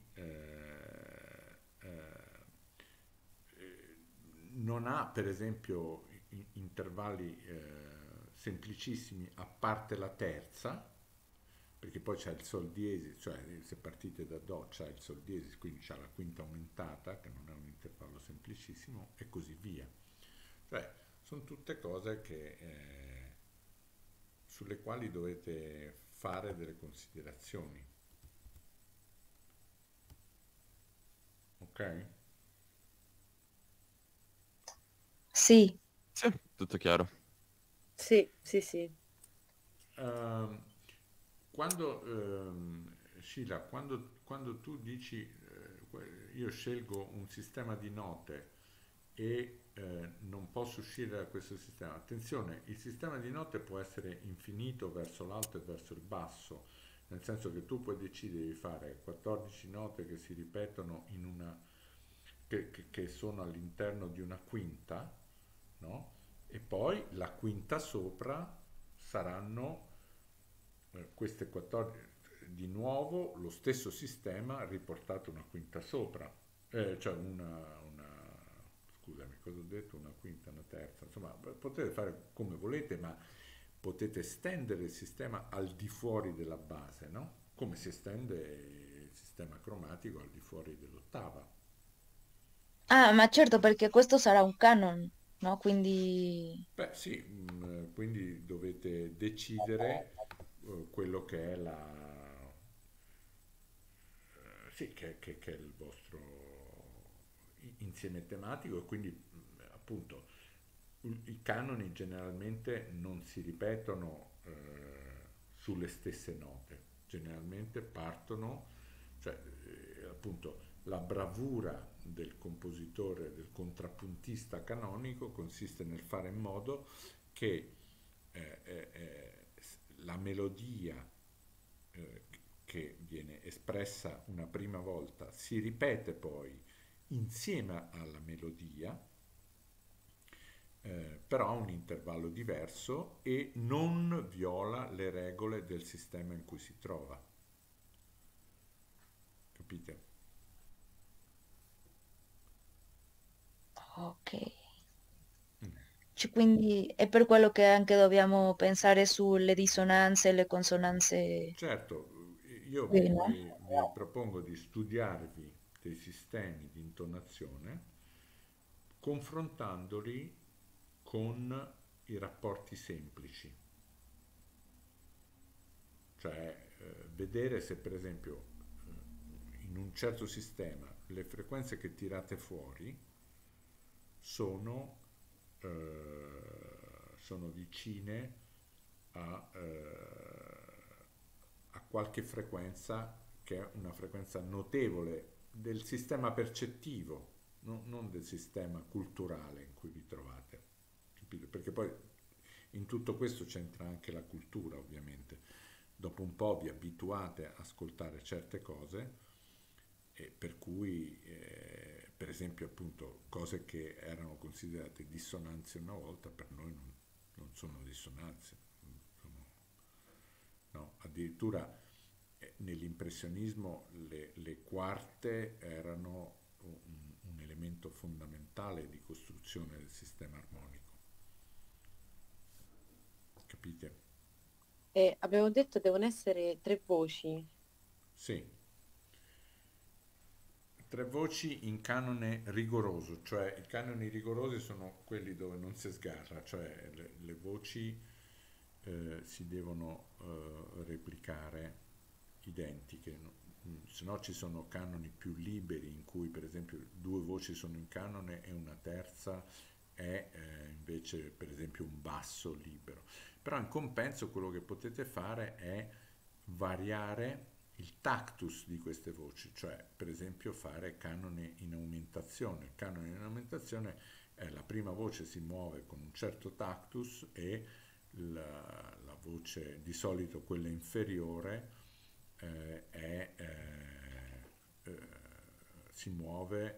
non ha per esempio intervalli semplicissimi a parte la terza, perché poi c'è il sol diesis, cioè se partite da do c'è il sol diesis, quindi c'è la quinta aumentata che non è un intervallo semplicissimo, e così via. Cioè sono tutte cose sulle quali dovete fare delle considerazioni, ok? Sì, Sì, tutto chiaro. Sì, sì, sì. Ehm, Sheila, quando tu dici io scelgo un sistema di note e non posso uscire da questo sistema, attenzione, il sistema di note può essere infinito verso l'alto e verso il basso, nel senso che tu puoi decidere di fare 14 note che si ripetono che sono all'interno di una quinta, no? E poi la quinta sopra saranno queste 14, di nuovo lo stesso sistema riportato una quinta sopra, cioè scusami, cosa ho detto? Una quinta, una terza, insomma, potete fare come volete, ma potete estendere il sistema al di fuori della base, no? Come si estende il sistema cromatico al di fuori dell'ottava. ah, ma certo perché questo sarà un canon, no? Quindi, Beh, sì, quindi dovete decidere quello che è sì, che è il vostro insieme tematico, e quindi appunto i canoni generalmente non si ripetono sulle stesse note, generalmente partono, cioè appunto la bravura del compositore, del contrappuntista canonico consiste nel fare in modo che la melodia eh, che viene espressa una prima volta si ripete poi insieme alla melodia, però a un intervallo diverso e non viola le regole del sistema in cui si trova. Capite? ok. Mm. Quindi è per quello che anche dobbiamo pensare sulle dissonanze e le consonanze Certo, io qui, no? vi propongo di studiarvi dei sistemi di intonazione confrontandoli con i rapporti semplici, cioè vedere se per esempio in un certo sistema le frequenze che tirate fuori sono, sono vicine a qualche frequenza che è una frequenza notevole del sistema percettivo, non del sistema culturale in cui vi trovate. Capito? Perché poi in tutto questo c'entra anche la cultura, ovviamente. Dopo un po' vi abituate a ascoltare certe cose, e per cui, per esempio, appunto, cose che erano considerate dissonanze una volta, per noi non sono dissonanze, sono, no, addirittura nell'impressionismo le quarte erano un elemento fondamentale di costruzione del sistema armonico, capite? E abbiamo detto devono essere tre voci. Sì, tre voci in canone rigoroso, cioè i canoni rigorosi sono quelli dove non si sgarra, cioè le voci si devono replicare identiche, no? Se no ci sono canoni più liberi in cui per esempio due voci sono in canone e una terza è invece per esempio un basso libero. Però in compenso quello che potete fare è variare il tactus di queste voci, cioè per esempio fare canone in aumentazione. Il canone in aumentazione La prima voce si muove con un certo tactus e la voce, di solito quella inferiore, eh, si muove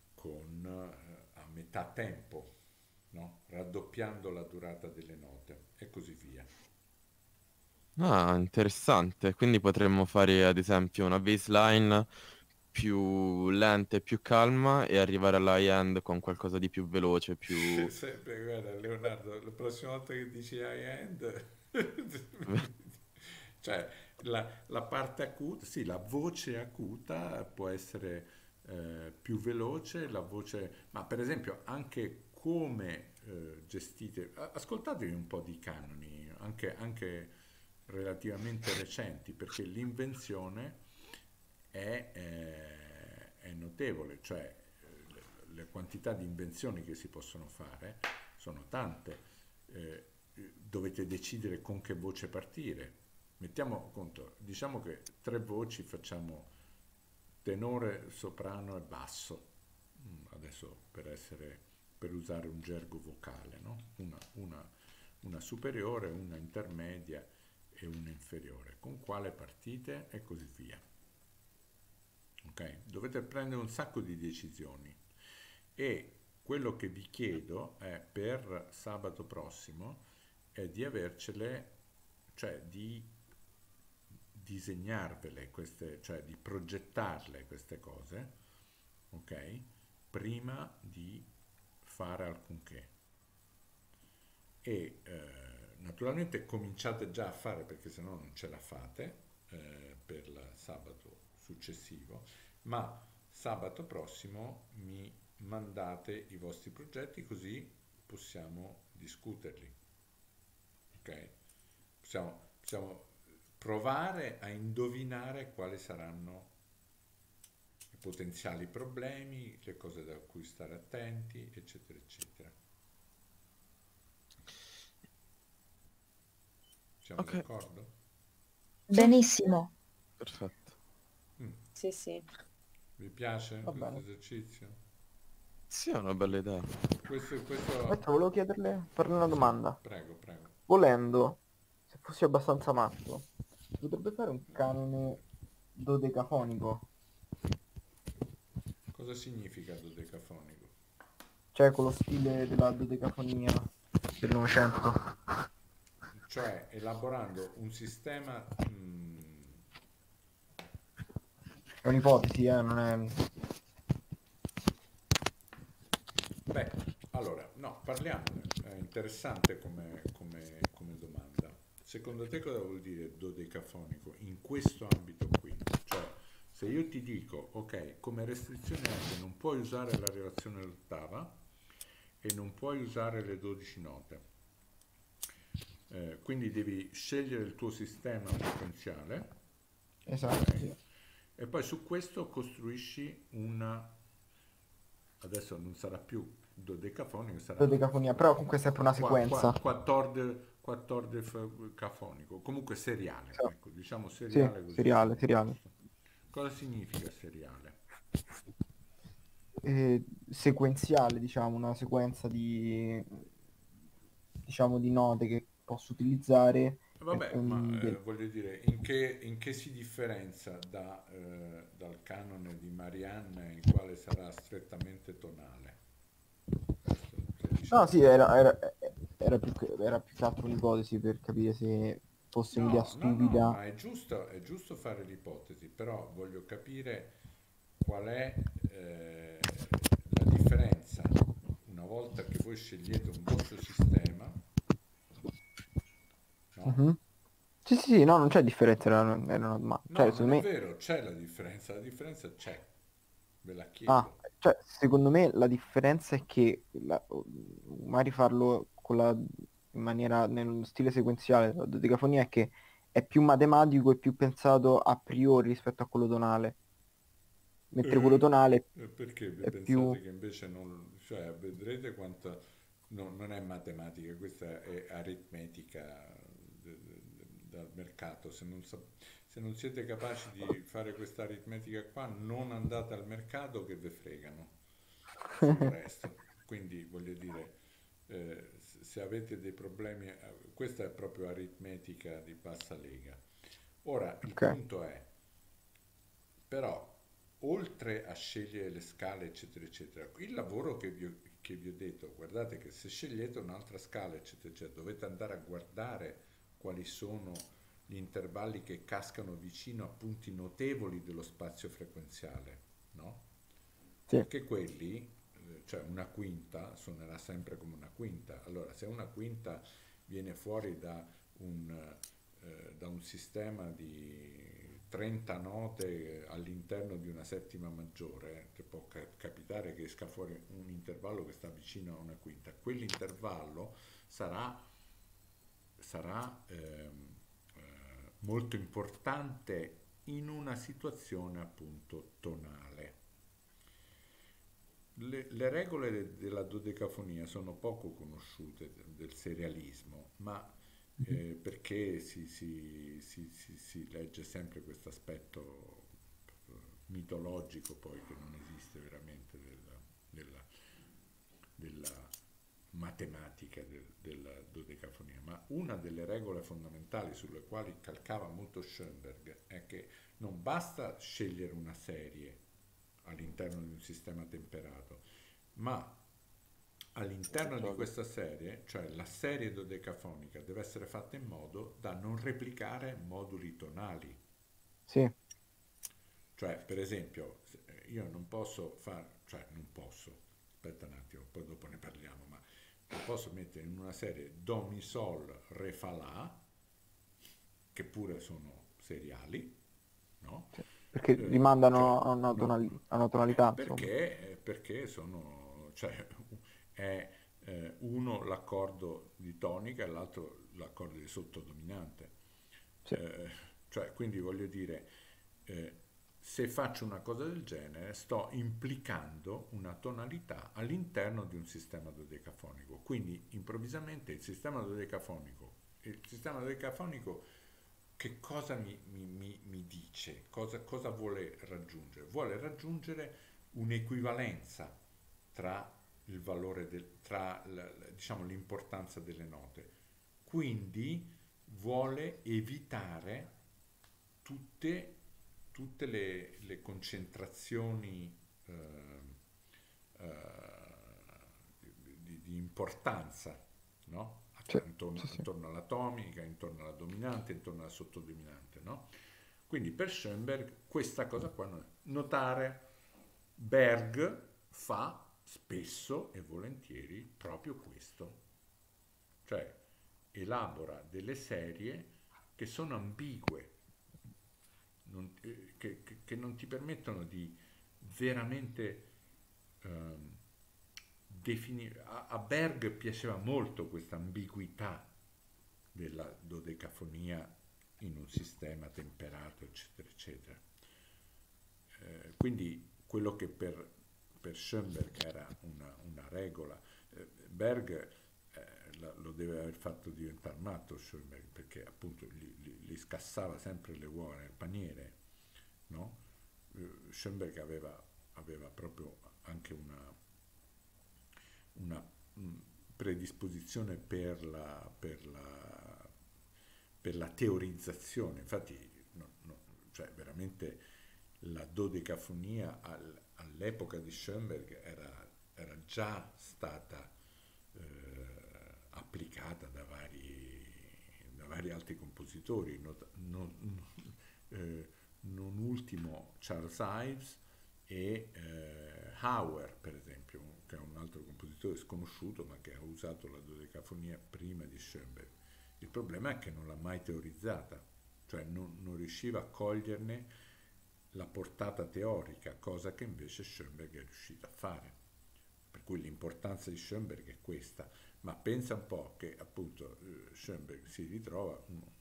a metà tempo, no? Raddoppiando la durata delle note e così via. Ah, interessante. Quindi potremmo fare ad esempio una baseline più lenta e più calma e arrivare alla high-end con qualcosa di più veloce, più... Sempre, guarda, Leonardo, la prossima volta che dici high-end, cioè la parte acuta, sì, la voce acuta può essere più veloce, la voce, ma per esempio anche come gestite, ascoltatevi un po' di canoni, anche relativamente recenti, perché l'invenzione è notevole, cioè le quantità di invenzioni che si possono fare sono tante. Dovete decidere con che voce partire. Mettiamo conto, diciamo che tre voci facciamo tenore, soprano e basso. Adesso per usare un gergo vocale, no? Una superiore, una intermedia e una inferiore. Con quale partite e così via. Ok? Dovete prendere un sacco di decisioni e quello che vi chiedo è per sabato prossimo è di avercele, cioè di disegnarvele queste, cioè di progettarle queste cose, ok? Prima di fare alcunché. E naturalmente cominciate già a fare perché sennò non ce la fate per il sabato successivo, ma sabato prossimo mi mandate i vostri progetti così possiamo discuterli, ok? Possiamo provare a indovinare quali saranno i potenziali problemi, le cose da cui stare attenti, eccetera, eccetera. Siamo Ok, d'accordo? sì, Benissimo. perfetto. Mm. Sì, sì. Vi piace Va questo bene. esercizio? Sì, è una bella idea. Aspetta, volevo chiederle, farle una domanda. Prego, prego. Volendo, se fossi abbastanza matto, si potrebbe fare un canone dodecafonico, Cosa significa dodecafonico? cioè con lo stile della dodecafonia del Novecento. Cioè elaborando un sistema... È un'ipotesi, non è... beh, allora, no, parliamone. È interessante come domanda. Secondo te cosa vuol dire dodecafonico in questo ambito qui? Cioè, se io ti dico, ok, come restrizione è che non puoi usare la relazione all'ottava e non puoi usare le 12 note. Quindi devi scegliere il tuo sistema potenziale, Esatto, ok? sì. E poi su questo costruisci adesso non sarà più dodecafonico, sarà Dodecafonia, però comunque è sempre una sequenza. 14 cafonico, comunque seriale, Sì, ecco, diciamo sì, seriale così seriale, siamo a seriale. posto. Cosa significa seriale? Sequenziale, diciamo, una sequenza diciamo, di note che posso utilizzare Vabbè, ma voglio dire, in che si differenzia dal canone di Marianne, il quale sarà strettamente tonale? Questo sto No, dicendo. sì, era più che altro un'ipotesi per capire se fosse un'idea No, no, no, stupida. ma è giusto fare l'ipotesi, però voglio capire qual è la differenza una volta che voi scegliete un vostro sistema, no? Mhm. Sì, sì, sì, no, non c'è differenza, cioè, No, non secondo è me, vero, c'è la differenza c'è, ve la ah, chiedo. cioè, secondo me la differenza è che magari farlo in maniera, nello stile sequenziale della dodecafonia è che è più matematico e più pensato a priori rispetto a quello tonale, mentre quello tonale Perché è più... pensate che invece non, cioè vedrete quanta, no, non è matematica, questa è aritmetica dal mercato, se non siete capaci di fare questa aritmetica qua, non andate al mercato che ve fregano sul resto. quindi voglio dire, se avete dei problemi, questa è proprio aritmetica di bassa lega. Ora, il Ok. punto è, però, oltre a scegliere le scale, eccetera, eccetera, il lavoro che vi ho detto, guardate che se scegliete un'altra scala, eccetera, eccetera, dovete andare a guardare quali sono gli intervalli che cascano vicino a punti notevoli dello spazio frequenziale, no? Sì. Perché quelli, cioè una quinta suonerà sempre come una quinta. Allora, se una quinta viene fuori da un sistema di 30 note all'interno di una settima maggiore, che può capitare che esca fuori un intervallo che sta vicino a una quinta, quell'intervallo sarà molto importante in una situazione appunto tonale. Le regole della dodecafonia sono poco conosciute del serialismo, ma perché si legge sempre questo aspetto mitologico poi che non esiste veramente della- della matematica della dodecafonia, ma una delle regole fondamentali sulle quali calcava molto Schoenberg è che non basta scegliere una serie all'interno di un sistema temperato, ma all'interno di questa serie, cioè la serie dodecafonica, deve essere fatta in modo da non replicare moduli tonali. Sì. Cioè, per esempio, io non posso fare, cioè non posso, aspetta un attimo, poi dopo ne parliamo, ma non posso mettere in una serie Do, Mi, Sol, Re, Fa, La, che pure sono seriali, no? Sì. Perché Cioè, rimandano a no, a una tonalità, insomma. perché sono, cioè, è uno l'accordo di tonica e l'altro l'accordo di sottodominante. Sì. Eh, cioè, quindi voglio dire, eh, se faccio una cosa del genere, sto implicando una tonalità all'interno di un sistema dodecafonico. Quindi improvvisamente il sistema dodecafonico che cosa mi dice? Cosa vuole raggiungere? Vuole raggiungere un'equivalenza tra il valore tra diciamo, l'importanza delle note. Quindi vuole evitare tutte, tutte le concentrazioni di importanza, no? Sì, Intorno, sì, sì. intorno all'atomica, intorno alla dominante, intorno alla sottodominante, no? Quindi per Schoenberg questa cosa qua notare, Berg fa spesso e volentieri proprio questo, cioè elabora delle serie che sono ambigue, che non ti permettono di veramente definire. A Berg piaceva molto questa ambiguità della dodecafonia in un sistema temperato, eccetera, eccetera. Quindi quello che per Schoenberg era una regola, Berg lo deve aver fatto diventare matto Schoenberg, perché appunto gli scassava sempre le uova nel paniere, no? Schoenberg aveva proprio anche una predisposizione per la teorizzazione. Infatti, cioè veramente la dodecafonia all'epoca di Schoenberg era già stata applicata da vari altri compositori, non ultimo Charles Ives e Hauer, per esempio, che è un altro compositore sconosciuto ma che ha usato la dodecafonia prima di Schoenberg. Il problema è che non l'ha mai teorizzata, cioè non riusciva a coglierne la portata teorica, cosa che invece Schoenberg è riuscito a fare. Per cui l'importanza di Schoenberg è questa, ma pensa un po' che appunto Schoenberg si ritrova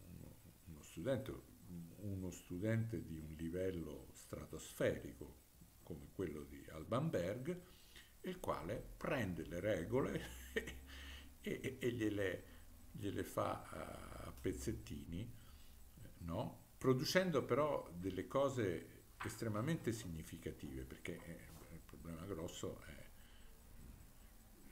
uno studente di un livello stratosferico come quello di Alban Berg, il quale prende le regole e gliele fa a pezzettini, no? Producendo però delle cose estremamente significative, perché il problema grosso è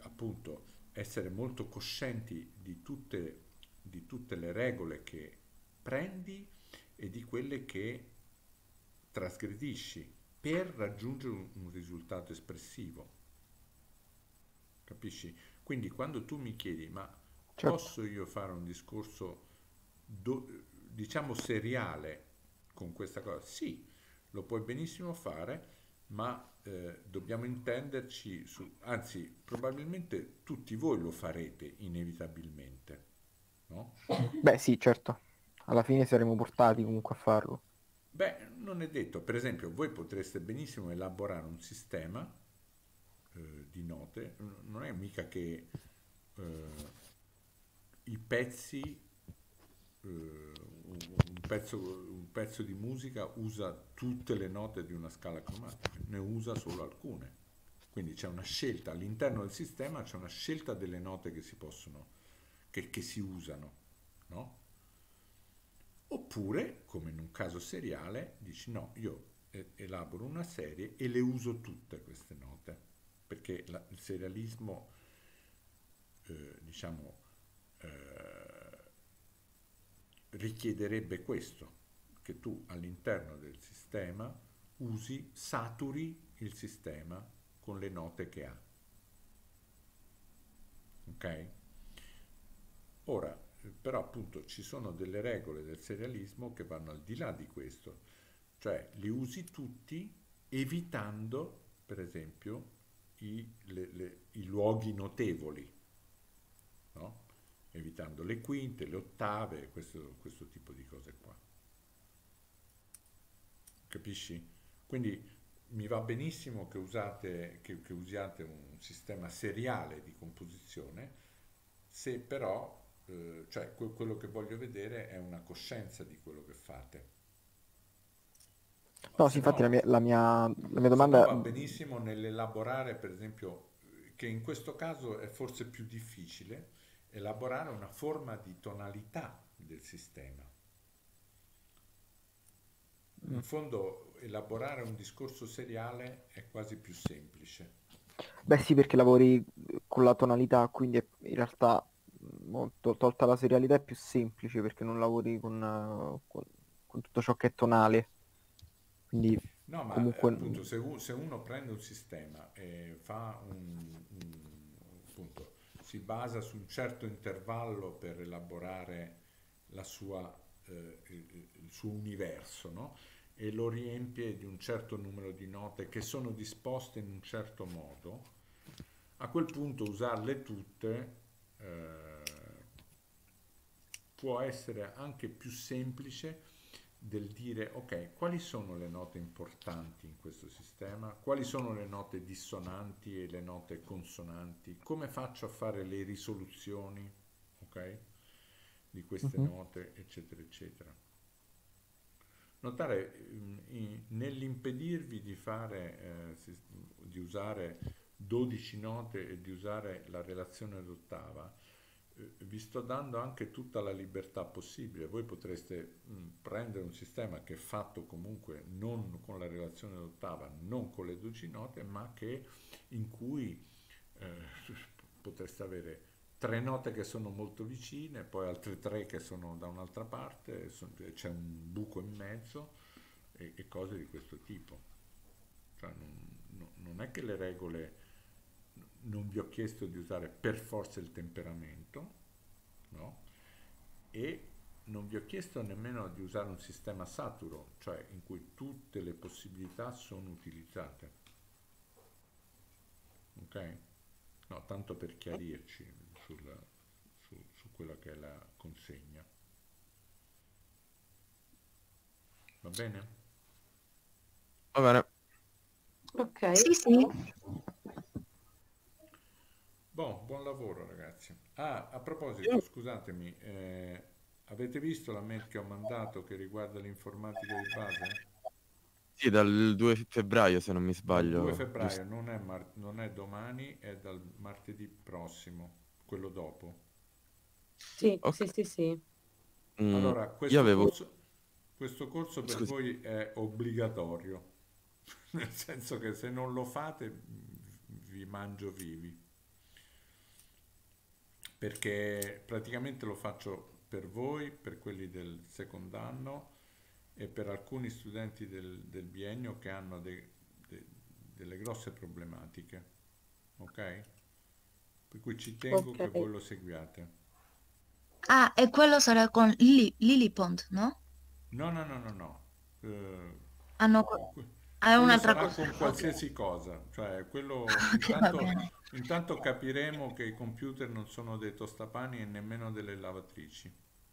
appunto essere molto coscienti di tutte le regole che prendi e di quelle che trasgredisci per raggiungere un risultato espressivo, capisci? Quindi quando tu mi chiedi, ma Certo. posso io fare un discorso, diciamo, seriale con questa cosa? Sì, lo puoi benissimo fare, ma dobbiamo intenderci su, anzi, probabilmente tutti voi lo farete inevitabilmente, no? Beh, sì, certo. Alla fine saremo portati comunque a farlo. Beh, non è detto. Per esempio, voi potreste benissimo elaborare un sistema di note, non è mica che eh, i pezzi, un pezzo di musica usa tutte le note di una scala cromatica, ne usa solo alcune. Quindi c'è una scelta all'interno del sistema, c'è una scelta delle note che si possono, che si usano, no? Oppure, come in un caso seriale, dici no, io elaboro una serie e le uso tutte queste note, perché il serialismo, diciamo, eh, richiederebbe questo, che tu all'interno del sistema saturi il sistema con le note che ha, ok? Ora, però appunto ci sono delle regole del serialismo che vanno al di là di questo, cioè li usi tutti evitando, per esempio, i luoghi notevoli, no? Evitando le quinte, le ottave, questo tipo di cose qua. Capisci? Quindi mi va benissimo che usiate un sistema seriale di composizione, se però, cioè quello che voglio vedere è una coscienza di quello che fate. No, sì, Se infatti no, la mia se no domanda. va benissimo nell'elaborare, per esempio, che in questo caso è forse più difficile, elaborare una forma di tonalità del sistema. In fondo, elaborare un discorso seriale è quasi più semplice. Beh, sì, perché lavori con la tonalità, quindi in realtà, tolta la serialità, è più semplice perché non lavori con tutto ciò che è tonale. Quindi No, ma comunque. appunto se uno prende un sistema e fa appunto, si basa su un certo intervallo per elaborare il suo universo, no? E lo riempie di un certo numero di note che sono disposte in un certo modo, a quel punto usarle tutte può essere anche più semplice del dire ok, quali sono le note importanti in questo sistema, quali sono le note dissonanti e le note consonanti, come faccio a fare le risoluzioni, ok, di queste Mhm. note, eccetera, eccetera. Notare nell'impedirvi di di usare 12 note e di usare la relazione d'ottava, vi sto dando anche tutta la libertà possibile. Voi potreste prendere un sistema che è fatto comunque non con la relazione d'ottava, non con le 12 note, ma in cui eh, potreste avere tre note che sono molto vicine, poi altre tre che sono da un'altra parte, c'è un buco in mezzo e cose di questo tipo. Cioè, non è che le regole, non vi ho chiesto di usare per forza il temperamento, no? E non vi ho chiesto nemmeno di usare un sistema saturo, cioè in cui tutte le possibilità sono utilizzate. Ok? No, tanto per chiarirci su quella che è la consegna. Va bene? Va bene. Ok. Sì, sì. Buon lavoro ragazzi. Ah, a proposito, scusatemi, avete visto la mail che ho mandato che riguarda l'informatica di base? Sì, dal 2 febbraio, se non mi Dal 2 sbaglio, febbraio, giusto? non è domani, è dal martedì prossimo, quello dopo. Sì, Ok. sì, sì, sì. Mm, Allora, io avevo... questo corso per Scusi. voi è obbligatorio, nel senso che se non lo fate vi mangio vivi. perché praticamente lo faccio per voi, per quelli del secondo anno e per alcuni studenti del biennio che hanno delle grosse problematiche, ok? Per cui ci tengo che voi Ok. lo seguiate. Ah, e quello sarà con Lillipond, no? No, no, no, no, no. Hanno... È Quello un'altra sarà cosa. con Ok, qualsiasi cosa, cioè quello ok, va bene. intanto capiremo che i computer non sono dei tostapani e nemmeno delle lavatrici.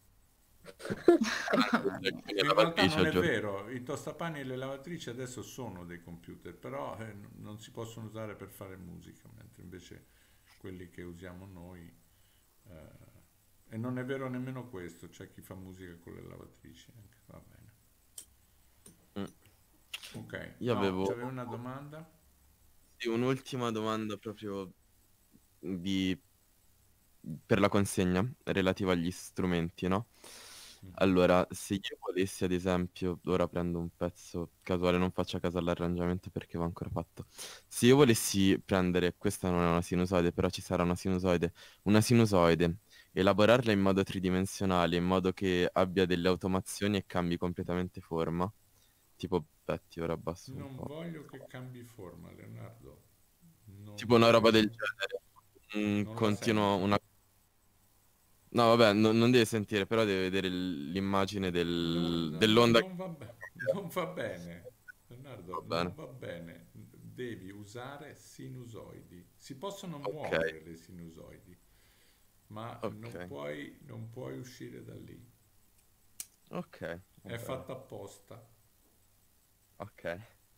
Le In realtà lavatrici non al è giorno. vero, i tostapani e le lavatrici adesso sono dei computer, però non si possono usare per fare musica, mentre invece quelli che usiamo noi... eh, e non è vero nemmeno questo, c'è chi fa musica con le lavatrici anche, va bene. Mm. Ok, Io no, avevo c'avevo una domanda? sì, un'ultima domanda proprio di per la consegna relativa agli strumenti, no? Mhm. Allora, se io volessi, ad esempio, ora prendo un pezzo casuale, non faccio a caso all'arrangiamento perché va ancora fatto. Se io volessi prendere, questa non è una sinusoide, però ci sarà una sinusoide, elaborarla in modo tridimensionale, in modo che abbia delle automazioni e cambi completamente forma. Tipo, aspetti, ora abbasso un Non po'. voglio che cambi forma, Leonardo. Tipo Non una roba del voglio, genere. Un non la continuo, sento. una no, vabbè, non deve sentire, però deve vedere l'immagine dell'onda che... Non va non va bene, Va Leonardo, non bene. va bene. Devi usare sinusoidi. Si possono Ok, muovere le sinusoidi, ma ok, non puoi uscire da lì. ok, va È bene. fatta apposta. Ok,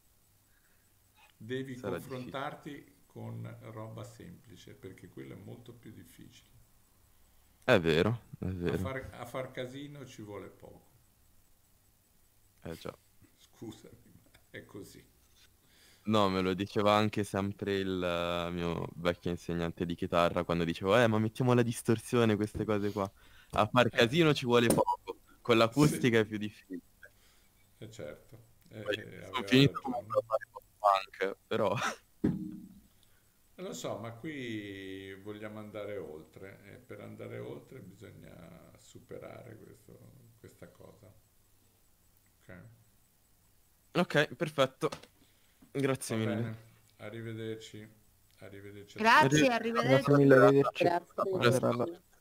Devi sarà difficile. confrontarti con roba semplice, perché quello è molto più difficile. È vero, è vero. A far casino ci vuole poco. Eh già. Scusami, ma è così. No, me lo diceva anche sempre il mio vecchio insegnante di chitarra quando dicevo, ma mettiamo la distorsione, queste cose qua. A far Eh, casino ci vuole poco, con sì, l'acustica è più difficile. certo, Poi sono aveva finito comunque a ragione. fare pop punk, però... Lo so, ma qui vogliamo andare oltre e per andare oltre bisogna superare questa cosa. Ok? Ok, perfetto. Grazie Va mille. bene, arrivederci, arrivederci a tutti. Grazie, Grazie arrivederci. mille, arrivederci. Grazie, Buona Presto. serata. arrivederci.